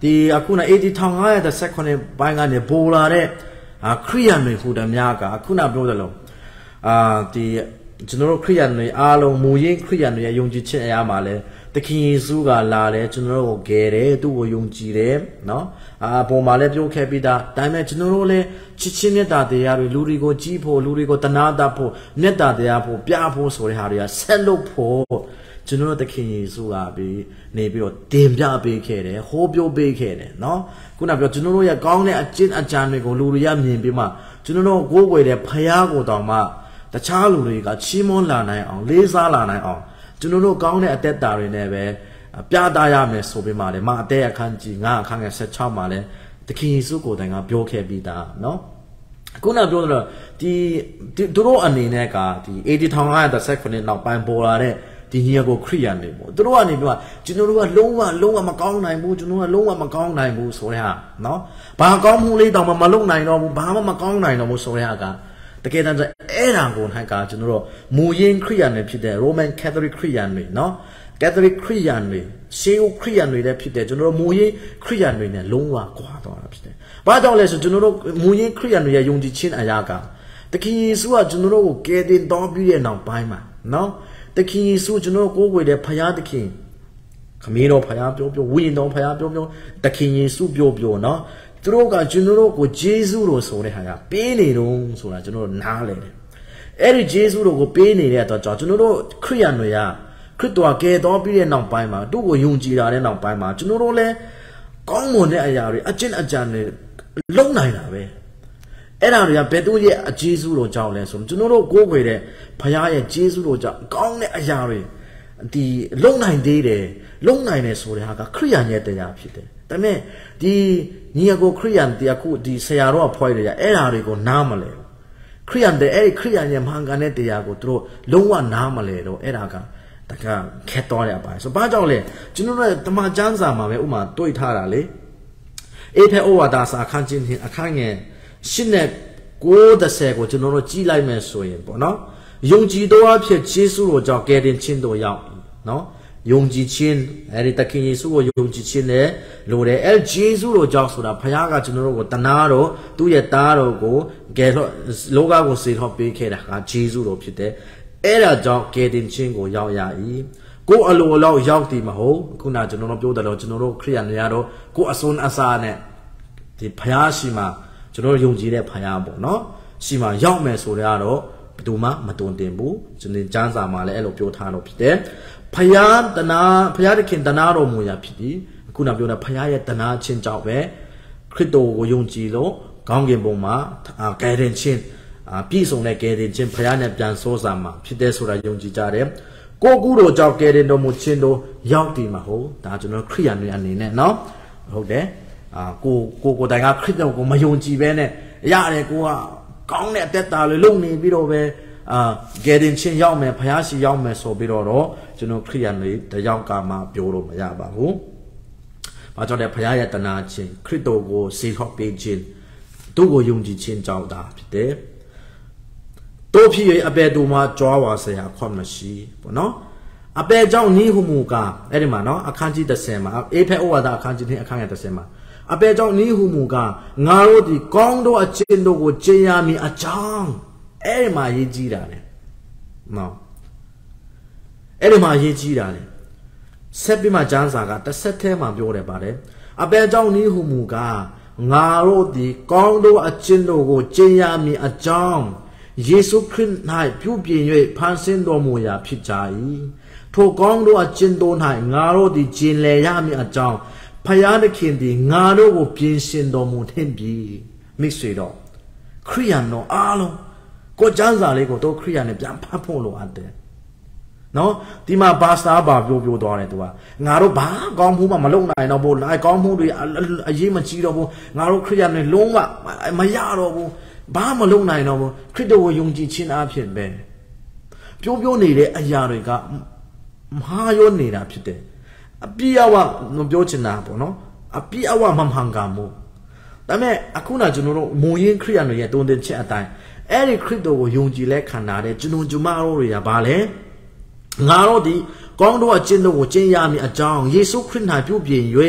ဒီအခုန eightyထောင်၅ရာတစ်ဆက်ခုနှစ်ပိုင်းကနေပိုလာတဲ့ခရိယန်တွေဟူသည်များကအခုနပြောသလိုအာဒီကျွန်တော်တို့ခရိယန်တွေအားလုံးမူရင်းခရိယန်တွေရဲ့ယုံကြည်ခြင်းအရာမှာလဲသခင်ယေရှုကလာတယ်ကျွန်တော်တို့ကိုကယ်တယ်သူ့ကိုယုံကြည်တယ်နော်အာပုံမှာလဲပြောခဲ့ပြီးသားဒါပေမဲ့ကျွန်တော်တို့လဲချစ်ချင်းမေတ္တာတရားတွေလူတွေကိုကြည်ဖို့လူတွေကိုတနာတတ်ဖို့မေတ္တာတရားဖို့ပြဖို့ဆိုတဲ့ဟာတွေကဆက်လုပ်ဖို့ကျွန်တော်တို့သခင်ယေရှုကပြီးနေပြီးတော့တင်ပြပေးခဲ့တယ်ဟောပြောပေးခဲ့တယ်နော်ခုနပြောကျွန်တော်တို့ရဲ့ကောင်းတဲ့အကျင့်အကြံတွေကိုလူတွေရမြင်ပြီးမှကျွန်တော်တို့ကိုးကွယ်တဲ့ဖခင်ကိုတောင်မှတခြားလူတွေကချီးမွမ်းလာနိုင်အောင်လေးစားလာနိုင်အောင်ကျွန်တော်တို့ကောင်းတဲ့အသက်တာတွေနဲ့ပဲပြသရမယ်ဆိုပြီးမှလည်းမအသက်အခန်းကြီးငါအခန်းငယ်၁၆မှာလည်းသခင်ယေရှုကိုယ်တိုင်ကပြောခဲ့ပြီးသားနော်ခုနပြောတော့ဒီသူတို့အနေနဲ့ကဒီ eightyထောင်၅ရာတစ်ဆက်ခုနှစ်နောက်ပိုင်းပေါ်လာတဲ့ဒီညီကိုခရိယန်တွေပေါ့သူတို့ကနေပြောကျွန်တော်တို့ကလုံးဝလုံးဝမကောင်းနိုင်ဘူးကျွန်တော်ကလုံးဝမကောင်းနိုင်ဘူးဆိုတဲ့ဟာနော်ဘာကောင်းမှုလေးတောင်မှမလုပ်နိုင်တော့ဘူးဘာမှမကောင်းနိုင်တော့ဘူးဆိုတဲ့ဟာကတကယ်တမ်းကျအဲ့ဒါကိုနိုင်ကကျွန်တော်တို့မူရင်းခရိယန်တွေဖြစ်တဲ့ Roman Catholic ခရိယန်တွေနော် Catholic ခရိယန်တွေရှေးဦးခရိယန်တွေလည်းဖြစ်တယ်ကျွန်တော်တို့မူရင်းခရိယန်တွေနဲ့လုံးဝကွာသွားတာဖြစ်တယ်ဘာကြောင့်လဲဆိုကျွန်တော်တို့မူရင်းခရိယန်တွေရဲ့ယုံကြည်ခြင်းအရာကတခင်ယေရှုကကျွန်တော်တို့ကိုကယ်တင်တော်ပြီးတဲ့နောက်ပိုင်းမှာနော်တခင်ယေရှုကျွန်တော်ကိုးကွယ်တဲ့ဖခင်တခင်ခမည်းတော်ဖခင်ပြောပြောဝိညာဉ်တော်ဖခင်ပြောပြောတခင်ယေရှုပြောပြောနော်သူတို့ကကျွန်တော်တို့ကိုဂျေဇုလို့ဆိုတဲ့ဟာကပေးနေတော့ဆိုတာကျွန်တော်တို့နားလည်တယ်အဲ့ဒီဂျေဇုတို့ကိုပေးနေတဲ့အတွက်ကြောင့်ကျွန်တော်တို့ခရိယန်တွေကခရစ်တော်ကယ်တော်ပြီးတဲ့နောက်ပိုင်းမှာသူ့ကိုယုံကြည်လာတဲ့နောက်ပိုင်းမှာကျွန်တော်တို့လည်းကောင်းမွန်တဲ့အရာတွေအကျင့်အကြံတွေလုံနိုင်တာပဲအဲ့ဒါတွေကဘယ်သူရဲ့အဂျေဇုတော်ကြောင့်လဲဆိုကျွန်တော်တို့ကိုးကွယ်တဲ့ဘုရားရဲ့ဂျေဇုတော်ကြောင့်ကောင်းတဲ့အရာတွေဒီလုံနိုင်သေးတယ်လုံနိုင်တယ်ဆိုတဲ့ဟာကခရိယန်ရဲ့တရားဖြစ်တယ်ဒါပေမဲ့ဒီညီအကိုခရိယန်တရားခုဒီဆရာတော်ကဖွဲ့ရအဲ့ဒါတွေကိုနားမလဲခရိယန်တဲ့အဲ့ဒီခရိယန်ရဲ့မှန်ကန်တဲ့တရားကိုသူတို့လုံးဝနားမလဲတော့အဲ့ဒါကတကခက်တော်ရပါဆိုဘာကြောင့်လဲကျွန်တော်တို့တမန်ကျမ်းစာမှာပဲဥမာတွေ့ထားတာလေအေဖေဩဝါဒစာအခန်းချင်းအခန်းငယ်ရှစ်နဲ့ကိုးဆယ်ကိုကျွန်တော်တို့ကြည့်လိုက်မယ်ဆိုရင်ပေါ့နော်ယုံကြည်တော်အဖြစ်ယေရှုတော်ကြောင့်ကယ်တင်ခြင်းတော်ရောက်နော်ယုံကြည်ခြင်းအဲ့ဒီတခင်ယေရှုကိုယုံကြည်ခြင်းနဲ့လို့တဲ့အဲ့ယေရှုတော်ကြောင့်ဆိုတာဘုရားကကျွန်တော်တို့ကိုတနာတော်သူ့ရဲ့သားတော်ကိုကယ်လို့လောကကိုစေထောက်ပေးခဲ့တာကယေရှုတော်ဖြစ်တယ်အဲ့ဒါကြောင့်ကယ်တင်ခြင်းကိုရောက်ရ၏ကိုအလိုအလောက်ရောက်တည်မဟုတ်ခုနကျွန်တော်တို့ပြောတယ်လို့ကျွန်တော်တို့ခရိယန်တွေကတော့ကိုအစွန်းအစားနဲ့ဒီဘုရားရှိမှကျွန်တော်ယုံကြည်တဲ့ဘုရားပေါ့နော်ရှိမှရောက်မယ်ဆိုတော့ဘယ်သူမှမတွင်တင်ဘူးကျွန်တော်ကျမ်းစာမှာလည်းအဲ့လိုပြောထားတော့ဖြစ်တယ်ဖယားတနာဖယားတခင်တနာတော်မူရာဖြစ်ပြီးအခုနပြောတဲ့ဖယားရဲ့တနာခြင်းကြောင့်ပဲခရစ်တော်ကိုယုံကြည်လို့ကောင်းကင်ဘုံမှာကယ်တင်ခြင်းပြည့်စုံတဲ့ကယ်တင်ခြင်းဖယားနဲ့ပြန်ဆိုးစာမှာဖြစ်တဲ့ဆိုတာယုံကြည်ကြတယ်ကိုကူတော်ကြောင့်ကယ်တင်တော်မူခြင်းတို့ရောက်တည်မှာဟုတ်ဒါကျွန်တော်ခရိယန်တွေအနေနဲ့နော်ဟုတ်တယ်အာကိုကိုကိုတိုင်ကခရစ်တော်ကိုမယုံကြည်ပဲနဲ့ရတယ်ကိုကကောင်းတဲ့အသက်တာတွေလုပ်နေပြီးတော့ပဲအာကယ်တင်ခြင်းရောက်မယ်ဖယားရှိရောက်မယ်ဆိုပြီးတော့ကျွန်တော်ခရိယန်တွေတယောက်ကမှပြောလို့မရပါဘူး။ဘာကြောင့်လဲဖယားရဲ့တနာခြင်းခရစ်တော်ကိုစေထောက်ပေးခြင်းသူ့ကိုယုံကြည်ခြင်းကြောင့်ဒါဖြစ်တယ်။တို့ဖြစ်၍အပေတူမှာကြွားဝါစရာခွင့်မရှိပေါ့နော်။အပေကြောင့်နိဟုမူကအဲ့ဒီမှာနော်အခန်းကြီးတစ်ဆယ်မှာအေဖက်ဩဝါဒအခန်းကြီးအခန်းငယ်တစ်ဆယ်မှာအပေကြောင့်နိဟုမူကငါတို့ဒီကောင်းသောအခြင်းတို့ကိုကျင့်ရမည်အကြောင်းအဲ့ဒီမှာရေးကြည့်တာလေနော်အဲ့ဒီမှာရေးကြည့်တာလေဆက်ပြီးမှကျမ်းစာကတစ်ဆက်ထဲမှာပြောတယ်ပါတယ်အပေကြောင့်နိဟုမူကငါတို့ဒီကောင်းသောအခြင်းတို့ကိုကျင့်ရမည်အကြောင်းယေရှုခရစ်၌ပြုပြင်၍ဖန်ဆင်းတော်မူရာဖြစ်ကြ၏ထိုကောင်းသောအခြင်းတို့၌ငါတို့ဒီကျင့်လည်ရမည်အကြောင်းဖယားသခင်ဒီငါတို့ကိုပြင်ဆင်တော်မူသင်ပြီမိတ်ဆွေတော်ခရိယန်တော်အားလုံးကိုကျမ်းစာလေးကိုတော့ခရိယန်နဲ့ပြန်ဖတ်ဖို့လိုအပ်တယ်နော်ဒီမှာဘာသာဘာပြောပြောသွားတယ်သူကငါတို့ဘာကောင်းမှုမှမလုပ်နိုင်တော့ဘူးလိုက်ကောင်းမှုတွေအရေးမကြီးတော့ဘူးငါတို့ခရိယန်တွေလုံးဝမရတော့ဘူးဘာမလုပ်နိုင်တော့ဘူးခရစ်တော်ကိုယုံကြည်ခြင်းအဖြစ်ပဲပြောပြောနေတဲ့အရာတွေကမဟာရောနေတာဖြစ်တယ်အပြည့်အဝမပြောချင်တာပေါ့နော်အပြည့်အဝမမှန်ကန်ဘူးဒါပေမဲ့အခုနကျွန်တော်တို့မူရင်းခရိယန်တွေရဲ့တုံ့တင်ချက်အတိုင်းအဲ့ဒီခရစ်တော်ကိုယုံကြည်လဲခံနာတဲ့ကျွန်တော်ကျမတို့တွေကဘာလဲငါတို့ဒီကောင်းသောအကျင့်တို့ကိုကျင့်ရမည်အကြောင်းယေရှုခရစ်၌ပြုပြင်၍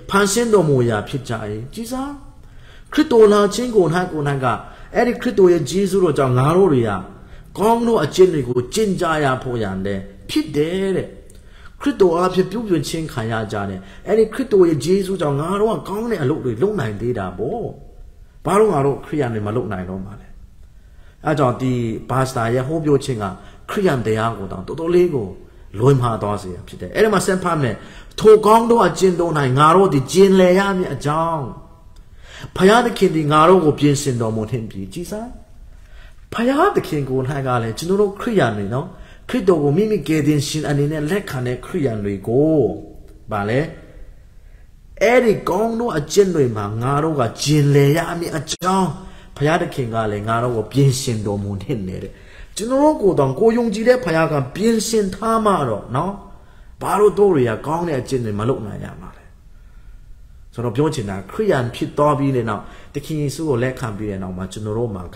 潘先多木呀撇家诶，其实ခရစ်တော်လာချင်းကို၌ကို၌ကအဲ့ဒီခရစ်တော်ရဲ့ဂျေဇုတော်ကြောင့်ငါတို့တွေကကောင်းသောအကျင့်တွေကိုကျင့်ကြရဖို့ရတဲ့ဖြစ်တယ်တဲ့ခရစ်တော်အဖြစ်ပြုပြင်ခြင်းခံရကြတယ်အဲ့ဒီခရစ်တော်ရဲ့ဂျေဇုကြောင့်ငါတို့ကကောင်းတဲ့အလုပ်တွေလုပ်နိုင်သေးတာပေါ့ဘာလို့ငါတို့ခရိယန်တွေမလုပ်နိုင်တော့မှာလဲအဲကြောင့်ဒီဘာစတာရဲ့ဟောပြောခြင်းကခရိယန်တရားကိုတောင်တော်တော်လေးကိုလွင်မှာသွားစေဖြစ်တယ်အဲ့ဒီမှာဆက်ဖတ်မယ်ထိုကောင်းသောအကျင့်တို့၌ငါတို့ဒီကျင်လည်ရမည်အကြောင်းဖယားသခင်ဒီငါတို့ကိုပြင်ဆင်တော်မူခြင်းပြီကြည်စားဖယားသခင်ကို၌ကလည်းကျွန်တော်တို့ခရိယန်တွေနော်ခရစ်တော်ကိုမိမိကယ်တင်ရှင်အနေနဲ့လက်ခံတဲ့ခရိယန်တွေကိုဗာလဲအဲ့ဒီကောင်းသောအကျင့်တွေမှာငါတို့ကကျင်လည်ရမည်အကြောင်းဖယားသခင်ကလည်းငါတို့ကိုပြင်ဆင်တော်မူနေတယ်ကျွန်တော်ကိုတော့ကိုယုံကြည်တဲ့ဖယားကပြင်ဆင်ထားမှာတော့နော်ဘာလို့တို့တွေကကောင်းတဲ့အကျင့်တွေမလုပ်နိုင်ရမှာလဲဆိုတော့ပြောချင်တာခရိယန်ဖြစ်တော်ပြီးတဲ့နောက်သခင်ယေရှုကိုလက်ခံပြီးတဲ့နောက်မှာကျွန်တော်တို့မှာက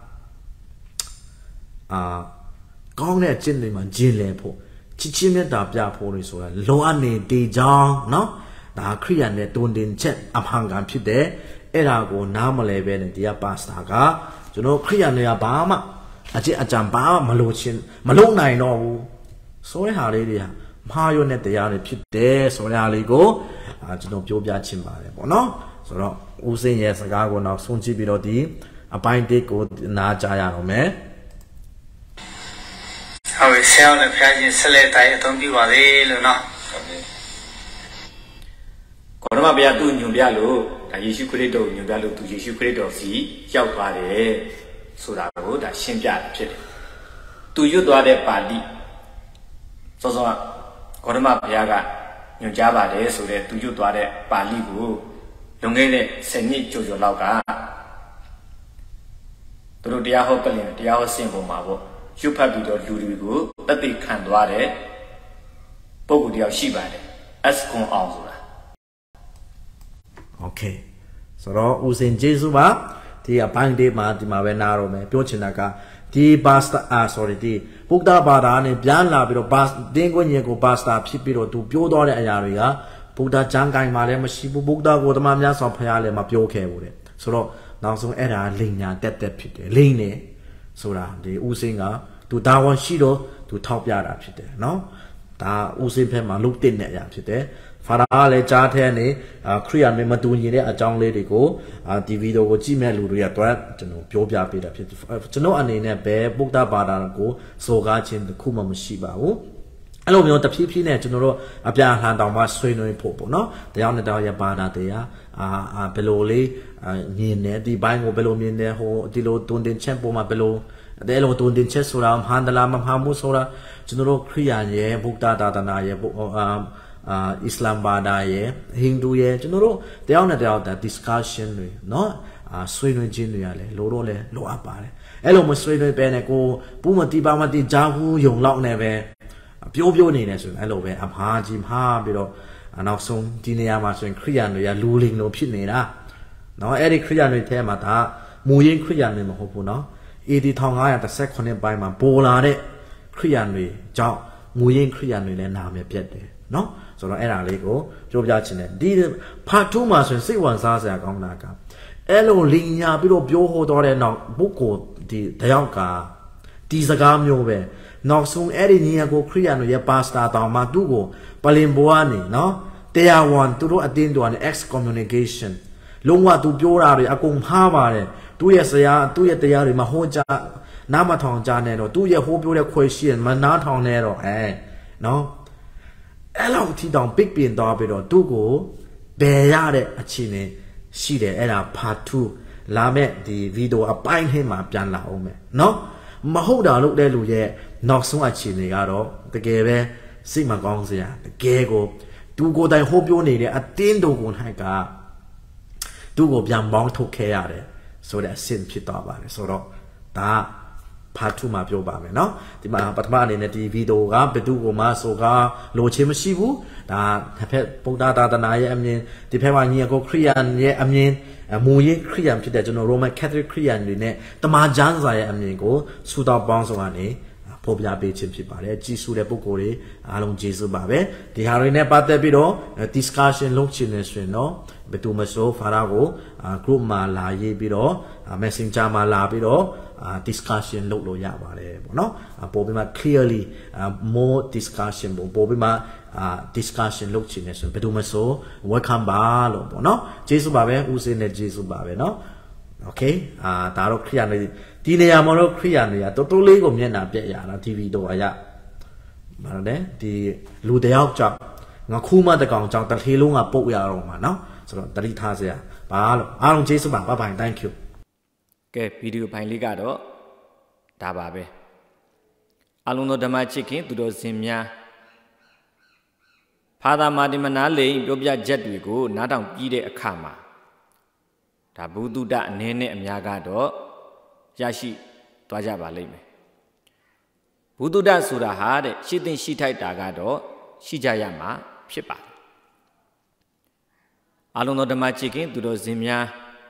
အာကောင်းတဲ့အကျင့်တွေမှာကျင်လည်ဖို့ချစ်ချင်းမြတ်တာပြဖို့လို့ဆိုတာလောအပ်နေတေကြောင်းနော်ဒါခရိယန်နဲ့တွင်တင်ချက်အမှန်ကန်ဖြစ်တယ်အဲ့ဒါကိုနားမလဲပဲနဲ့တရားပါစတာကကျွန်တော်ခရိယန်တွေကဘာမှအကျင့်အကြံဘာမှမလို့ချင်းမလုံနိုင်တော့ဘူးဆိုတဲ့ဟာလေးတွေကမှားရွံ့တဲ့တရားတွေဖြစ်တယ်ဆိုတဲ့ဟာလေးကိုအာကျွန်တော်ပြောပြချင်ပါတယ်ပေါ့နော်ဆိုတော့ဦးစင်းရဲ့စကားကိုနောက်ဆုံးကြည့်ပြီးတော့ဒီအပိုင်းတစ်ကိုနားကြားရအောင်မယ်ဟုတ်ပြီဆရာလည်းဖျားခြင်းဆက်လက်တိုင်းအသုံးပြုပါလေလို့နော်ခေါရမဘုရားသူ့ညွန်ပြလို့ဒါယေရှုခရစ်တော်ညွန်ပြလို့သူယေရှုခရစ်တော်စီရောက်သွားတယ်ဆိုတာကိုဒါရှင်းပြတာဖြစ်တယ်သူရွတ်သွားတဲ့ပါဠိစောစောကခေါရမဘုရားကညွန်ကြားပါတယ်ဆိုတဲ့သူရွတ်သွားတဲ့ပါဠိကိုလွန်ခဲ့တဲ့ဆယ်နှစ်ကျော်ကျော်လောက်ကသူတို့တရားဟောကလင်တရားဟောဆင်ပုံမှာပေါ့ရွတ်ဖတ်ပြီးတော့လူတွေကိုတသိခံသွားတဲ့ပုဂ္ဂိုလ်တယောက်ရှိပါတယ်အက်စကွန်အောင်ဆိုတာโอเคဆိုတော့ဦးစင်ဂျေဇုပါဒီအပိုင်းလေးမှာဒီမှာပဲနားတော့မယ်ပြောချင်တာကဒီပါစတာအာ sorry ဒီဗုဒ္ဓဘာသာနဲ့ပြန်လာပြီးတော့ပါတင်းကွညင်ကိုပါစတာဖြစ်ပြီးတော့သူပြောသွားတဲ့အရာတွေကဗုဒ္ဓကျမ်းဂိုင်းမှာလည်းမရှိဘူးဗုဒ္ဓကိုတမန်များဆောင်ဖရားလည်းမပြောခဲ့ဘူးတဲ့ဆိုတော့နောက်ဆုံးအဲ့ဒါလိန်ညာတက်တက်ဖြစ်တယ်လိန်နေဆိုတာဒီဦးစင်ကသူတာဝန်ရှိတော့သူထောက်ပြတာဖြစ်တယ်နော်ဒါဦးစင်ဖက်မှာလုတ်တင်တဲ့အရာဖြစ်တယ်ဖာရာလည်းကြားထဲနေခရိယန်တွေမတူညီတဲ့အကြောင်းလေးတွေကိုဒီဗီဒီယိုကိုကြည့်မဲ့လူတွေကတော့ကျွန်တော်ပြောပြပေးတာဖြစ်တယ်ကျွန်တော်အနေနဲ့ပဲဗုဒ္ဓဘာသာကိုစော်ကားခြင်းတစ်ခုမှမရှိပါဘူးအဲ့လိုမျိုးတဖြည်းဖြည်းနဲ့ကျွန်တော်တို့အပြာဟန်တောင်မှဆွေးနွေးဖို့ပေါ့နော်တရားနဲ့တရားရဘာသာတရားအာဘယ်လိုလေးမြင်နေဒီဘိုင်းကိုဘယ်လိုမြင်နေဟိုဒီလိုတွင်တင်ချက်ပေါ်မှာဘယ်လိုအဲလိုတွင်တင်ချက်ဆိုတာဟန်ဒလာမဟာမှုဆိုတာကျွန်တော်တို့ခရိယန်ရဲ့ဗုဒ္ဓသာသနာရဲ့အာအာအစ္စလာမ်ဘာသာရဲ့ဟိန္ဒူရဲ့ကျွန်တော်တို့တရားနဲ့တရားတာ discussion တွေเนาะအာဆွေးနွေးခြင်းတွေရလဲလိုတော့လဲလိုအပ်ပါတယ်အဲ့လိုမဆွေးနွေးပဲနဲ့ကိုပူမတိပါမတိဂျာဘူးယုံလောက်နေပဲပြောပြောနေတယ်ဆိုရင်အဲ့လိုပဲအမှားကြီးမှားပြီးတော့နောက်ဆုံးဒီနေရာမှာဆိုရင်ခရိယန်တွေကလူလင်လိုဖြစ်နေတာเนาะအဲ့ဒီခရိယန်တွေထဲမှာဒါမူရင်းခရိယန်တွေမဟုတ်ဘူးเนาะအေဒီ၁၅၁၈ပိုင်းမှာပေါ်လာတဲ့ခရိယန်တွေကြောင့်မူရင်းခရိယန်တွေလည်းနာမည်ပြတ်တယ်เนาะဆိုတော့အဲ့ဒါလေးကိုပြောပြချင်တယ်ဒီဖတ်ထုမှာဆိုရင်စိတ်ဝင်စားစရာကောင်းတာကအဲ့လိုလင်ညာပြီးတော့ပြောဟောတော့တဲ့နောက်ပုဂ္ဂိုလ်ဒီတယောက်ကဒီစကားမျိုးပဲနောက်ဆုံးအဲ့ဒီညီအကိုခရိယန်တို့ရဲ့ပါစတာတောင်မှသူ့ကိုပလင်ဘွားနေနော်တရားဝန်သူတို့အတင်းတော်နဲ့ excommunication လုံးဝသူပြောတာတွေအကုန်မှားပါတယ်သူ့ရဲ့ဆရာသူ့ရဲ့တရားတွေမှာဟောကြားနားမထောင်ကြနဲ့တော့သူ့ရဲ့ဟောပြောတဲ့ခွဲရှိရင်မနားထောင်နဲ့တော့အဲနော်အဲ့လောက်ထီတောင် big ပြင်သွားပြီးတော့သူ့ကိုဘယ်ရတဲ့အခြေအနေရှိတယ်အဲ့ဒါ part two လာမဲ့ဒီဗီဒီယိုအပိုင်းထဲမှာပြန်လာအောင်မယ်နော်မဟုတ်တာလို့တဲ့လူရဲ့နောက်ဆုံးအခြေအနေကတော့တကယ်ပဲစိတ်မကောင်းစရာတကယ်ကိုသူကိုယ်တိုင်ဟောပြောနေတဲ့အတင်းတော်ကို၌ကသူ့ကိုပြန်ပေါင်းထုတ်ခဲ့ရတယ်ဆိုတဲ့အဆင့်ဖြစ်သွားပါတယ်ဆိုတော့ဒါpart twoမှာပြောပါမယ်เนาะဒီမှာပထမအနေနဲ့ဒီဗီဒီယိုကဘယ်သူကိုမှဆိုကားလိုချင်မရှိဘူးဒါတစ်ဖက်ဗုဒ္ဓသာသနာရဲ့အမြင်ဒီဖက်မှာညီအကိုခရိယန်ရဲ့အမြင်မူရင်းခရိယန်ဖြစ်တဲ့ကျွန်တော် Roman Catholic ခရိယန်တွေနဲ့တမန်ကျမ်းစာရဲ့အမြင်ကိုစူတောင်းပေါင်းစုံကနေဖော်ပြပေးခြင်းဖြစ်ပါတယ်ကြည်စုတဲ့ပုဂ္ဂိုလ်တွေအားလုံးကျေးဇူးပါပဲဒီဟာတွေနဲ့ပတ်သက်ပြီးတော့ discussion လုပ်ချင်နေဆိုရင်တော့ဘယ်သူမဆိုဖာရာကို group မှာလာရေးပြီးတော့ messenger မှာလာပြီးတော့ discussion လုပ်လို့ရပါတယ်ပေါ့နော်ပို့ပြီးမှ clearly more discussion ပို့ပို့ပြီးမှ discussion လုပ်ချင်နေဆိုရင်ဘယ်သူမဆို welcome ပါလို့ပေါ့နော်ကျေးဇူးပါပဲဦးစင်းနဲ့ကျေးဇူးပါပဲเนาะ okay အာဒါတော့ခရိယာနေဒီနေရာမှာတော့ခရိယာနေရာတော်တော်လေးကိုမျက်နှာပြက်ရတာ တီဗီ တော့အရမှာလဲဒီလူတယောက်ကြောင့်ငါခူးမတကောင်ကြောင့်တစ်ထေလုံးကပုတ်ရတော့မှာเนาะဆိုတော့တတိထားစရာဘာလို့အားလုံးကျေးဇူးပါဘိုင်ဘိုင် thank you ကဲဗီဒီယိုဖိုင်လေးကတော့ဒါပါပဲအားလုံးသောဓမ္မချစ်ခင်သူတော်စင်များဖာသာမာတင်မနာလိန်ပြောပြချက်တွေကိုနားထောင်ပြီးတဲ့အခါမှာဒါဘုဒ္ဓတအနေနဲ့အများကတော့ရရှိသွားကြပါလိမ့်မယ်ဘုဒ္ဓတဆိုတာဟာတဲ့ရှိသိရှိထိုက်တာကတော့ရှိကြရမှာဖြစ်ပါတယ်အားလုံးသောဓမ္မချစ်ခင်သူတော်စင်များ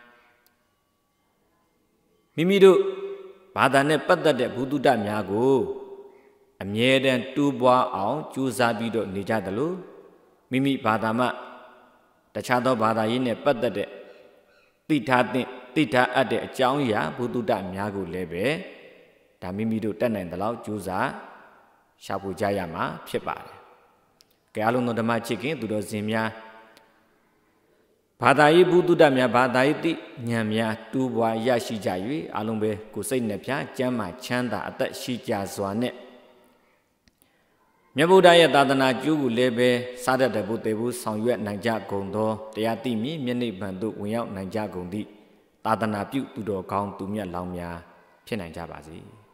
မိမိတို့ဘာသာနဲ့ပတ်သက်တဲ့ဘုဒ္ဓတများကိုအမြဲတမ်းတူးပွားအောင်ကြိုးစားပြီးတော့နေကြသလိုမိမိဘာသာမှတခြားသောဘာသာရေးနဲ့ပတ်သက်တဲ့သိထားတဲ့သိထားအပ်တဲ့အကြောင်းအရာဘုဒ္ဓတများကိုလည်းပဲဒါမိမိတို့တတ်နိုင်သလောက်ကြိုးစားရှာဖွေကြရမှာဖြစ်ပါတယ်။ကဲအားလုံးသောဓမ္မချစ်ခင်သူတော်စင်များဘာသာရေးဘုဒ္ဓတများဘာသာရေးသိဉာဏ်များတူပွားရရှိကြ၍အားလုံးပဲကိုယ်စိတ်နှပြကျမ်းမာချမ်းသာအသက်ရှိကြစွာနဲ့မြတ်ဗုဒ္ဓရဲ့သာသနာကျိုးကိုလည်းပဲစားတတ်တဲ့ဘုသေဘူးဆောင်ရွက်နိုင်ကြကုန်သောတရားသိမြင်မျက်နှိပ်ဗံတို့ဝင်ရောက်နိုင်ကြကုန်သည့်သာသနာပြုသူတော်ကောင်းသူမြတ်လောင်းများဖြစ်နိုင်ကြပါစေ။